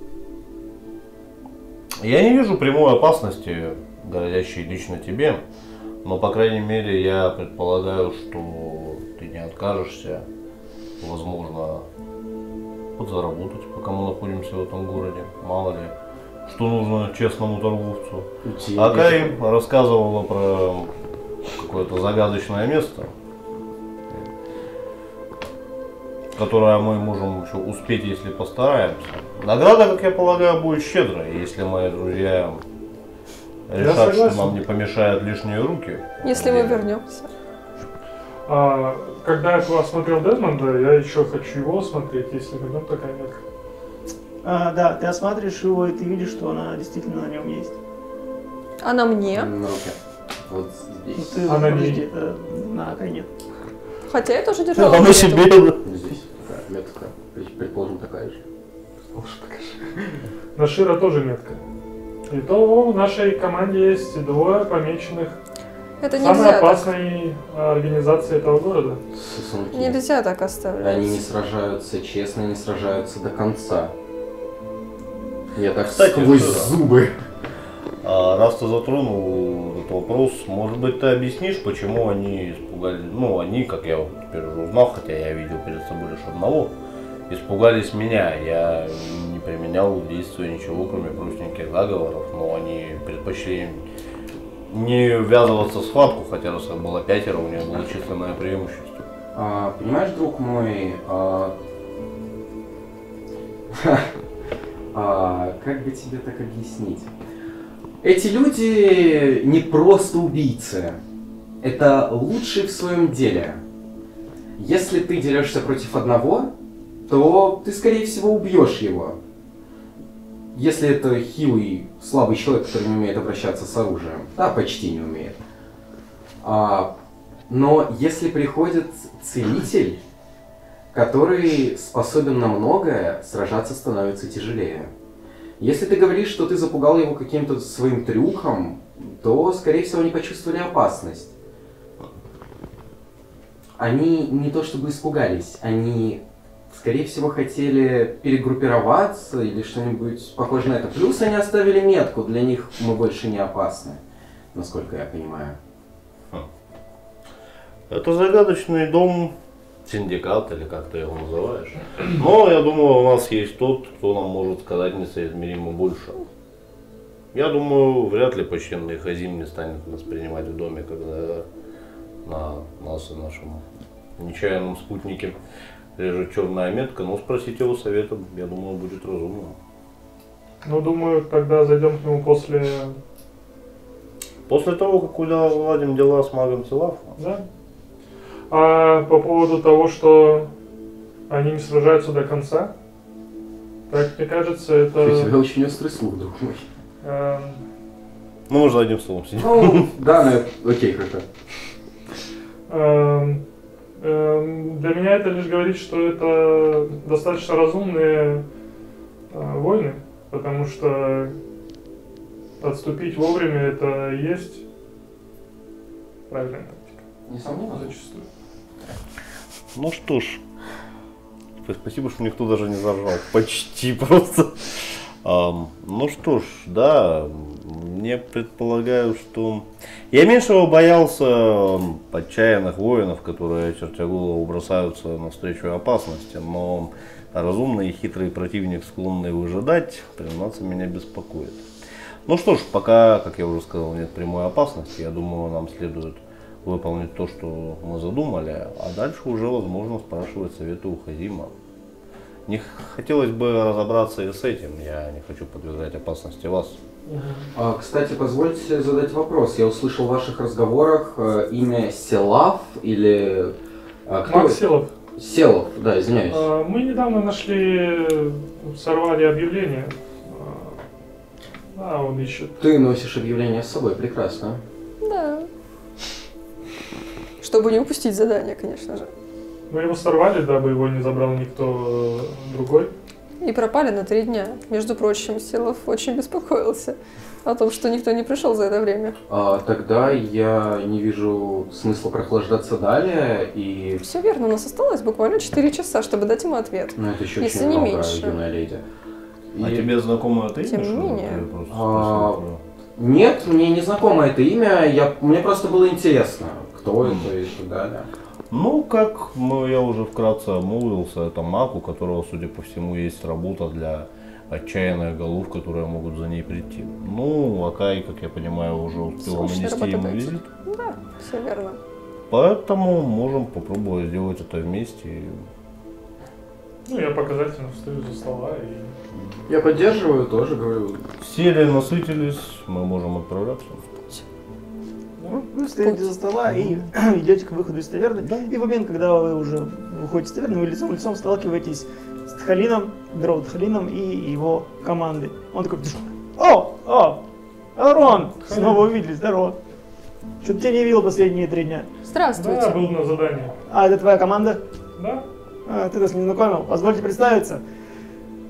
я не вижу прямой опасности, грозящей лично тебе, но, по крайней мере, я предполагаю, что ты не откажешься, возможно, подзаработать, пока мы находимся в этом городе. Мало ли, что нужно честному торговцу. А Кай рассказывала про какое-то загадочное место, которое мы можем еще успеть, если постараемся. Награда, как я полагаю, будет щедрая, если мои друзья решат, что согласен. нам не помешают лишние руки. Если мы вернемся. А, когда я осмотрел Дезмонда, я еще хочу его осмотреть, если на нем такая метка. А, да, ты осматриваешь его, и ты видишь, что она действительно на нем есть. А на мне? На руке. Вот Ну, здесь. ты, А на подожди, ней? э, на Кай нет. Хотя я тоже держала. А мы монету. себе... Здесь такая метка. Предположим, такая же. Лучше покажи. На Шира тоже метка. И то в нашей команде есть двое помеченных Это самой нельзя так. опасной организации этого города. Сосунки. Нельзя так оставлять. Они не сражаются честно, не сражаются до конца. Я так Кстати, сквозь Шира. зубы. А раз ты затронул этот вопрос, может быть, ты объяснишь, почему они испугались, ну, они, как я вот теперь уже узнал, хотя я видел перед собой лишь одного, испугались меня. Я не применял действия ничего, кроме простеньких заговоров, но они предпочли не ввязываться в схватку, хотя раз их было пятеро, у них было численное преимущество. А, понимаешь, друг мой, а... а, как бы тебе так объяснить? Эти люди не просто убийцы. Это лучшие в своем деле. Если ты дерешься против одного, то ты, скорее всего, убьешь его. Если это хилый, слабый человек, который не умеет обращаться с оружием. Да, почти не умеет. А, но если приходит целитель, который способен на многое, сражаться становится тяжелее. Если ты говоришь, что ты запугал его каким-то своим трюком, то, скорее всего, они почувствовали опасность. Они не то чтобы испугались, они, скорее всего, хотели перегруппироваться или что-нибудь похожее на это. Плюс они оставили метку, для них мы больше не опасны, насколько я понимаю. Это загадочный дом, синдикат или как ты его называешь. Но я думаю, у нас есть тот, кто нам может сказать несоизмеримо больше. Я думаю, вряд ли почтенный Хазим не станет нас принимать в доме, когда на нас и нашем нечаянном спутнике лежит черная метка, но спросить его совета, я думаю, будет разумно. Ну, думаю, тогда зайдем к нему после... После того, как уладим дела с магом Тилафа. Да. А по поводу того, что они не сражаются до конца, так мне кажется, это... У тебя очень острый слух, друг мой. э, Ну, мы же одним словом сидим. Ну, да, ну, окей, как-то. э, э, Для меня это лишь говорит, что это достаточно разумные э, войны, потому что отступить вовремя это и есть правильная тактика. Несомненно. Зачастую. Ну что ж, спасибо, что никто даже не заржал. Почти просто. Um, ну что ж, да, мне предполагаю, что... Я меньшего боялся отчаянных воинов, которые, чертя голову, бросаются навстречу опасности, но разумный и хитрый противник, склонный выжидать, признаться, меня беспокоит. Ну что ж, пока, как я уже сказал, нет прямой опасности, я думаю, нам следует выполнить то, что мы задумали, а дальше уже возможно спрашивать советы у Хазима. Не хотелось бы разобраться и с этим, я не хочу подвергать опасности вас. А, кстати, позвольте задать вопрос. Я услышал в ваших разговорах э, имя Селав или... А, кто Макс это? Селов. Селов, да, извиняюсь. А, Мы недавно нашли, сорвали объявление. А, он ищет. Ты носишь объявление с собой, прекрасно. Да. Чтобы не упустить задание, конечно же. Мы его сорвали, дабы его не забрал никто другой. И пропали на три дня. Между прочим, Силов очень беспокоился о том, что никто не пришел за это время. А, тогда я не вижу смысла прохлаждаться далее и... Все верно, у нас осталось буквально четыре часа, чтобы дать ему ответ. Ну, это еще Если очень не много, меньше. юная леди. А И- тебе знакомо это Тем имя? не что ли? менее. Или просто А, спросил? Нет, мне не знакомо это имя, я... мне просто было интересно, кто Мгм. это и так далее. Ну, как мы, я уже вкратце обмолвился, это маг, у которого, судя по всему, есть работа для отчаянных голов, которые могут за ней прийти. Ну, Акай, как я понимаю, уже успел Срочно нанести ему работодатель. визит. Да, все верно. Поэтому можем попробовать сделать это вместе. Ну, я показательно встаю за стола и... Я поддерживаю, тоже говорю. Все ли насытились, мы можем отправляться. Вы стоите за стола и идете к выходу из таверны. И в момент, когда вы уже выходите из таверны, вы лицом к лицом сталкиваетесь с Тхалином, Дроу Тхалином и его командой. Он такой: о, о, Арон, снова увидели, здорово. Что-то тебя не видел последние три дня. Здравствуйте. Да, был на задании. А это твоя команда? Да? А, ты нас не знакомил. Позвольте представиться.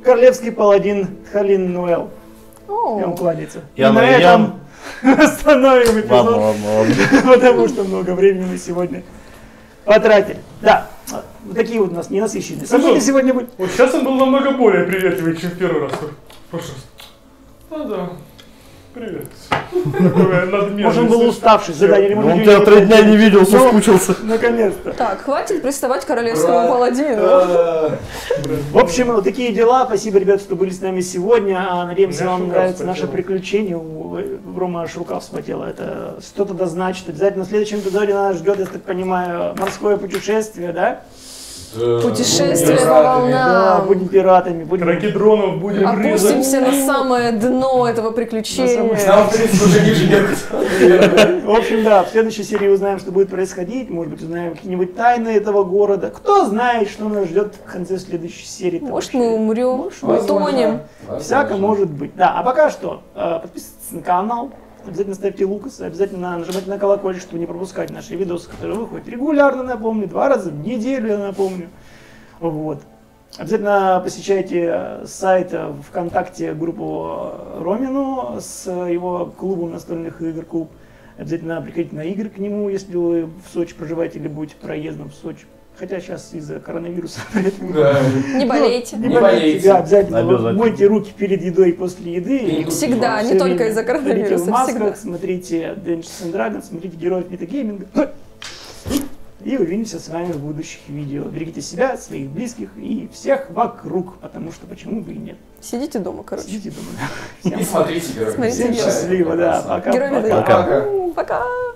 королевский паладин Тхалин Нуэл. О, И он кланяется. Я И на на ям. этом остановим эпизод. Ладно, ладно, ладно. Потому что много времени мы сегодня потратили. Да, вот такие вот у нас ненасыщенные события что? сегодня были. Вот сейчас он был намного более приветливый, чем в первый раз. Пожалуйста. А, да. Привет. Такое надменное. Может, он был уставший, задание не может Он тебя три дня не видел, Ну, соскучился. Наконец-то. так, хватит приставать к королевскому Ура. паладину. В общем, вот такие дела. Спасибо, ребята, что были с нами сегодня. А, Надеемся, Меня вам шука нравится вспотела. наше приключение. У Рома аж рука вспотела. Это что-то да значит. Обязательно в следующем эпизоде нас ждет, я так понимаю, морское путешествие, да? Путешествие по Да, волнам. будем пиратами, будем... Крокодронов будем резать. Опустимся на самое дно этого приключения. Нам, в принципе, уже ниже некуда. В общем, да, в следующей серии узнаем, что будет происходить. Может быть, узнаем какие-нибудь тайны этого города. Кто знает, что нас ждет в конце следующей серии. Может, мы умрем, Может, утонем. Всяко может быть. Да, а пока что, э, подписывайтесь на канал, обязательно ставьте лукас, обязательно нажимайте на колокольчик, чтобы не пропускать наши видосы, которые выходят регулярно, напомню, два раза в неделю, я напомню. Вот. Обязательно посещайте сайт ВКонтакте, группу Ромину с его клубом настольных игр клуб. Обязательно приходите на игры к нему, если вы в Сочи проживаете или будете проездом в Сочи. Хотя сейчас из-за коронавируса. Да. Не болейте. Не Не болейте, болейте. да, обязательно. Обязательно. Мойте руки перед едой и после еды. И Всегда, всё не только время из-за ходите коронавируса, в масках, всегда. смотрите Dungeons and Dragons, смотрите Героев Метагейминга. И увидимся с вами в будущих видео. Берегите себя, своих близких и всех вокруг, потому что почему бы и нет. Сидите дома, короче. Сидите дома. И смотрите, герой. Смотрите Всем Героев. счастливо, да. Пока. Герои пока. Метагейминга. Пока. Пока.